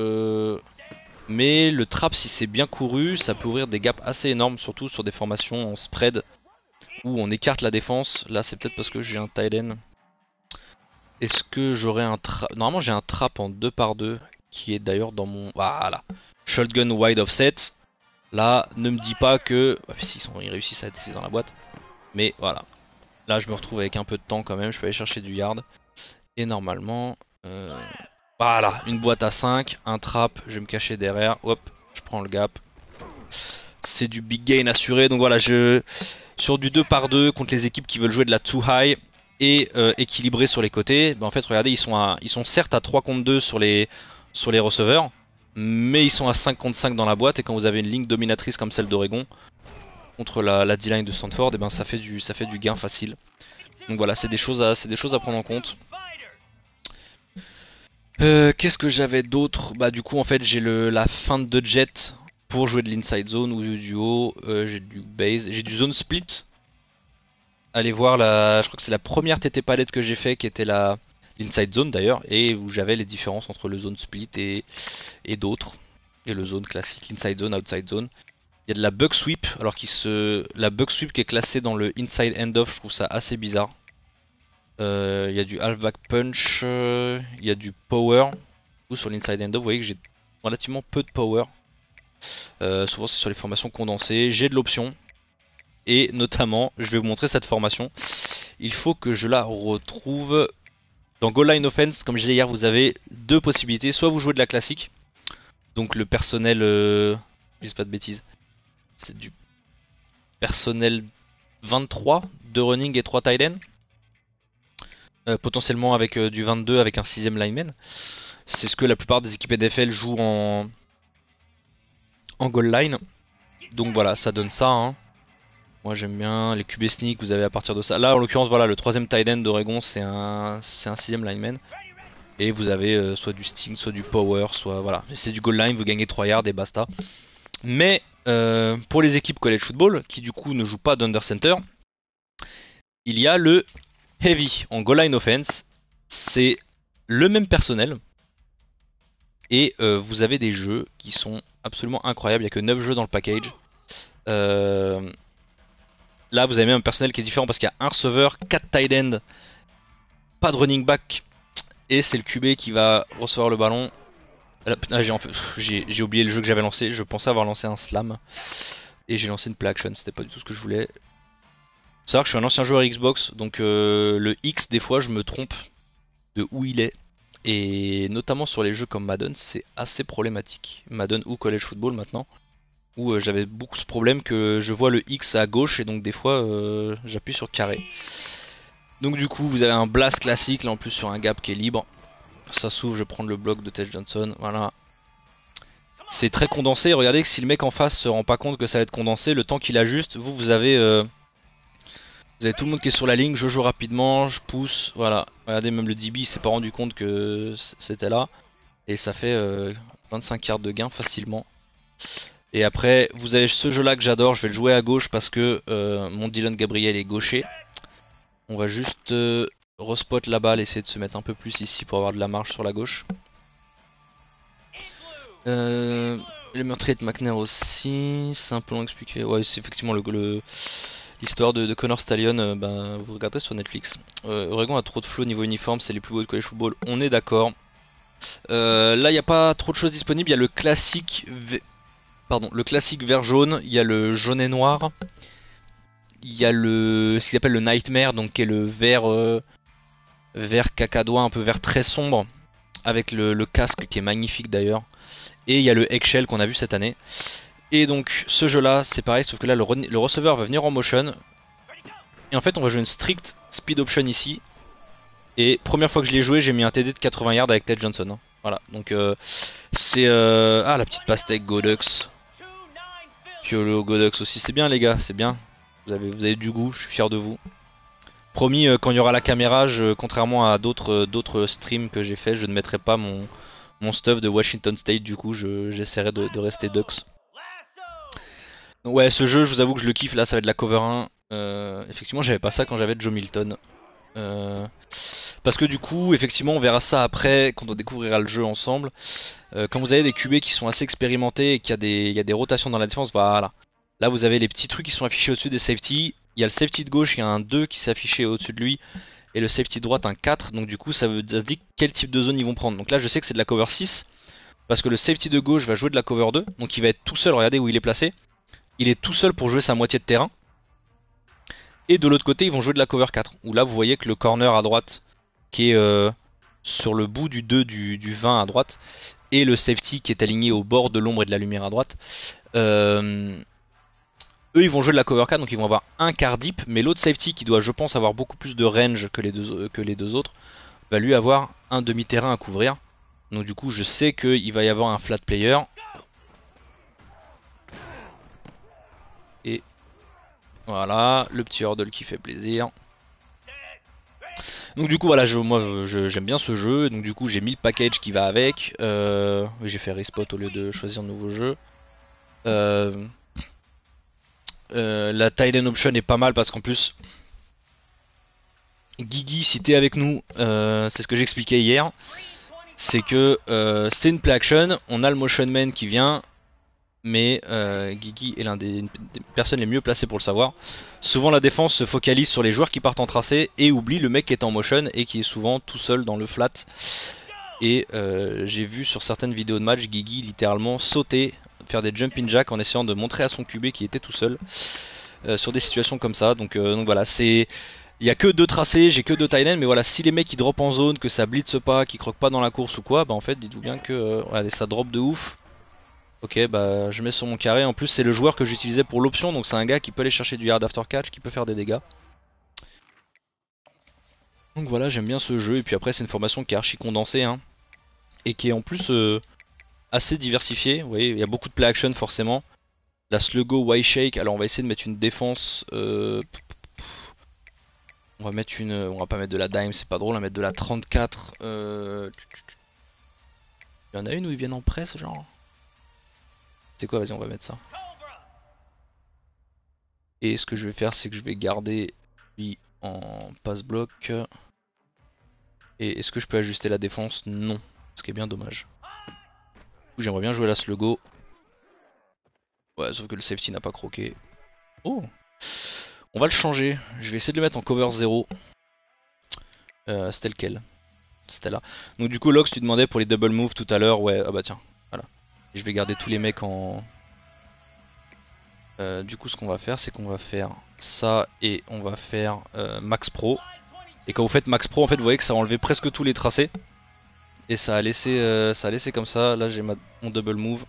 Mais le trap si c'est bien couru ça peut ouvrir des gaps assez énormes. Surtout sur des formations en spread où on écarte la défense. Là c'est peut-être parce que j'ai un tight end. Est-ce que j'aurai un trap? Normalement j'ai un trap en 2x2 qui est d'ailleurs dans mon... Voilà. Shotgun wide offset. Là, ne me dis pas que... Bah, si, ils réussissent à être 6 dans la boîte. Mais voilà. Là, je me retrouve avec un peu de temps quand même. Je peux aller chercher du yard. Et normalement... Voilà, une boîte à 5, un trap. Je vais me cacher derrière. Hop, je prends le gap. C'est du big gain assuré. Donc voilà, sur du 2x2 contre les équipes qui veulent jouer de la too high et équilibré sur les côtés. Bah, en fait, regardez, ils sont certes à 3 contre 2 sur les receveurs. Mais ils sont à 5 contre 5 dans la boîte et quand vous avez une ligne dominatrice comme celle d'Oregon contre la D-line de Stanford, et ben ça fait du gain facile. Donc voilà, c'est des choses à prendre en compte. Qu'est-ce que j'avais d'autre? Bah du coup en fait j'ai la feinte de jet pour jouer de l'inside zone ou du duo. J'ai du base, j'ai du zone split. Allez voir je crois que c'est la première TT palette que j'ai fait qui était l'inside zone d'ailleurs et où j'avais les différences entre le zone split et d'autres. Et le zone classique, l'inside zone, outside zone. Il y a de la bug sweep, alors la bug sweep qui est classée dans le inside end off, je trouve ça assez bizarre. Il y a du halfback punch, il y a du power. Ou sur l'inside end off, vous voyez que j'ai relativement peu de power. Souvent c'est sur les formations condensées. J'ai de l'option. Et notamment, je vais vous montrer cette formation. Il faut que je la retrouve. Dans Goal Line Offense, comme je disais hier, vous avez deux possibilités. Soit vous jouez de la classique, donc le personnel, je dis pas de bêtises, c'est du personnel 23, 2 running et 3 tight end. Potentiellement avec du 22 avec un 6ème lineman. C'est ce que la plupart des équipes NFL jouent en goal line. Donc voilà, ça donne ça. Hein. Moi j'aime bien les QB sneak, vous avez à partir de ça. Là en l'occurrence, voilà, le 3ème tight end d'Oregon c'est un 6ème lineman. Et vous avez soit du sting, soit du power, soit voilà. C'est du goal line, vous gagnez 3 yards et basta. Mais pour les équipes college football, qui du coup ne jouent pas d'under center, il y a le heavy en goal line offense. C'est le même personnel. Et vous avez des jeux qui sont absolument incroyables. Il n'y a que 9 jeux dans le package. Là vous avez même un personnel qui est différent parce qu'il y a un receveur, 4 tight end, pas de running back. Et c'est le QB qui va recevoir le ballon. Ah, j'ai oublié le jeu que j'avais lancé. Je pensais avoir lancé un slam. Et j'ai lancé une play action. C'était pas du tout ce que je voulais. Faut savoir que je suis un ancien joueur Xbox. Donc le X, des fois, je me trompe de où il est. Et notamment sur les jeux comme Madden, c'est assez problématique. Madden ou College Football maintenant. Où j'avais beaucoup ce problème que je vois le X à gauche. Et donc des fois, j'appuie sur carré. Donc du coup, vous avez un blast classique. Là en plus sur un gap qui est libre. Ça s'ouvre, je vais prendre le bloc de Tej Johnson, voilà. C'est très condensé, regardez que si le mec en face se rend pas compte que ça va être condensé, le temps qu'il ajuste, vous avez Vous avez tout le monde qui est sur la ligne, je joue rapidement, je pousse, voilà. Regardez, même le DB il s'est pas rendu compte que c'était là. Et ça fait 25 yards de gain facilement. Et après, vous avez ce jeu là que j'adore, je vais le jouer à gauche parce que mon Dylan Gabriel est gaucher. On va juste respot la balle, essayer de se mettre un peu plus ici pour avoir de la marge sur la gauche. Le meurtrier de McNair aussi, c'est un peu long à expliquer. Ouais, c'est effectivement l'histoire de Connor Stallion, ben, vous regardez sur Netflix. Oregon a trop de flow niveau uniforme, c'est les plus beaux de college football, on est d'accord. Là, il n'y a pas trop de choses disponibles, il y a le classique, le classique vert jaune, il y a le jaune et noir, il y a ce qu'ils appellent le Nightmare, donc qui est le vert cacadois, un peu vert très sombre, avec le casque qui est magnifique d'ailleurs. Et il y a le Eggshell qu'on a vu cette année. Et donc ce jeu là c'est pareil, sauf que là le receveur va venir en motion. Et en fait on va jouer une strict speed option ici. Et première fois que je l'ai joué, j'ai mis un TD de 80 yards avec Ted Johnson. Voilà, donc c'est... Ah, la petite pastèque Godox. Piolo Godox aussi, c'est bien les gars, c'est bien. Vous avez du goût, je suis fier de vous. Promis, quand il y aura la caméra, contrairement à d'autres streams que j'ai fait, je ne mettrai pas mon stuff de Washington State, du coup j'essaierai de rester Ducks. Donc ouais, ce jeu, je vous avoue que je le kiffe, là ça va être de la cover 1. Effectivement, j'avais pas ça quand j'avais Joe Milton. Parce que du coup, effectivement, on verra ça après, quand on découvrira le jeu ensemble. Quand vous avez des QB qui sont assez expérimentés et qu'il y a des rotations dans la défense, voilà. Là, vous avez les petits trucs qui sont affichés au-dessus des safety. Il y a le safety de gauche, il y a un 2 qui s'est affiché au-dessus de lui. Et le safety de droite, un 4. Donc du coup, ça dit quel type de zone ils vont prendre. Donc là, je sais que c'est de la cover 6. Parce que le safety de gauche va jouer de la cover 2. Donc il va être tout seul, regardez où il est placé. Il est tout seul pour jouer sa moitié de terrain. Et de l'autre côté, ils vont jouer de la cover 4. Où là, vous voyez que le corner à droite, qui est sur le bout du 2 du 20 à droite, et le safety qui est aligné au bord de l'ombre et de la lumière à droite, eux ils vont jouer de la cover 4, donc ils vont avoir un quart deep, mais l'autre safety qui doit je pense avoir beaucoup plus de range que les deux autres, va lui avoir un demi-terrain à couvrir. Donc du coup je sais qu'il va y avoir un flat player. Et voilà, le petit hurdle qui fait plaisir. Donc du coup voilà, moi j'aime bien ce jeu, donc du coup j'ai mis le package qui va avec. J'ai fait respot au lieu de choisir un nouveau jeu. La tight end option est pas mal parce qu'en plus Guigui, si t'es avec nous, c'est ce que j'expliquais hier, c'est que c'est une play action, on a le motion man qui vient, mais Guigui est l'un des personnes les mieux placées pour le savoir. Souvent la défense se focalise sur les joueurs qui partent en tracé et oublie le mec qui est en motion et qui est souvent tout seul dans le flat. Et j'ai vu sur certaines vidéos de match Guigui littéralement sauter, faire des jumping jacks en essayant de montrer à son QB qu'il était tout seul sur des situations comme ça. Donc voilà, c'est... Il y a que deux tracés, j'ai que deux tight ends, mais voilà, si les mecs ils drop en zone, que ça blitz pas, qu'ils croquent pas dans la course ou quoi, bah en fait dites-vous bien que regardez, ça drop de ouf. Ok, bah je mets sur mon carré, en plus c'est le joueur que j'utilisais pour l'option, donc c'est un gars qui peut aller chercher du yard after catch, qui peut faire des dégâts. Donc voilà, j'aime bien ce jeu, et puis après c'est une formation qui est archi condensée, hein, et qui est en plus assez diversifiée. Vous voyez, il y a beaucoup de play action forcément. La sluggo Y shake, alors on va essayer de mettre une défense... On va mettre une... On va pas mettre de la dime, c'est pas drôle, on va mettre de la 34. Il y en a une où ils viennent en presse, genre. C'est quoi, vas-y, on va mettre ça. Et ce que je vais faire, c'est que je vais garder lui en passe-bloc. Et est-ce que je peux ajuster la défense? Non. Ce qui est bien dommage. Du coup, j'aimerais bien jouer la sluggo. Ouais, sauf que le safety n'a pas croqué. Oh! On va le changer. Je vais essayer de le mettre en cover 0. C'était lequel? C'était là. Donc du coup, Lox, tu demandais pour les double moves tout à l'heure. Ouais, ah bah tiens. Voilà. Et je vais garder tous les mecs en... du coup, ce qu'on va faire, c'est qu'on va faire ça et on va faire Max Pro. Et quand vous faites Max Pro, en fait, vous voyez que ça a enlevé presque tous les tracés. Et ça a laissé comme ça. Là, j'ai mon double move.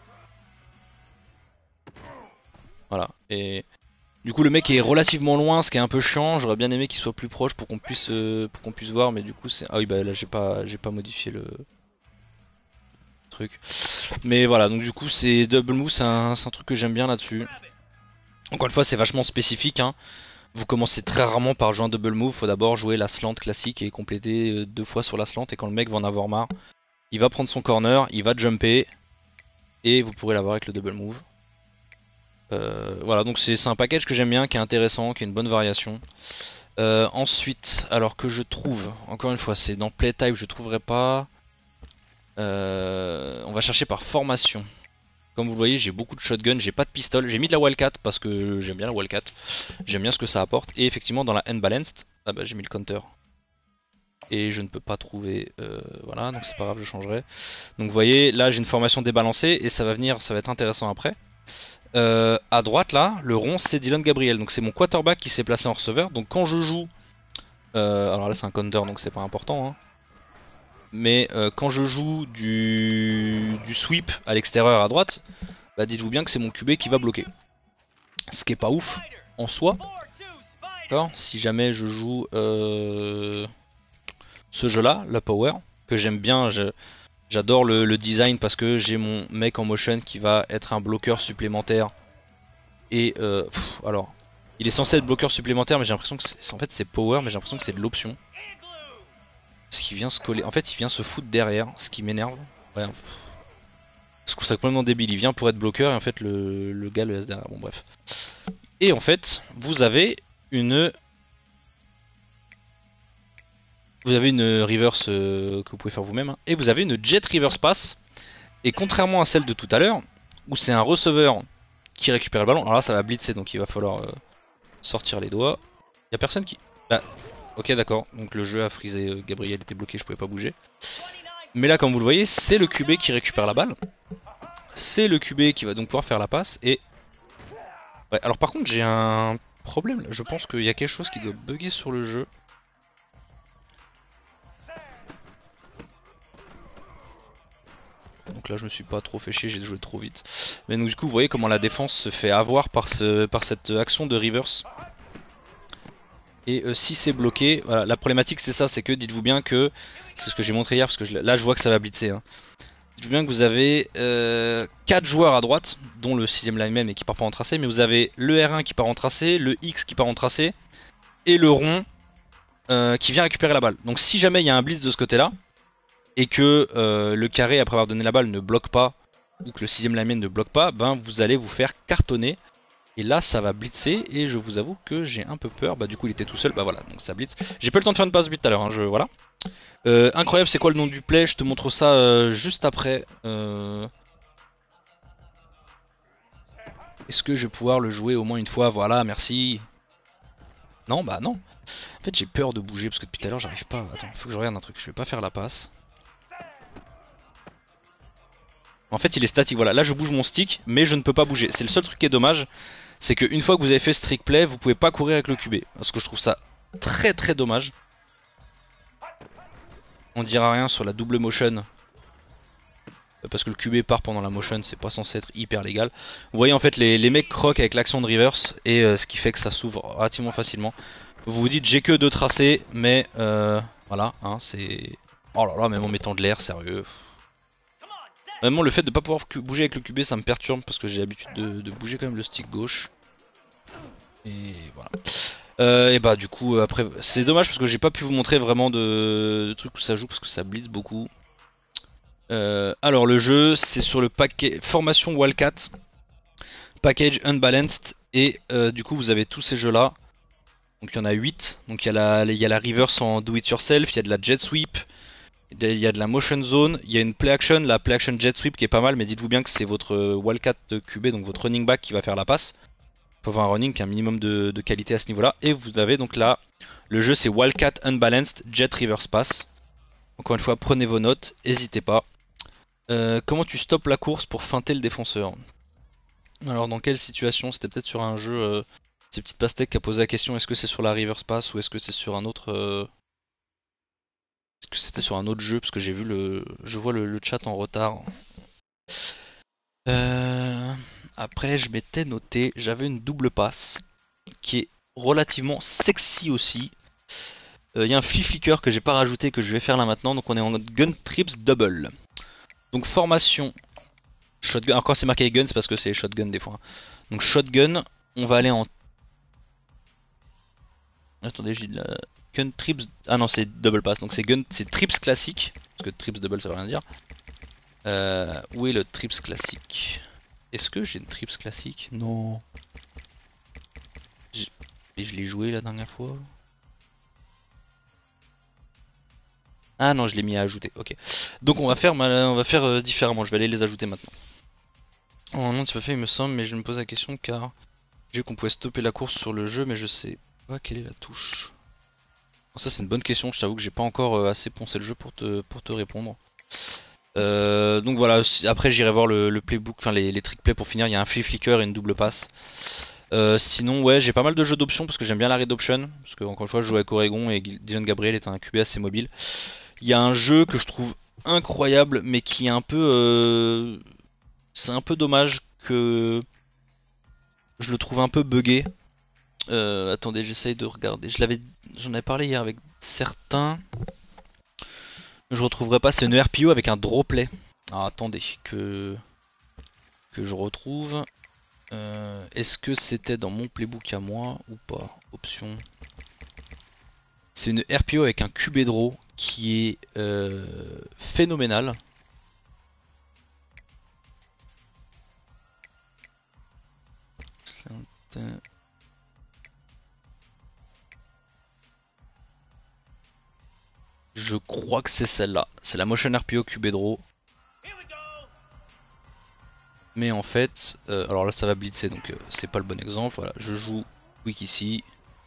Voilà. Et du coup, le mec est relativement loin, ce qui est un peu chiant. J'aurais bien aimé qu'il soit plus proche pour qu'on puisse voir. Mais du coup, c'est... Ah oui, bah là, j'ai pas modifié le truc. Mais voilà, donc du coup, c'est double move, c'est un truc que j'aime bien là-dessus. Encore une fois, c'est vachement spécifique, hein. Vous commencez très rarement par jouer un double move, faut d'abord jouer la slant classique et compléter 2 fois sur la slant. Et quand le mec va en avoir marre, il va prendre son corner, il va jumper et vous pourrez l'avoir avec le double move. Voilà, donc c'est un package que j'aime bien, qui est intéressant, qui a une bonne variation. Ensuite, alors que je trouve, encore une fois, c'est dans Playtype, je trouverai pas. On va chercher par formation. Comme vous le voyez, j'ai beaucoup de shotgun, j'ai pas de pistol. J'ai mis de la Wildcat parce que j'aime bien la Wildcat. J'aime bien ce que ça apporte. Et effectivement, dans la Unbalanced, ah bah, j'ai mis le counter. Et je ne peux pas trouver. Voilà, donc c'est pas grave, je changerai. Donc vous voyez, là j'ai une formation débalancée et ça va venir, ça va être intéressant après. À droite là, le rond c'est Dylan Gabriel. Donc c'est mon quarterback qui s'est placé en receveur. Donc quand je joue. Alors là c'est un counter donc c'est pas important. Hein. Mais quand je joue du sweep à l'extérieur à droite, bah dites-vous bien que c'est mon QB qui va bloquer. Ce qui est pas ouf en soi. D'accord. Si jamais je joue ce jeu là, la power, que j'aime bien, j'adore le design parce que j'ai mon mec en motion qui va être un bloqueur supplémentaire. Et alors, il est censé être bloqueur supplémentaire, mais j'ai l'impression que en fait c'est power, mais j'ai l'impression que c'est de l'option. Parce qu'il vient se coller, en fait il vient se foutre derrière, ce qui m'énerve. Ouais, je trouve ça complètement débile, il vient pour être bloqueur et en fait le gars le laisse derrière, bon bref. Et en fait, vous avez une reverse que vous pouvez faire vous-même, hein, et vous avez une jet reverse pass. Et contrairement à celle de tout à l'heure, où c'est un receveur qui récupère le ballon, alors là ça va blitzer donc il va falloir sortir les doigts. Y a personne qui... Bah, ok d'accord, donc le jeu a frisé, Gabriel était bloqué, je pouvais pas bouger. Mais là comme vous le voyez, c'est le QB qui récupère la balle. C'est le QB qui va donc pouvoir faire la passe et... Ouais, alors par contre j'ai un problème, je pense qu'il y a quelque chose qui doit bugger sur le jeu. Donc là je me suis pas trop fait chier, j'ai joué trop vite. Mais donc du coup vous voyez comment la défense se fait avoir par cette action de reverse. Et si c'est bloqué, voilà, la problématique c'est ça, c'est que dites-vous bien que, c'est ce que j'ai montré hier, parce que là je vois que ça va blitzer. Hein. Dites-vous bien que vous avez 4 joueurs à droite, dont le 6ème lineman et qui part pas en tracé, mais vous avez le R1 qui part en tracé, le X qui part en tracé, et le rond qui vient récupérer la balle. Donc si jamais il y a un blitz de ce côté-là, et que le carré après avoir donné la balle ne bloque pas, ou que le 6ème lineman ne bloque pas, ben vous allez vous faire cartonner. Et là ça va blitzer et je vous avoue que j'ai un peu peur. Bah du coup il était tout seul, bah voilà, donc ça blitz. J'ai pas le temps de faire une passe but tout à l'heure, hein, voilà. Incroyable, c'est quoi le nom du play? Je te montre ça juste après. Est-ce que je vais pouvoir le jouer au moins une fois? Voilà, merci. Non, bah non. En fait j'ai peur de bouger parce que depuis tout à l'heure j'arrive pas. Attends, faut que je regarde un truc, je vais pas faire la passe. En fait il est statique, voilà, là je bouge mon stick mais je ne peux pas bouger. C'est le seul truc qui est dommage. C'est qu'une fois que vous avez fait ce trick play, vous pouvez pas courir avec le QB. Parce que je trouve ça très très dommage. On dira rien sur la double motion. Parce que le QB part pendant la motion, c'est pas censé être hyper légal. Vous voyez en fait les mecs croquent avec l'action de reverse. Et ce qui fait que ça s'ouvre relativement facilement. Vous vous dites j'ai que 2 tracés. Mais voilà, hein, c'est... Oh là là, même en mettant de l'air, sérieux. Vraiment le fait de pas pouvoir bouger avec le QB ça me perturbe. Parce que j'ai l'habitude de bouger quand même le stick gauche. Et voilà. Et bah du coup après c'est dommage parce que j'ai pas pu vous montrer vraiment de trucs où ça joue parce que ça blitz beaucoup. Alors le jeu c'est sur le paquet formation Wildcat, package Unbalanced et du coup vous avez tous ces jeux là. Donc il y en a 8. Donc il y a la reverse en do it yourself, il y a de la jet sweep, il y a de la motion zone, il y a une play action, la play action jet sweep qui est pas mal mais dites-vous bien que c'est votre Wildcat de QB donc votre running back qui va faire la passe. Il faut avoir un running qui a un minimum de qualité à ce niveau là. Et vous avez donc là, le jeu c'est Wildcat Unbalanced Jet Reverse Pass. Encore une fois, prenez vos notes, n'hésitez pas. Comment tu stoppes la course pour feinter le défenseur? Alors dans quelle situation? C'était peut-être sur un jeu, c'est Petite Pastèque qui a posé la question, est-ce que c'est sur la Reverse Pass ou est-ce que c'est sur un autre... Est-ce que c'était sur un autre jeu? Parce que j'ai vu je vois le chat en retard. Après je m'étais noté, j'avais une double passe qui est relativement sexy aussi. Il y a un flea flicker que j'ai pas rajouté que je vais faire là maintenant. Donc on est en gun trips double. Donc formation shotgun. Alors quand c'est marqué gun c'est parce que c'est shotgun des fois. Donc shotgun, on va aller en Attendez, j'ai de la gun trips. Ah non, c'est double pass, donc c'est gun, c'est trips classique. Parce que trips double ça veut rien dire. Où est le trips classique? Est-ce que j'ai une trips classique? Non. Et je l'ai joué la dernière fois. Ah non, je l'ai mis à ajouter. Ok. Donc on va faire, différemment. Je vais aller les ajouter maintenant. Oh non, c'est pas fait, il me semble, mais je me pose la question car j'ai vu qu'on pouvait stopper la course sur le jeu, mais je sais pas quelle est la touche. Ça c'est une bonne question. Je t'avoue que j'ai pas encore assez poncé le jeu pour te répondre. Donc voilà. Après j'irai voir le playbook, enfin les trick play pour finir. Il y a un flip flicker et une double passe. Sinon ouais, j'ai pas mal de jeux d'options parce que j'aime bien la red option, parce que encore une fois je joue avec Oregon et Dylan Gabriel est un QB assez mobile. Il y a un jeu que je trouve incroyable mais qui est un peu c'est un peu dommage que je le trouve un peu buggé. Attendez, j'essaye de regarder. J'en avais parlé hier avec certains. Je retrouverai pas, c'est une RPO avec un draw play. Alors attendez que je retrouve. Est-ce que c'était dans mon playbook à moi ou pas? Option. C'est une RPO avec un QB draw qui est phénoménal. Je crois que c'est celle-là. C'est la Motion RPO QB draw. Mais en fait, alors là ça va blitzer donc c'est pas le bon exemple. Voilà, je joue Quick ici.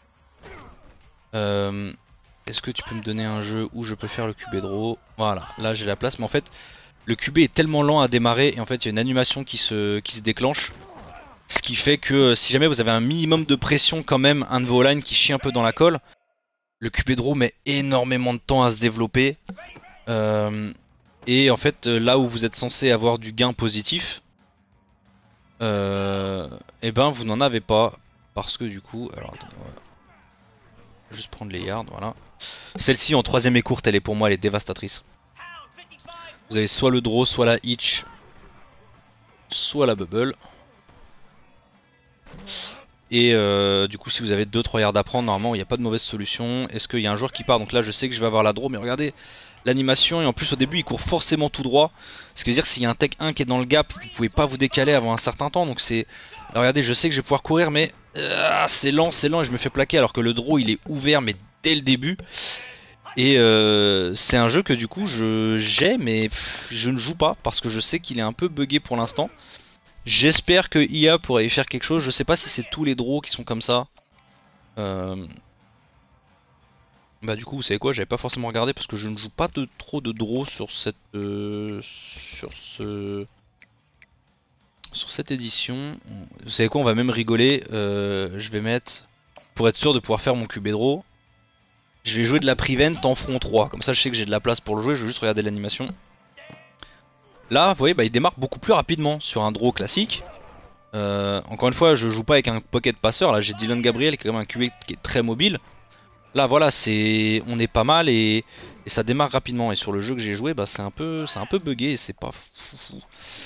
Est-ce que tu peux me donner un jeu où je peux faire le QB draw? Voilà, là j'ai la place, mais en fait le QB est tellement lent à démarrer et en fait il y a une animation qui se déclenche. Ce qui fait que si jamais vous avez un minimum de pression quand même, un de vos lines qui chie un peu dans la colle, le QB draw met énormément de temps à se développer. Et en fait là où vous êtes censé avoir du gain positif, et ben vous n'en avez pas. Parce que du coup, alors attendez, on va juste prendre les yards, voilà. Celle-ci en troisième et courte, elle est pour moi, elle est dévastatrice. Vous avez soit le draw, soit la hitch, soit la bubble. Et du coup si vous avez 2-3 yards à prendre, normalement il n'y a pas de mauvaise solution. Est-ce qu'il y a un joueur qui part? Donc là je sais que je vais avoir la draw, mais regardez l'animation, et en plus au début il court forcément tout droit. Ce qui veut dire s'il y a un tech 1 qui est dans le gap, vous pouvez pas vous décaler avant un certain temps. Donc c'est... Alors regardez, je sais que je vais pouvoir courir, mais c'est lent et je me fais plaquer alors que le draw il est ouvert mais dès le début. Et c'est un jeu que du coup j'ai, mais je ne joue pas parce que je sais qu'il est un peu buggé pour l'instant. J'espère que IA pourrait y faire quelque chose. Je sais pas si c'est tous les draws qui sont comme ça. Bah du coup vous savez quoi, j'avais pas forcément regardé parce que je ne joue pas trop de draws sur cette sur cette édition. Vous savez quoi, on va même rigoler. Je vais mettre, pour être sûr de pouvoir faire mon QB draw, je vais jouer de la prevent en front 3. Comme ça je sais que j'ai de la place pour le jouer, je vais juste regarder l'animation. Là vous voyez, bah, il démarre beaucoup plus rapidement sur un draw classique. Encore une fois je joue pas avec un pocket passeur. Là j'ai Dylan Gabriel qui est quand même un QB qui est très mobile. Là voilà, on est pas mal et ça démarre rapidement. Et sur le jeu que j'ai joué, bah, c'est un peu buggé et c'est pas fou.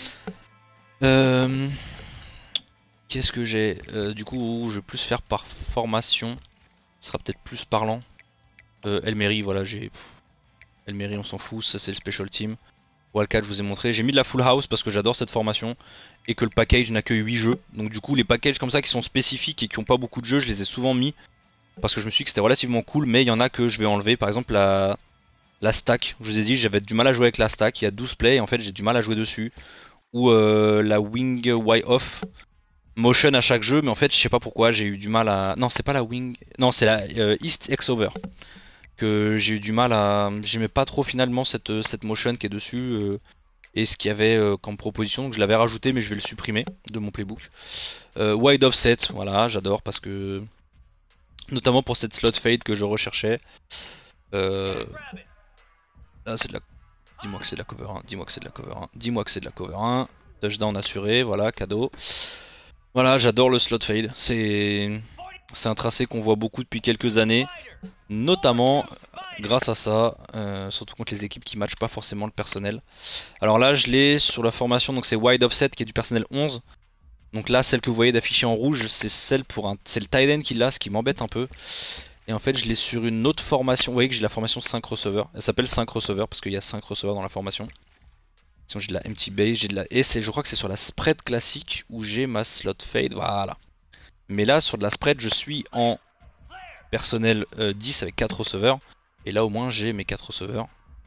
Qu'est-ce que j'ai du coup, je vais plus faire par formation. Ce sera peut-être plus parlant. Elmery, voilà, Elmery, on s'en fout, ça c'est le special team. Wildcat, je vous ai montré. J'ai mis de la full house parce que j'adore cette formation et que le package n'a que 8 jeux. Donc du coup, les packages comme ça qui sont spécifiques et qui ont pas beaucoup de jeux, je les ai souvent mis parce que je me suis dit que c'était relativement cool, mais il y en a que je vais enlever. Par exemple la stack, je vous ai dit j'avais du mal à jouer avec la stack, il y a 12 plays et en fait j'ai du mal à jouer dessus. Ou la wing Y off, motion à chaque jeu, mais en fait je sais pas pourquoi j'ai eu du mal à... Non c'est pas la wing, non c'est la East X over. Que j'ai eu du mal à... J'aimais pas trop finalement cette motion qui est dessus et ce qu'il y avait comme proposition, donc je l'avais rajouté mais je vais le supprimer de mon playbook. Wide offset, voilà, j'adore parce que... Notamment pour cette slot fade que je recherchais. Ah, c'est de la... Dis-moi que c'est de la cover 1, dis-moi que c'est de la cover 1, dis-moi que c'est de la cover 1. Touchdown assuré, voilà, cadeau. Voilà, j'adore le slot fade. C'est un tracé qu'on voit beaucoup depuis quelques années. Notamment grâce à ça, surtout contre les équipes qui matchent pas forcément le personnel. Alors là, je l'ai sur la formation, donc c'est wide offset qui est du personnel 11. Donc là, celle que vous voyez d'afficher en rouge, c'est celle c'est le tight end qui l'a, ce qui m'embête un peu. Et en fait je l'ai sur une autre formation. Vous voyez que j'ai la formation 5 receveurs. Elle s'appelle 5 receveurs parce qu'il y a 5 receveurs dans la formation. Sinon j'ai de la empty base, j'ai de la... Et je crois que c'est sur la spread classique où j'ai ma slot fade, voilà. Mais là sur de la spread je suis en personnel 10 avec 4 receveurs. Et là au moins j'ai mes 4 receveurs.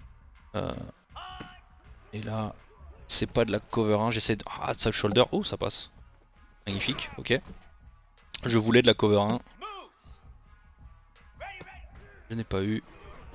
Et là c'est pas de la cover 1, j'essaie de... Ah, side shoulder, oh ça passe. Magnifique, ok. Je voulais de la cover 1. Je n'ai pas eu.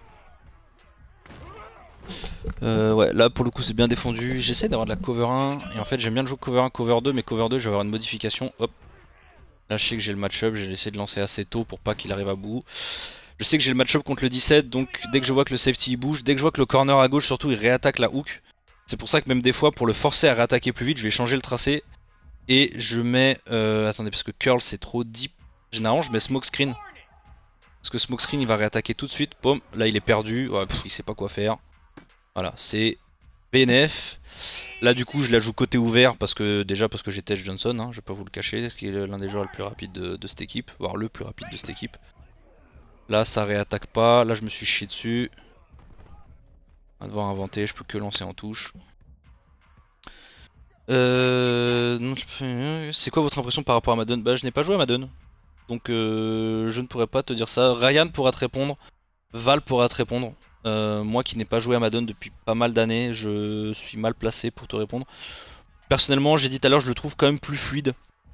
Ouais, là pour le coup c'est bien défendu. J'essaie d'avoir de la cover 1. Et en fait j'aime bien le jouer cover 1, cover 2. Mais cover 2 je vais avoir une modification. Hop. Là je sais que j'ai le match-up. J'ai essayé de lancer assez tôt pour pas qu'il arrive à bout. Je sais que j'ai le match-up contre le 17. Donc dès que je vois que le safety il bouge, dès que je vois que le corner à gauche surtout il réattaque la hook. C'est pour ça que même des fois pour le forcer à réattaquer plus vite je vais changer le tracé. Et je mets... attendez parce que curl c'est trop deep. Généralement je mets smoke screen. Parce que smoke screen il va réattaquer tout de suite. Boum, là il est perdu. Ouais, il sait pas quoi faire. Voilà, c'est BNF. Là du coup je la joue côté ouvert parce que j'ai Tej Johnson, hein, je vais pas vous le cacher, ce qui est l'un des joueurs les plus rapides de cette équipe, voire le plus rapide de cette équipe. Là ça réattaque pas, là je me suis chié dessus. On va devoir inventer, je peux que lancer en touche. C'est quoi votre impression par rapport à Madden? Bah je n'ai pas joué à Madden, donc je ne pourrais pas te dire ça. Ryan pourra te répondre, Val pourra te répondre. Moi qui n'ai pas joué à Madden depuis pas mal d'années, je suis mal placé pour te répondre. Personnellement, j'ai dit tout à l'heure, je le trouve quand même plus fluide.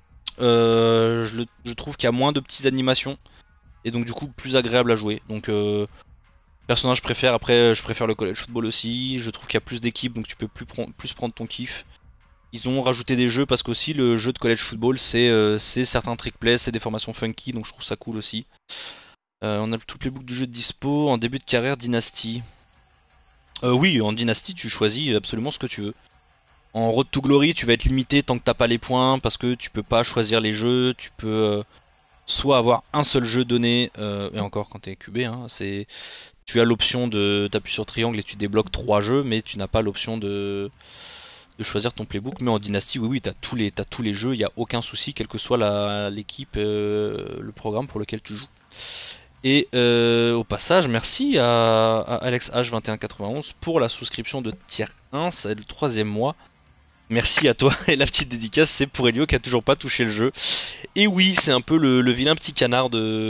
Je trouve qu'il y a moins de petites animations et donc du coup plus agréable à jouer. Donc personnellement, je préfère. Après, je préfère le college football aussi. Je trouve qu'il y a plus d'équipes, donc tu peux plus prendre ton kiff. Ils ont rajouté des jeux parce qu'aussi le jeu de college football, c'est certains trick plays, c'est des formations funky, donc je trouve ça cool aussi. On a toutes les boucles du jeu de dispo en début de carrière Dynasty. Oui, en Dynasty, tu choisis absolument ce que tu veux. En Road to Glory, tu vas être limité tant que t'as pas les points parce que tu peux pas choisir les jeux. Tu peux soit avoir un seul jeu donné, et encore quand t'es QB, hein, tu as l'option de t'appuyer sur triangle et tu débloques 3 jeux, mais tu n'as pas l'option de choisir ton playbook. Mais en Dynasty, oui, t'as tous les jeux, il y a aucun souci, quelle que soit l'équipe, le programme pour lequel tu joues. Et au passage, merci à AlexH2191 pour la souscription de tier 1, c'est le 3ème mois. Merci à toi, et la petite dédicace c'est pour Elio qui a toujours pas touché le jeu. Et oui, c'est un peu le vilain petit canard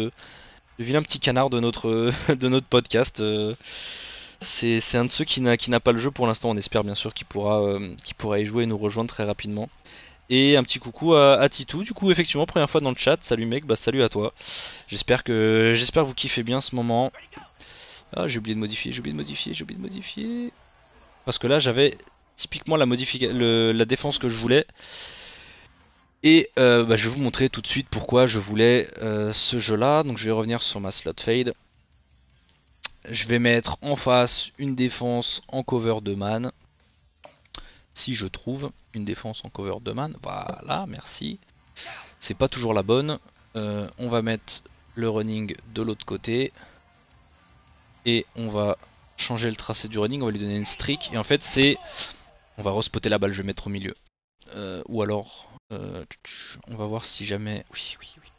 de notre de notre podcast. C'est un de ceux qui n'a pas le jeu pour l'instant. On espère bien sûr qu'il pourra y jouer et nous rejoindre très rapidement. Et un petit coucou à Titou. Du coup, effectivement, première fois dans le chat. Salut mec, bah salut à toi. J'espère que vous kiffez bien ce moment. Ah, j'ai oublié de modifier. Parce que là, j'avais typiquement la défense que je voulais. Et bah, je vais vous montrer tout de suite pourquoi je voulais ce jeu là. Donc je vais revenir sur ma slot fade. Je vais mettre en face une défense en cover de man. Si je trouve une défense en cover de man. Voilà, merci. C'est pas toujours la bonne. On va mettre le running de l'autre côté. Et on va changer le tracé du running. On va lui donner une streak. Et en fait c'est... On va respotter la balle, je vais mettre au milieu. Ou alors... on va voir si jamais... Oui.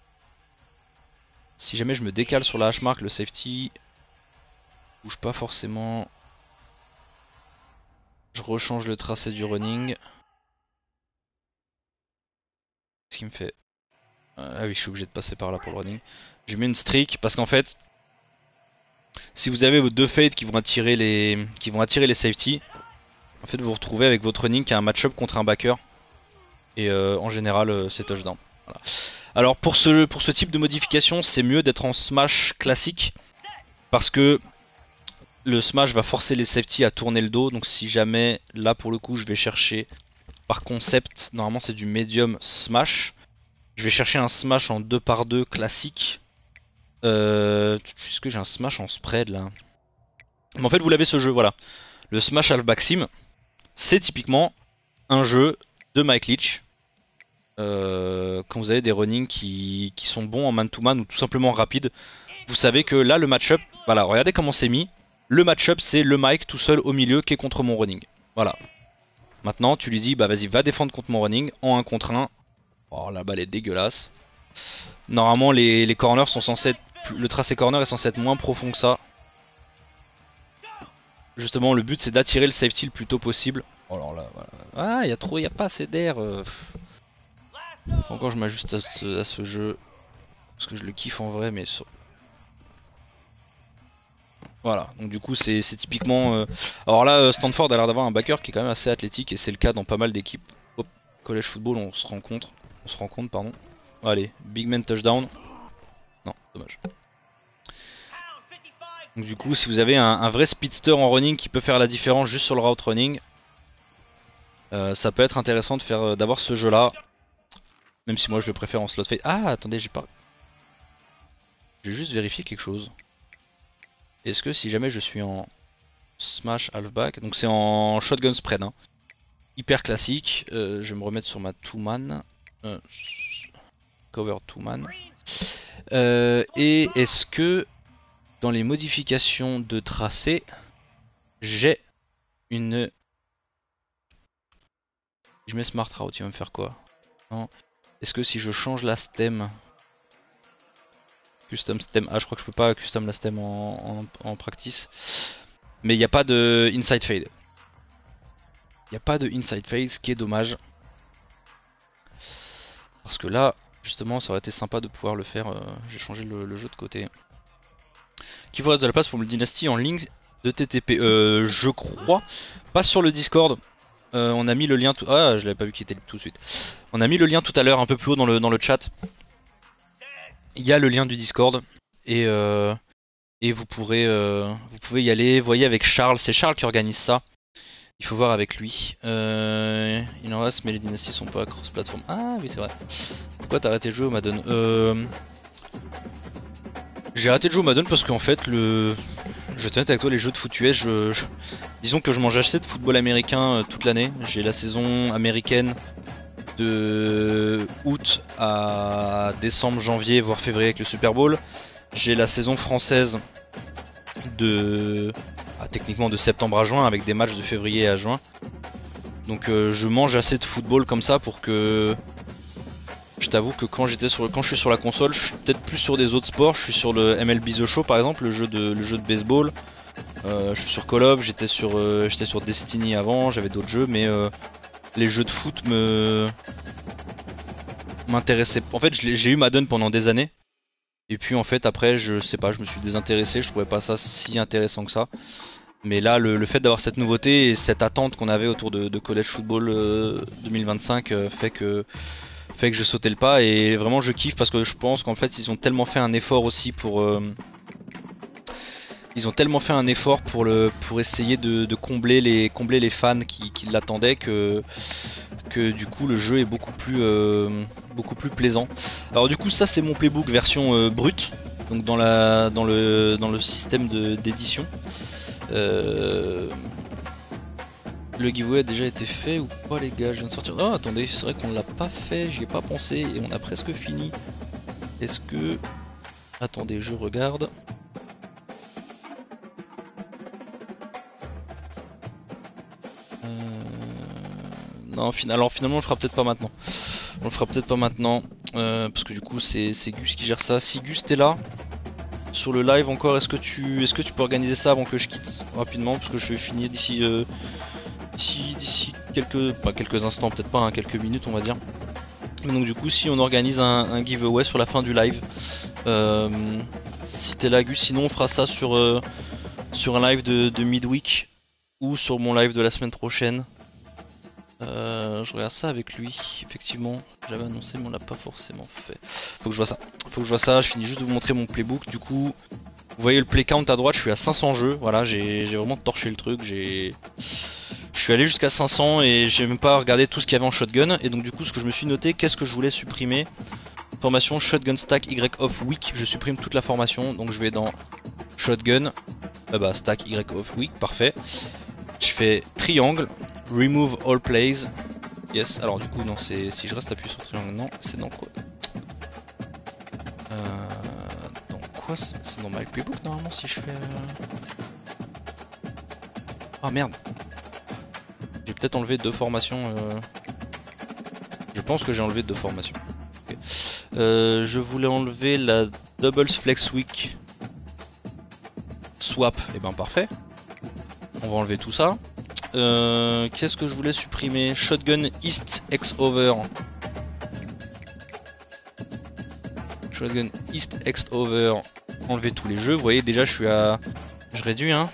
Si jamais je me décale sur la hash mark, le safety bouge pas forcément. Je rechange le tracé du running. Ce qui me fait... Ah oui, je suis obligé de passer par là pour le running. Je mets une streak parce qu'en fait, si vous avez vos deux fades qui vont attirer les safety, en fait vous vous retrouvez avec votre running qui a un match-up contre un backer. Et en général c'est touchdown. Voilà. Alors pour ce type de modification, c'est mieux d'être en smash classique parce que le smash va forcer les safety à tourner le dos. Donc si jamais, là pour le coup, je vais chercher par concept, normalement c'est du medium smash. Je vais chercher un smash en 2x2 classique. Est-ce que j'ai un smash en spread là? Mais en fait vous l'avez ce jeu, voilà. Le smash halfback sim, c'est typiquement un jeu de Mike Leach. Quand vous avez des runnings qui sont bons en man-to-man ou tout simplement rapides, vous savez que là le match-up, voilà, regardez comment c'est mis. Le match-up c'est le Mike tout seul au milieu qui est contre mon running. Voilà. Maintenant tu lui dis bah vas-y va défendre contre mon running en 1 contre 1. Oh la balle est dégueulasse. Normalement les corners sont censés être le tracé corner est censé être moins profond que ça. Justement, le but c'est d'attirer le safety le plus tôt possible. Oh alors là, voilà. Ah, y a pas assez d'air. Faut encore que je m'ajuste à ce jeu. Parce que je le kiffe en vrai, mais... Voilà, donc du coup c'est typiquement... Alors là, Stanford a l'air d'avoir un backer qui est quand même assez athlétique, et c'est le cas dans pas mal d'équipes. Hop, college football, on se rend compte, pardon. Allez, big man touchdown. Non, dommage. Donc du coup, si vous avez un vrai speedster en running qui peut faire la différence juste sur le route running, ça peut être intéressant d'avoir ce jeu là. Même si moi je le préfère en slot fade. Ah, attendez, j'ai pas... Je vais juste vérifier quelque chose. Est-ce que si jamais je suis en smash halfback, donc c'est en shotgun spread, hein. Hyper classique, je vais me remettre sur ma 2-man. Cover 2-man. Et est-ce que dans les modifications de tracé, j'ai une... Je mets smart route, il va me faire quoi? Non. Est-ce que si je change la stem... Custom stem... Ah, je crois que je peux pas custom la stem en practice. Mais il n'y a pas de inside fade. Il n'y a pas de inside fade, ce qui est dommage. Parce que là, justement, ça aurait été sympa de pouvoir le faire. J'ai changé le jeu de côté. Qui vous reste de la place pour le Dynasty en ligne de TTP? Je crois. Pas sur le Discord. On a mis le lien tout... Ah, je l'avais pas vu qu'il était tout de suite. On a mis le lien tout à l'heure un peu plus haut dans le chat. Il y a le lien du Discord. Et vous pouvez y aller. Vous voyez avec Charles. C'est Charles qui organise ça. Il faut voir avec lui. Il en reste, mais les dynasties sont pas cross-platform. Ah oui, c'est vrai. Pourquoi t'as arrêté de jouer au Madden? J'ai arrêté de jouer au Madden parce qu'en fait, je vais être honnête avec toi, les jeux de foot US, disons que je mange assez de football américain toute l'année. J'ai la saison américaine de août à décembre, janvier, voire février avec le Super Bowl. J'ai la saison française techniquement de septembre à juin avec des matchs de février à juin. Donc je mange assez de football comme ça pour que... Je t'avoue que quand je suis sur la console, je suis peut-être plus sur des autres sports. Je suis sur le MLB The Show par exemple, le jeu de baseball. Je suis sur Call of, j'étais sur Destiny avant, j'avais d'autres jeux, mais les jeux de foot m'intéressaient. En fait, j'ai eu Madden pendant des années. Et puis en fait après, je sais pas, je me suis désintéressé, je trouvais pas ça si intéressant que ça. Mais là, le fait d'avoir cette nouveauté et cette attente qu'on avait autour de College Football 2025 fait que je sautais le pas, et vraiment je kiffe parce que je pense qu'en fait ils ont tellement fait un effort aussi pour essayer de combler les fans qui l'attendaient, que du coup le jeu est beaucoup plus plaisant. Alors du coup ça c'est mon playbook version brute, donc dans le système d'édition. Le giveaway a déjà été fait ou pas les gars? Je viens de sortir. Oh attendez, c'est vrai qu'on l'a pas fait, j'y ai pas pensé et on a presque fini. Est-ce que... Attendez, je regarde. Non, alors finalement on le fera peut-être pas maintenant. Parce que du coup c'est Gus qui gère ça. Si Gus t'es là sur le live encore, est-ce que tu peux organiser ça avant que je quitte rapidement, parce que je vais finir d'ici quelques instants, peut-être pas, hein, quelques minutes on va dire. Mais donc du coup si on organise un giveaway sur la fin du live, si t'es là Gus, sinon on fera ça sur un live de midweek ou sur mon live de la semaine prochaine. Je regarde ça avec lui, effectivement, j'avais annoncé mais on l'a pas forcément fait. Faut que je vois ça, je finis juste de vous montrer mon playbook. Du coup, vous voyez le play count à droite, je suis à 500 jeux, voilà, j'ai vraiment torché le truc, je suis allé jusqu'à 500 et j'ai même pas regardé tout ce qu'il y avait en shotgun. Et donc du coup ce que je me suis noté, qu'est-ce que je voulais supprimer? Formation shotgun stack Y off week, je supprime toute la formation, donc je vais dans shotgun, stack Y off week, parfait. Je fais triangle, remove all plays. Yes, alors du coup non, c'est si je reste appuyé sur triangle, non, c'est dans quoi? Dans quoi? C'est dans my playbook normalement si je fais... Ah merde. J'ai peut-être enlevé 2 formations. Je pense que j'ai enlevé 2 formations. Okay. Je voulais enlever la Doubles Flex Weak Swap, et ben parfait. On va enlever tout ça. Qu'est-ce que je voulais supprimer? Shotgun East X Over. Shotgun East X Over. Enlever tous les jeux. Vous voyez déjà je suis à... Je réduis hein.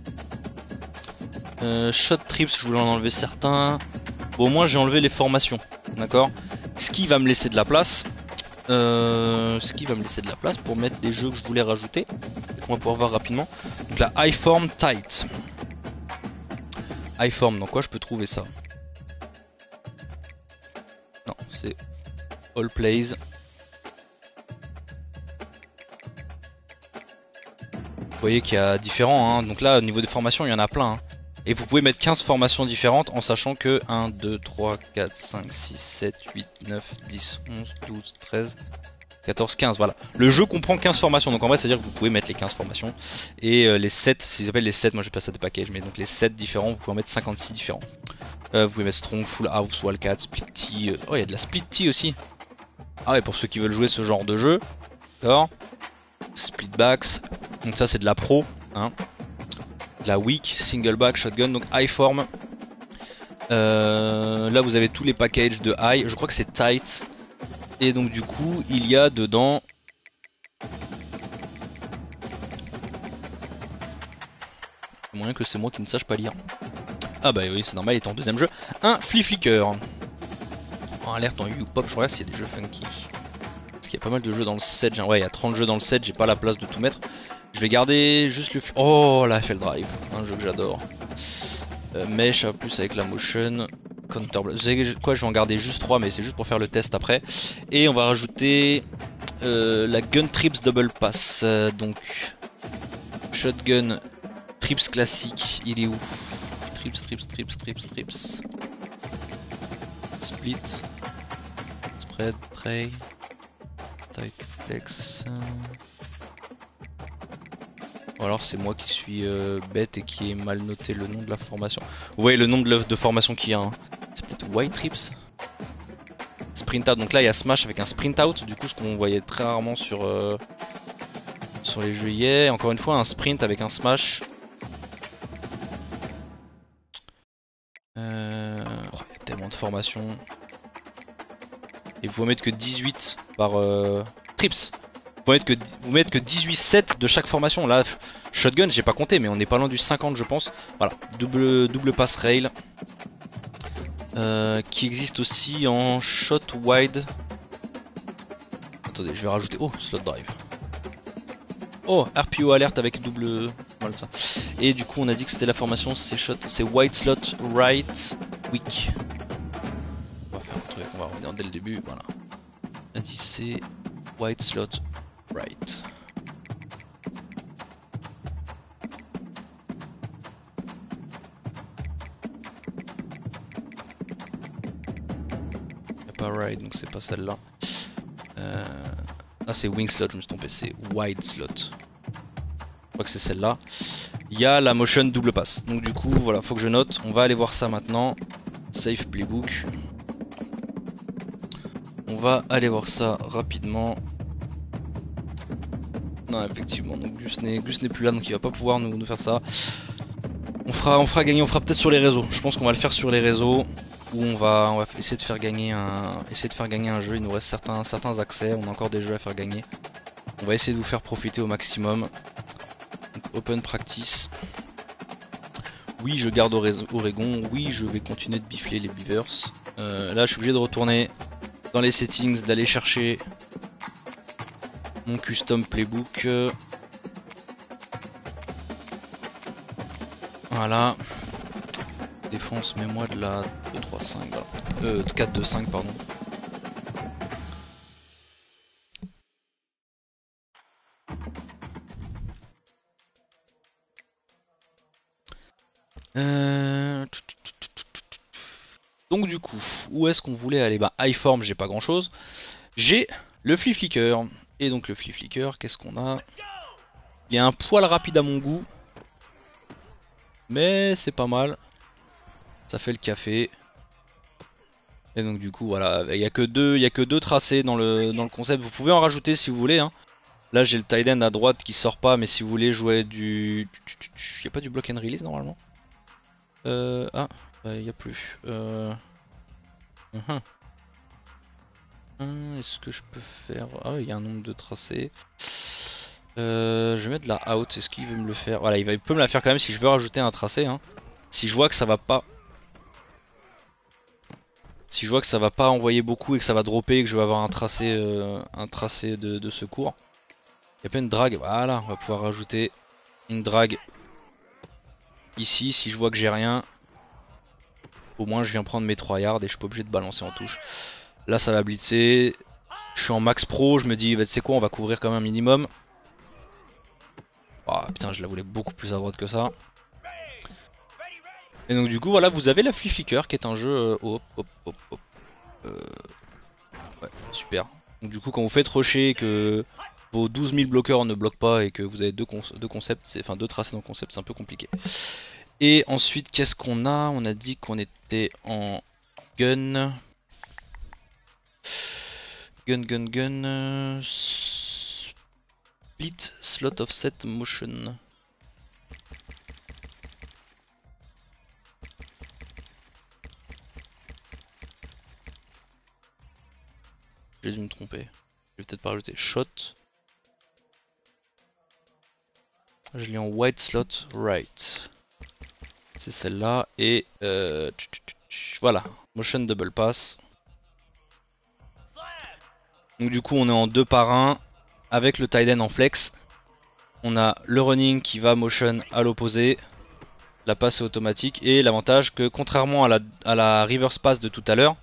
Shot Trips, je voulais en enlever certains. Bon, au moins j'ai enlevé les formations. D'accord. Ce qui va me laisser de la place. Pour mettre des jeux que je voulais rajouter. On va pouvoir voir rapidement. Donc la High Form Tight. High Form, dans quoi je peux trouver ça? Non, c'est All Plays. Vous voyez qu'il y a différents, hein. Donc là, au niveau des formations, il y en a plein. Hein. Et vous pouvez mettre 15 formations différentes en sachant que 1, 2, 3, 4, 5, 6, 7, 8, 9, 10, 11, 12, 13, 14, 15. Voilà. Le jeu comprend 15 formations. Donc en vrai, c'est-à-dire que vous pouvez mettre les 15 formations. Et les 7, s'ils appellent les 7, moi j'ai pas ça des packages, mais donc les 7 différents, vous pouvez en mettre 56 différents. Vous pouvez mettre Strong, Full House, Wildcat, Split T. Oh, il y a de la Split T aussi. Ah ouais, pour ceux qui veulent jouer ce genre de jeu. D'accord. Split Backs. Donc ça, c'est de la pro. Hein. De la weak, single back, shotgun, donc high form. Là vous avez tous les packages de high, je crois que c'est tight. Et donc du coup il y a dedans moyen que c'est moi qui ne sache pas lire. Ah bah oui c'est normal, il est en deuxième jeu. Un Flea Flicker. En alerte en U-Pop, je regarde s'il y a des jeux funky. Parce qu'il y a pas mal de jeux dans le set, ouais il y a 30 jeux dans le set, j'ai pas la place de tout mettre. Je vais garder juste le... Oh, la FL Drive, un jeu que j'adore. Mesh, plus avec la motion. Counter... Vous savez quoi, je vais en garder juste 3, mais c'est juste pour faire le test après. Et on va rajouter la Gun Trips Double Pass. Donc, Shotgun Trips classique, il est où? Trips. Split. Spread, Tray. Tight Flex. Ou alors c'est moi qui suis bête et qui ai mal noté le nom de la formation. Vous voyez le nom de formation qu'il y a. Hein. C'est peut-être White Trips. Sprint out. Donc là il y a Smash avec un sprint out. Du coup ce qu'on voyait très rarement sur les jeux hier. Encore une fois un sprint avec un Smash. Oh, il y a tellement de formations. Et vous pouvez mettre que 18 par Trips. Vous mettre que 18 sets de chaque formation. Là, shotgun, j'ai pas compté, mais on est pas loin du 50, je pense. Voilà, double pass rail. Qui existe aussi en shot wide. Attendez, je vais rajouter. Oh, slot drive. Oh, RPO alert avec double. Voilà ça. Et du coup, on a dit que c'était la formation, c'est wide slot right weak. On va faire un truc, on va revenir dès le début. Voilà. On a dit c'est wide slot. Right. Y'a pas right donc c'est pas celle-là. Ah c'est wing slot, je me suis trompé, c'est wide slot. Je crois que c'est celle-là. Il y a la motion double pass. Donc du coup voilà, faut que je note. On va aller voir ça maintenant. Save playbook. On va aller voir ça rapidement. Non effectivement, donc Gus n'est plus là donc il va pas pouvoir nous faire ça. On fera gagner, on fera peut-être sur les réseaux. Je pense qu'on va le faire sur les réseaux où on va essayer de faire gagner un jeu. Il nous reste certains accès, on a encore des jeux à faire gagner. On va essayer de vous faire profiter au maximum. Donc, open practice. Oui je garde Oregon, oui je vais continuer de bifler les beavers. Là je suis obligé de retourner dans les settings, d'aller chercher mon custom playbook. Voilà. Défense, mets-moi de la 2-3-5, voilà. 4-2-5 pardon. Donc du coup, où est-ce qu'on voulait aller? Bah high form, j'ai pas grand chose. J'ai le Flea Flicker. Et donc le Flea Flicker, qu'est-ce qu'on a? Il est un poil rapide à mon goût. Mais c'est pas mal. Ça fait le café. Et donc du coup voilà, il y a que deux tracés dans le concept. Vous pouvez en rajouter si vous voulez. Hein. Là j'ai le tight end à droite qui sort pas, mais si vous voulez jouer du... Y a pas du block and release normalement? Ah, bah, y a plus. Mhm. Est-ce que je peux faire... Ah, il y a un nombre de tracés. Je vais mettre de la out, est-ce qu'il veut me le faire? Voilà, il peut me la faire quand même si je veux rajouter un tracé. Hein. Si je vois que ça va pas... Si je vois que ça va pas envoyer beaucoup et que ça va dropper et que je vais avoir un tracé de secours. Il y a pas une drag, voilà, on va pouvoir rajouter une drag ici si je vois que j'ai rien. Au moins je viens prendre mes 3 yards et je suis pas obligé de balancer en touche. Là ça va blitzer. Je suis en max pro, je me dis bah, tu sais quoi, on va couvrir quand même un minimum. Ah putain, je la voulais beaucoup plus à droite que ça. Et donc du coup voilà, vous avez la Flea Flicker qui est un jeu hop hop hop hop. Euh, ouais, super. Donc du coup quand vous faites rusher et que vos 12 000 bloqueurs ne bloquent pas et que vous avez deux concepts, enfin deux tracés dans le concept, c'est un peu compliqué. Et ensuite qu'est-ce qu'on a? On a dit qu'on était en gun. Gun. Split slot offset motion. J'ai dû me tromper. Je vais peut-être pas rajouter shot. Je l'ai en white slot right. C'est celle-là. Et voilà. Motion double pass. Donc du coup on est en 2 par 1. Avec le tight end en flex. On a le running qui va motion à l'opposé. La passe est automatique. Et l'avantage que contrairement à la reverse pass de tout à l'heure.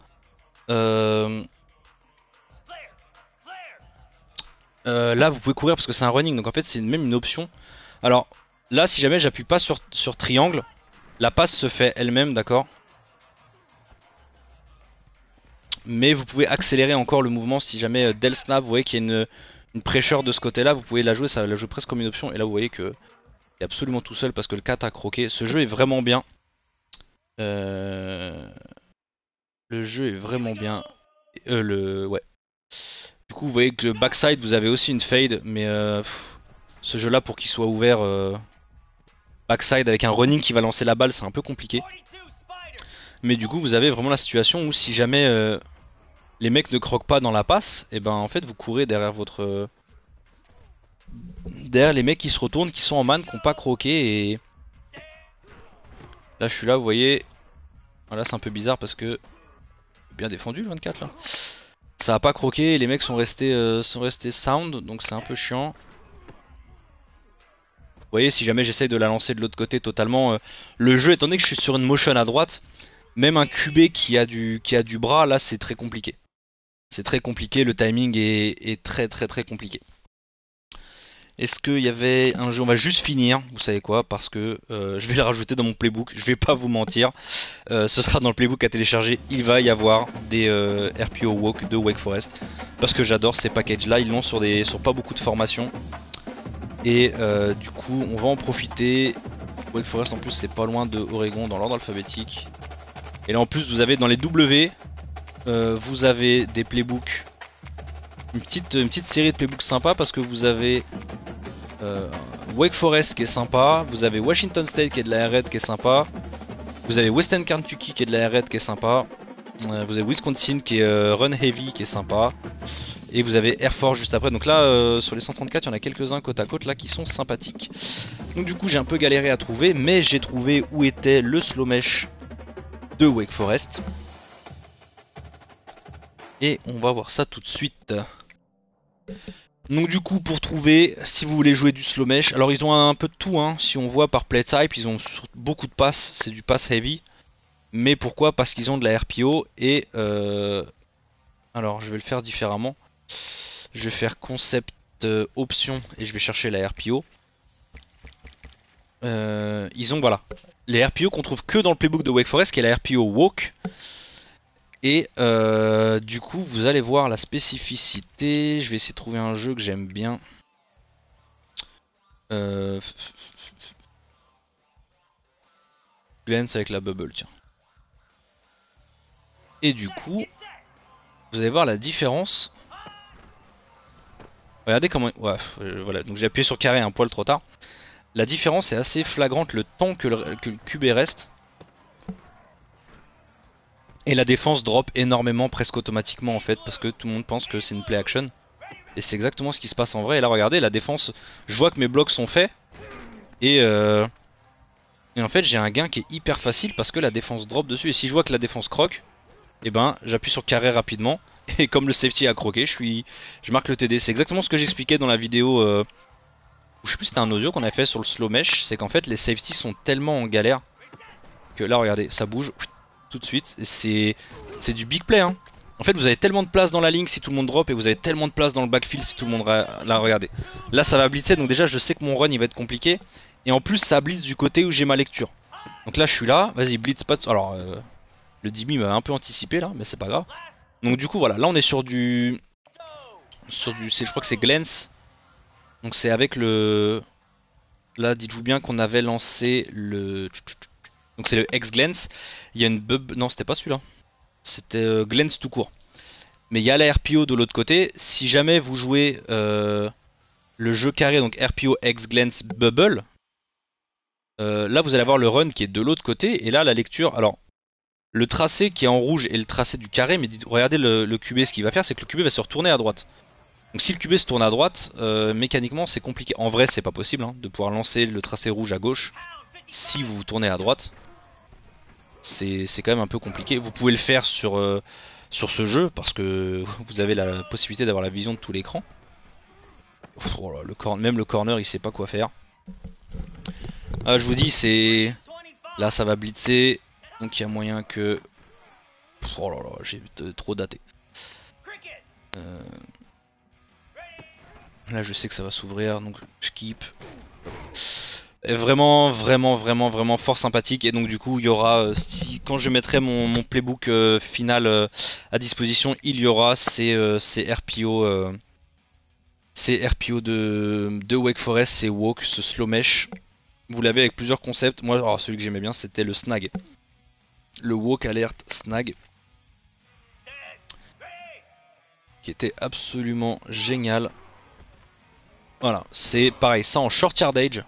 Là vous pouvez courir parce que c'est un running. Donc en fait c'est même une option. Alors là si jamais j'appuie pas sur triangle. La passe se fait elle-même, d'accord. Mais vous pouvez accélérer encore le mouvement si jamais dès le snap, vous voyez qu'il y a une pressure de ce côté-là, vous pouvez la jouer, ça va la jouer presque comme une option. Et là, vous voyez que est absolument tout seul parce que le 4 a croqué. Ce jeu est vraiment bien. Le jeu est vraiment bien. Ouais. Du coup, vous voyez que le backside, vous avez aussi une fade, mais ce jeu-là, pour qu'il soit ouvert backside avec un running qui va lancer la balle, c'est un peu compliqué. Mais du coup, vous avez vraiment la situation où si jamais les mecs ne croquent pas dans la passe, et ben en fait vous courez derrière derrière les mecs qui se retournent, qui sont en man, qui n'ont pas croqué. Et là je suis là, vous voyez. Voilà, c'est un peu bizarre parce que bien défendu le 24 là. Ça a pas croqué, les mecs sont restés sound, donc c'est un peu chiant. Vous voyez, si jamais j'essaye de la lancer de l'autre côté totalement, le jeu, étant donné que je suis sur une motion à droite, même un QB qui a du bras, là c'est très compliqué. C'est très compliqué, le timing est très compliqué. Est-ce qu'il y avait un jeu? On va juste finir, vous savez quoi, parce que je vais le rajouter dans mon playbook, je vais pas vous mentir. Ce sera dans le playbook à télécharger, il va y avoir des RPO Walk de Wake Forest. Parce que j'adore ces packages là, ils l'ont sur pas beaucoup de formations. Et du coup on va en profiter. Wake Forest en plus c'est pas loin de Oregon dans l'ordre alphabétique. Et là en plus vous avez dans les W, vous avez des playbooks. Une petite série de playbooks sympas parce que vous avez Wake Forest qui est sympa, vous avez Washington State qui est de la air raid qui est sympa, vous avez Western Kentucky qui est de la air raid qui est sympa, vous avez Wisconsin qui est run heavy qui est sympa, et vous avez Air Force juste après. Donc là sur les 134 il y en a quelques-uns côte à côte là qui sont sympathiques. Donc du coup j'ai un peu galéré à trouver, mais j'ai trouvé où était le slow mesh de Wake Forest. Et on va voir ça tout de suite. Donc du coup pour trouver, si vous voulez jouer du slow mesh, alors ils ont un peu de tout hein, si on voit par play type, ils ont beaucoup de passes, c'est du pass heavy. Mais pourquoi? Parce qu'ils ont de la RPO et alors je vais le faire différemment. Je vais faire concept option et je vais chercher la RPO. Ils ont voilà, les RPO qu'on trouve que dans le playbook de Wake Forest qui est la RPO Walk. Et du coup vous allez voir la spécificité, je vais essayer de trouver un jeu que j'aime bien. Glance avec la bubble, tiens. Et du coup, vous allez voir la différence. Regardez comment... Ouais, voilà, donc j'ai appuyé sur carré un poil trop tard. La différence est assez flagrante le temps que le QB reste. Et la défense drop énormément, presque automatiquement en fait, parce que tout le monde pense que c'est une play action. Et c'est exactement ce qui se passe en vrai. Et là regardez, la défense, je vois que mes blocs sont faits. Et, euh, et en fait j'ai un gain qui est hyper facile parce que la défense drop dessus. Et si je vois que la défense croque, et ben j'appuie sur carré rapidement. Et comme le safety a croqué, je marque le TD. C'est exactement ce que j'expliquais dans la vidéo, je sais plus si c'était un audio qu'on avait fait sur le slow mesh. C'est qu'en fait les safeties sont tellement en galère que là regardez, ça bouge tout de suite. C'est du big play hein. En fait vous avez tellement de place dans la ligne si tout le monde drop et vous avez tellement de place dans le backfield si tout le monde... Là regardez. Là ça va blitzer donc déjà je sais que mon run il va être compliqué. Et en plus ça blitz du côté où j'ai ma lecture. Donc là je suis là, vas-y blitz pas... Alors le Dimi m'a un peu anticipé là mais c'est pas grave. Donc du coup voilà, là on est sur du... je crois que c'est Glance. Donc c'est avec le... Là dites-vous bien qu'on avait lancé le... Donc c'est le X-Glance. Il y a une bub... Non c'était pas celui-là. C'était Glance tout court. Mais il y a la RPO de l'autre côté. Si jamais vous jouez le jeu carré, donc RPO X-Glance Bubble, là vous allez avoir le run qui est de l'autre côté. Et là la lecture... Alors le tracé qui est en rouge est le tracé du carré. Mais regardez le QB, ce qu'il va faire, c'est que le QB va se retourner à droite. Donc si le QB se tourne à droite, mécaniquement c'est compliqué. En vrai c'est pas possible hein, de pouvoir lancer le tracé rouge à gauche si vous vous tournez à droite. C'est quand même un peu compliqué. Vous pouvez le faire sur ce jeu parce que vous avez la possibilité d'avoir la vision de tout l'écran. Oh même le corner il sait pas quoi faire. Ah, je vous dis c'est... Là ça va blitzer. Donc il y a moyen que... Oh là là, j'ai trop daté. Là je sais que ça va s'ouvrir donc je keep. Et vraiment fort sympathique. Et donc du coup il y aura, quand je mettrai mon playbook final à disposition, il y aura ces RPO, ces RPO de Wake Forest, ces walk, ce slow mesh. Vous l'avez avec plusieurs concepts. Moi alors, celui que j'aimais bien c'était le snag. Le walk alert snag. Qui était absolument génial. Voilà, c'est pareil, ça en short yardage.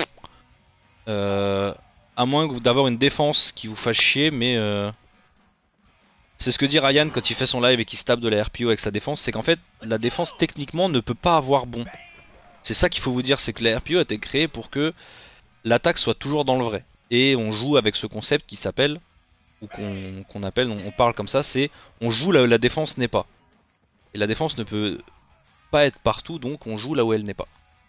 À moins d'avoir une défense qui vous fasse chier, mais c'est ce que dit Ryan quand il fait son live et qu'il se tape de la RPO avec sa défense, c'est qu'en fait la défense techniquement ne peut pas avoir bon. C'est ça qu'il faut vous dire, c'est que la RPO a été créée pour que l'attaque soit toujours dans le vrai. Et on joue avec ce concept qui s'appelle, ou qu'on appelle, on parle comme ça, c'est on joue là où la défense n'est pas. Et la défense ne peut pas être partout, donc on joue là où elle n'est pas.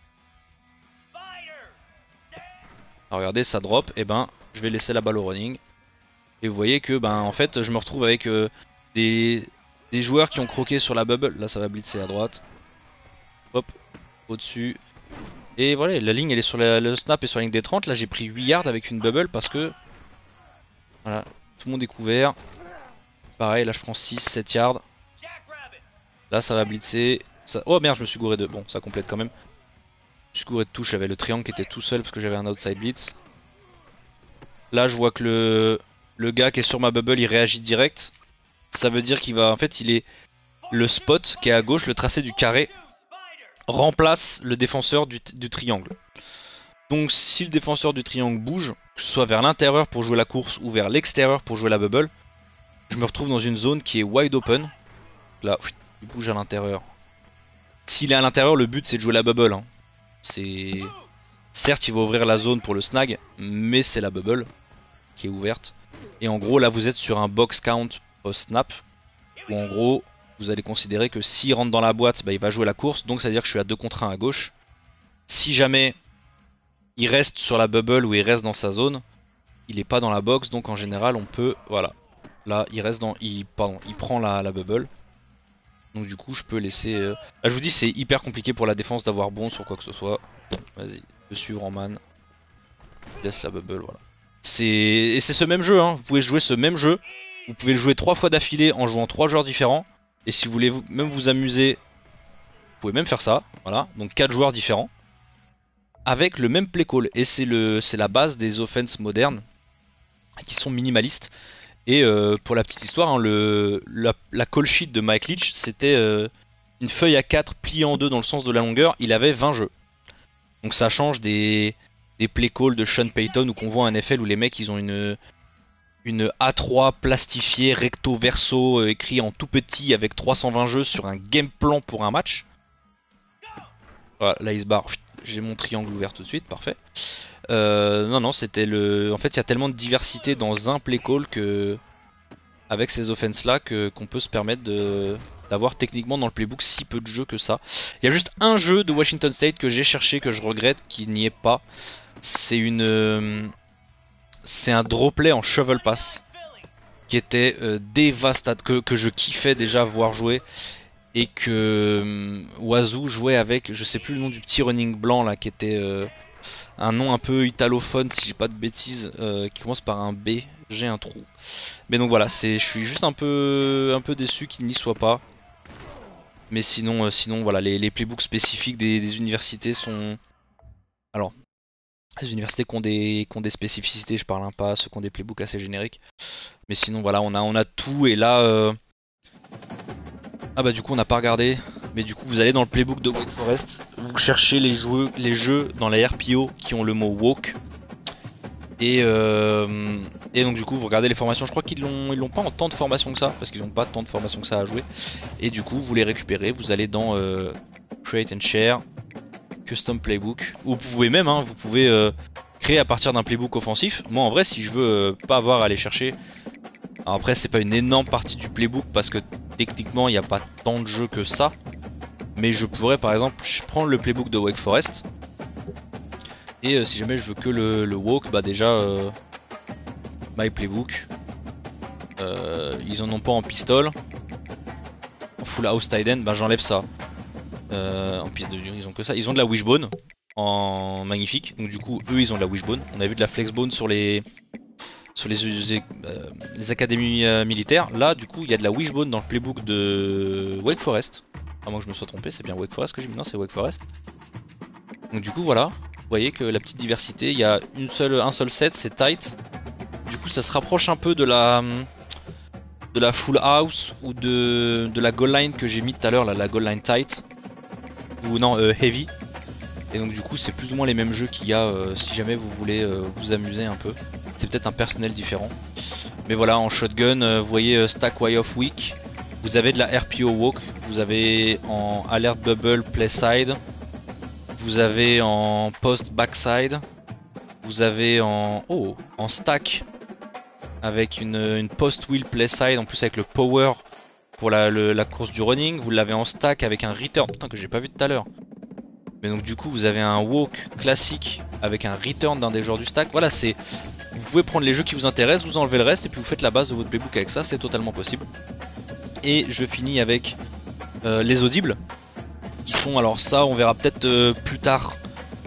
Alors regardez, ça drop, et ben je vais laisser la balle au running. Et vous voyez que ben en fait je me retrouve avec des joueurs qui ont croqué sur la bubble. Là ça va blitzer à droite. Hop, au-dessus. Et voilà, la ligne elle est sur le snap et sur la ligne des 30. Là j'ai pris 8 yards avec une bubble parce que... Voilà, tout le monde est couvert. Pareil, là je prends 6-7 yards. Là ça va blitzer. Ça... Oh merde, je me suis gouré de... Bon, ça complète quand même. Je me suis gouré de touche, j'avais le triangle qui était tout seul parce que j'avais un outside blitz. Là je vois que le gars qui est sur ma bubble il réagit direct. Ça veut dire qu'il va... En fait il est... Le spot qui est à gauche, le tracé du carré, remplace le défenseur du triangle. Donc si le défenseur du triangle bouge, que ce soit vers l'intérieur pour jouer la course ou vers l'extérieur pour jouer la bubble, je me retrouve dans une zone qui est wide open. Là, il bouge à l'intérieur. S'il est à l'intérieur, le but c'est de jouer la bubble. Hein. C'est... Certes, il va ouvrir la zone pour le snag, mais c'est la bubble qui est ouverte. Et en gros, là vous êtes sur un box count post-snap, où en gros, vous allez considérer que s'il rentre dans la boîte, bah, il va jouer la course, donc ça veut dire que je suis à 2 contre 1 à gauche. Si jamais il reste sur la bubble ou il reste dans sa zone, il est pas dans la box, donc en général on peut, voilà. Là il reste dans, il prend la bubble. Donc du coup je peux laisser... Là je vous dis c'est hyper compliqué pour la défense d'avoir bon sur quoi que ce soit. Vas-y, le suivre en man. Laisse la bubble, voilà. Et c'est ce même jeu, hein. Vous pouvez jouer ce même jeu. Vous pouvez le jouer 3 fois d'affilée en jouant 3 joueurs différents. Et si vous voulez même vous amuser, vous pouvez même faire ça. Voilà, donc 4 joueurs différents. Avec le même play call. Et c'est la base des offenses modernes. Qui sont minimalistes. Et pour la petite histoire, hein, la call sheet de Mike Leach, c'était une feuille A4 pliée en deux dans le sens de la longueur, il avait 20 jeux. Donc ça change des play calls de Sean Payton où qu'on voit un NFL où les mecs ils ont une A3 plastifiée recto verso écrit en tout petit avec 320 jeux sur un game plan pour un match. Voilà, là il se barre. J'ai mon triangle ouvert tout de suite, parfait. Non, c'était le. En fait, il y a tellement de diversité dans un play call que avec ces offenses là qu'on peut se permettre d'avoir techniquement dans le playbook si peu de jeux que ça. Il y a juste un jeu de Washington State que j'ai cherché que je regrette qui n'y est pas. C'est c'est un draw play en shovel pass qui était dévastateur, que je kiffais déjà voir jouer et que Wazoo jouait avec, je sais plus le nom du petit running blanc là qui était un nom un peu italophone si j'ai pas de bêtises, qui commence par un B, j'ai un trou. Mais donc voilà, je suis juste un peu déçu qu'il n'y soit pas. Mais sinon voilà, les playbooks spécifiques des universités sont... Alors, les universités qui ont des spécificités, je parle pas, ceux qui ont des playbooks assez génériques. Mais sinon voilà, on a tout et là... Ah bah du coup on n'a pas regardé, mais du coup vous allez dans le playbook de Wake Forest, vous cherchez les jeux dans la RPO qui ont le mot walk. Et donc du coup vous regardez les formations, je crois qu'ils l'ont pas en tant de formation que ça, parce qu'ils n'ont pas tant de formation que ça à jouer. Et du coup vous les récupérez, vous allez dans Create and Share, Custom Playbook, ou vous pouvez même, vous pouvez créer à partir d'un playbook offensif. Moi en vrai si je veux pas avoir à aller chercher, alors après c'est pas une énorme partie du playbook parce que techniquement il n'y a pas tant de jeux que ça, mais je pourrais par exemple prendre le playbook de Wake Forest. Et si jamais je veux que le walk, bah déjà My Playbook, ils en ont pas en pistol, en full house tight end, bah j'enlève ça. En piste de ils ont que ça, ils ont de la wishbone en magnifique, donc du coup eux ils ont de la wishbone. On a vu de la flexbone sur les académies militaires. Là du coup il y a de la wishbone dans le playbook de Wake Forest. À moins que je me sois trompé, c'est bien Wake Forest que j'ai mis, non c'est Wake Forest. Donc du coup voilà. Vous voyez que la petite diversité, il y a un seul set, c'est tight. Du coup ça se rapproche un peu de la full house ou de la goal line que j'ai mis tout à l'heure, la goal line tight. Ou non, heavy. Et donc du coup c'est plus ou moins les mêmes jeux qu'il y a si jamais vous voulez vous amuser un peu. C'est peut-être un personnel différent. Mais voilà, en shotgun, vous voyez stack way of week. Vous avez de la RPO walk, vous avez en alert bubble play side. Vous avez en post backside, vous avez en stack avec une post wheel play side en plus avec le power pour la course du running. Vous l'avez en stack avec un return, putain que j'ai pas vu tout à l'heure. Mais donc du coup vous avez un walk classique avec un return d'un des joueurs du stack. Voilà, vous pouvez prendre les jeux qui vous intéressent, vous enlevez le reste et puis vous faites la base de votre playbook avec ça, c'est totalement possible. Et je finis avec les audibles. Alors ça on verra peut-être plus tard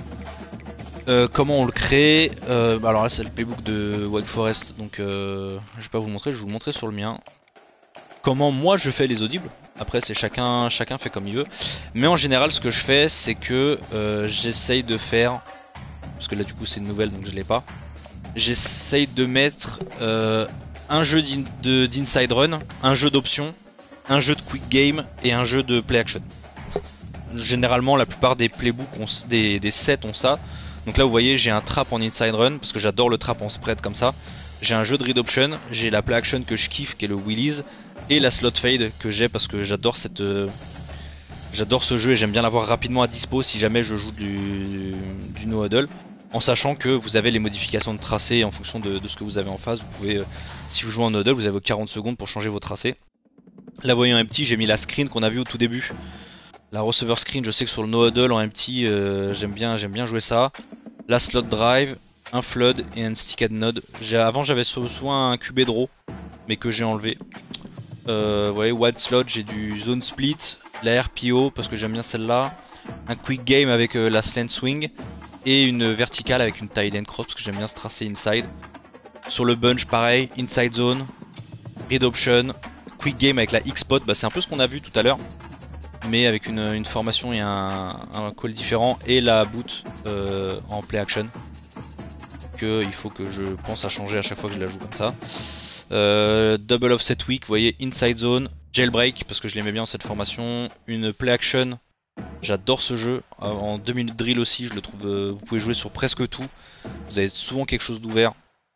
comment on le crée. Alors là c'est le playbook de Wake Forest, donc je vais pas vous le montrer, je vais vous le montrer sur le mien. Comment moi je fais les audibles. Après c'est chacun fait comme il veut. Mais en général ce que je fais c'est que j'essaye de faire, parce que là du coup c'est une nouvelle donc je l'ai pas. J'essaye de mettre un jeu d'inside run, un jeu d'option, un jeu de quick game et un jeu de play action. Généralement la plupart des playbooks des sets ont ça. Donc là vous voyez j'ai un trap en inside run parce que j'adore le trap en spread comme ça. J'ai un jeu de read option, j'ai la play action que je kiffe qui est le wheelies et la slot fade que j'ai parce que j'adore j'adore ce jeu et j'aime bien l'avoir rapidement à dispo si jamais je joue du no huddle. En sachant que vous avez les modifications de tracé en fonction de ce que vous avez en face. Vous pouvez, si vous jouez en no huddle, vous avez 40 secondes pour changer vos tracés. Là vous voyez en empty, j'ai mis la screen qu'on a vu au tout début. La receiver screen, je sais que sur le no huddle en empty, j'aime bien jouer ça. La slot drive, un flood et un sticked node. Avant j'avais souvent un QB draw, mais que j'ai enlevé. Vous voyez, wild slot, j'ai du zone split, la RPO parce que j'aime bien celle-là, un quick game avec la slant swing et une verticale avec une tight end cross parce que j'aime bien se tracer inside. Sur le bunch pareil, inside zone, read option, quick game avec la X-spot, bah, c'est un peu ce qu'on a vu tout à l'heure. Mais avec une formation et un call différent et la boot en play action que il faut que je pense à changer à chaque fois que je la joue comme ça. Double offset week, vous voyez inside zone, Jailbreak parce que je l'aimais bien cette formation. Une Play Action, j'adore ce jeu. En 2 minutes drill aussi, je le trouve. Vous pouvez jouer sur presque tout. Vous avez souvent quelque chose d'ouvert.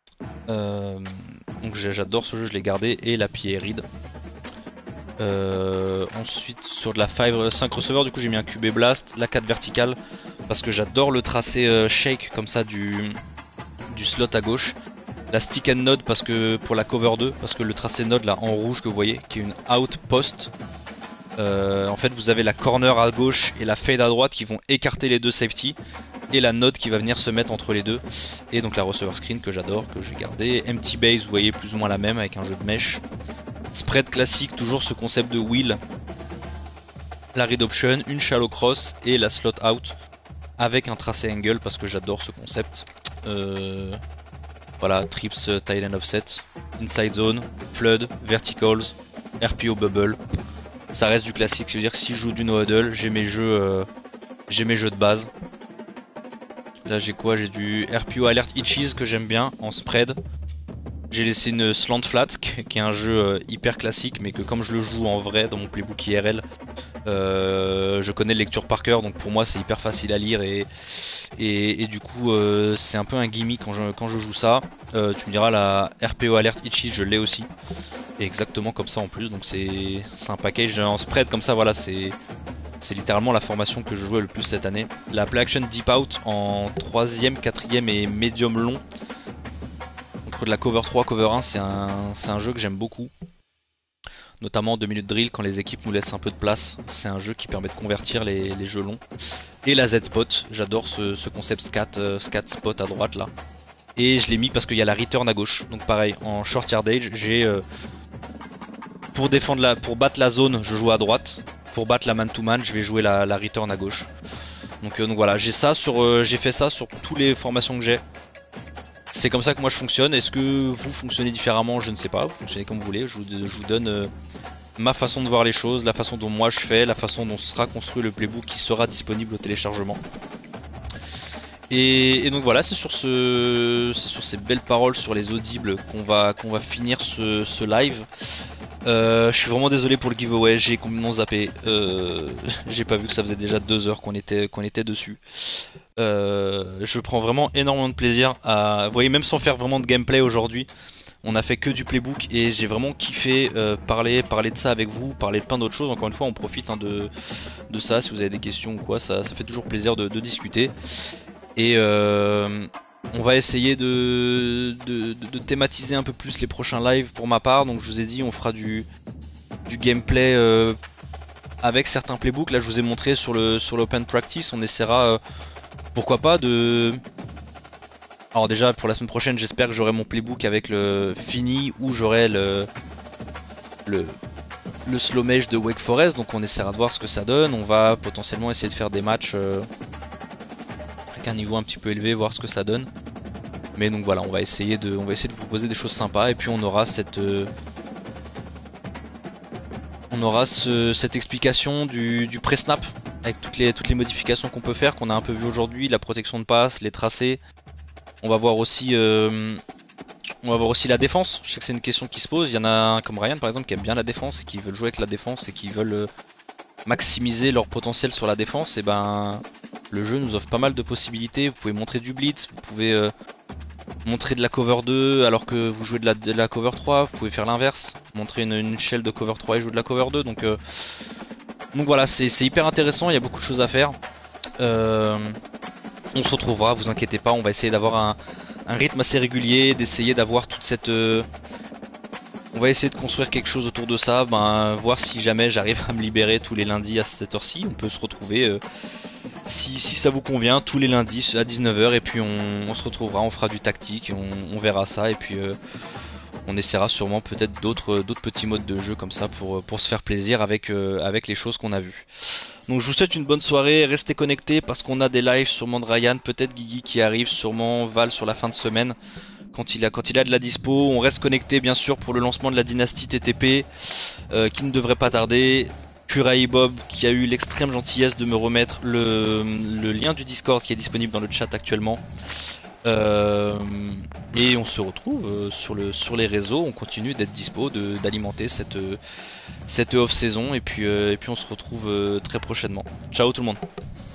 Donc j'adore ce jeu, je l'ai gardé. Et la Pierreide. Ensuite sur de la 5 receveurs, du coup j'ai mis un QB Blast, la 4 verticale parce que j'adore le tracé shake comme ça du slot à gauche. La stick and node parce que pour la cover 2, parce que le tracé node là en rouge que vous voyez, qui est une out post. En fait vous avez la corner à gauche et la fade à droite qui vont écarter les deux safety. Et la node qui va venir se mettre entre les deux. Et donc la receiver screen que j'adore, que j'ai gardé. Empty base, vous voyez plus ou moins la même avec un jeu de mesh. Spread classique, toujours ce concept de wheel. La read option, une shallow cross et la slot out avec un tracé angle parce que j'adore ce concept. Voilà, trips, tight end offset, inside zone, flood, verticals, RPO bubble. Ça reste du classique, ça veut dire que si je joue du no huddle, j'ai mes jeux de base. Là j'ai quoi? J'ai du RPO alert hitches que j'aime bien en spread. J'ai laissé une slant flat qui est un jeu hyper classique mais que comme je le joue en vrai dans mon playbook IRL, je connais le lecture par cœur donc pour moi c'est hyper facile à lire et du coup c'est un peu un gimmick quand je joue ça. Tu me diras la RPO alert itchy je l'ai aussi et exactement comme ça en plus donc c'est un package en spread comme ça voilà c'est littéralement la formation que je jouais le plus cette année. La play action deep out en 3ème, 4ème et médium long. De la cover 3, cover 1, c'est un jeu que j'aime beaucoup. Notamment en 2 minutes drill quand les équipes nous laissent un peu de place. C'est un jeu qui permet de convertir les jeux longs. Et la Z-spot, j'adore ce concept scat spot à droite là. Et je l'ai mis parce qu'il y a la return à gauche. Donc pareil, en short yardage, j'ai pour battre la zone, je joue à droite. Pour battre la man-to-man, je vais jouer la return à gauche. Donc voilà, j'ai fait ça sur toutes les formations que j'ai. C'est comme ça que moi je fonctionne. Est-ce que vous fonctionnez différemment? Je ne sais pas. Vous fonctionnez comme vous voulez. Je vous donne ma façon de voir les choses, la façon dont moi je fais, la façon dont sera construit le playbook qui sera disponible au téléchargement. Et donc voilà, c'est sur ces belles paroles sur les audibles qu'on va finir ce live. Je suis vraiment désolé pour le giveaway, j'ai complètement zappé. J'ai pas vu que ça faisait déjà 2 heures qu'on était dessus. Je prends vraiment énormément de plaisir à... Vous voyez, même sans faire vraiment de gameplay aujourd'hui, on a fait que du playbook et j'ai vraiment kiffé parler de ça avec vous, parler de plein d'autres choses. Encore une fois, on profite de ça. Si vous avez des questions ou quoi, ça fait toujours plaisir de discuter. Et on va essayer de thématiser un peu plus les prochains lives pour ma part. Donc je vous ai dit, on fera du gameplay avec certains playbooks. Là je vous ai montré sur l'open practice. On essaiera pourquoi pas de... Alors déjà pour la semaine prochaine j'espère que j'aurai mon playbook avec le fini où j'aurai le slow mesh de Wake Forest. Donc on essaiera de voir ce que ça donne. On va potentiellement essayer de faire des matchs avec un niveau un petit peu élevé, voir ce que ça donne. Mais donc voilà, on va essayer de vous proposer des choses sympas et puis on aura cette explication du pré-snap avec toutes les modifications qu'on peut faire, qu'on a un peu vu aujourd'hui, la protection de passe, les tracés. On va voir aussi la défense. Je sais que c'est une question qui se pose. Il y en a un comme Ryan par exemple qui aime bien la défense et qui veulent jouer avec la défense et qui veulent maximiser leur potentiel sur la défense. Et ben le jeu nous offre pas mal de possibilités. Vous pouvez montrer du blitz, vous pouvez montrer de la cover 2 alors que vous jouez de la cover 3, vous pouvez faire l'inverse, montrer une shell de cover 3 et jouer de la cover 2. Donc voilà, c'est hyper intéressant, il y a beaucoup de choses à faire. On se retrouvera, vous inquiétez pas, on va essayer d'avoir un rythme assez régulier, d'essayer d'avoir toute cette... On va essayer de construire quelque chose autour de ça, voir si jamais j'arrive à me libérer tous les lundis à cette heure-ci. On peut se retrouver, si ça vous convient, tous les lundis à 19h et puis on se retrouvera, on fera du tactique, on verra ça et puis on essaiera sûrement peut-être d'autres petits modes de jeu comme ça pour se faire plaisir avec les choses qu'on a vues. Donc je vous souhaite une bonne soirée, restez connectés parce qu'on a des lives sûrement de Ryan, peut-être Guigui qui arrive, sûrement Val sur la fin de semaine. Quand il a de la dispo, on reste connecté bien sûr pour le lancement de la dynastie TTP qui ne devrait pas tarder. Kurai Bob qui a eu l'extrême gentillesse de me remettre le lien du Discord qui est disponible dans le chat actuellement. Euh, et on se retrouve sur les réseaux, on continue d'être dispo, d'alimenter cette off-saison et puis on se retrouve très prochainement. Ciao tout le monde.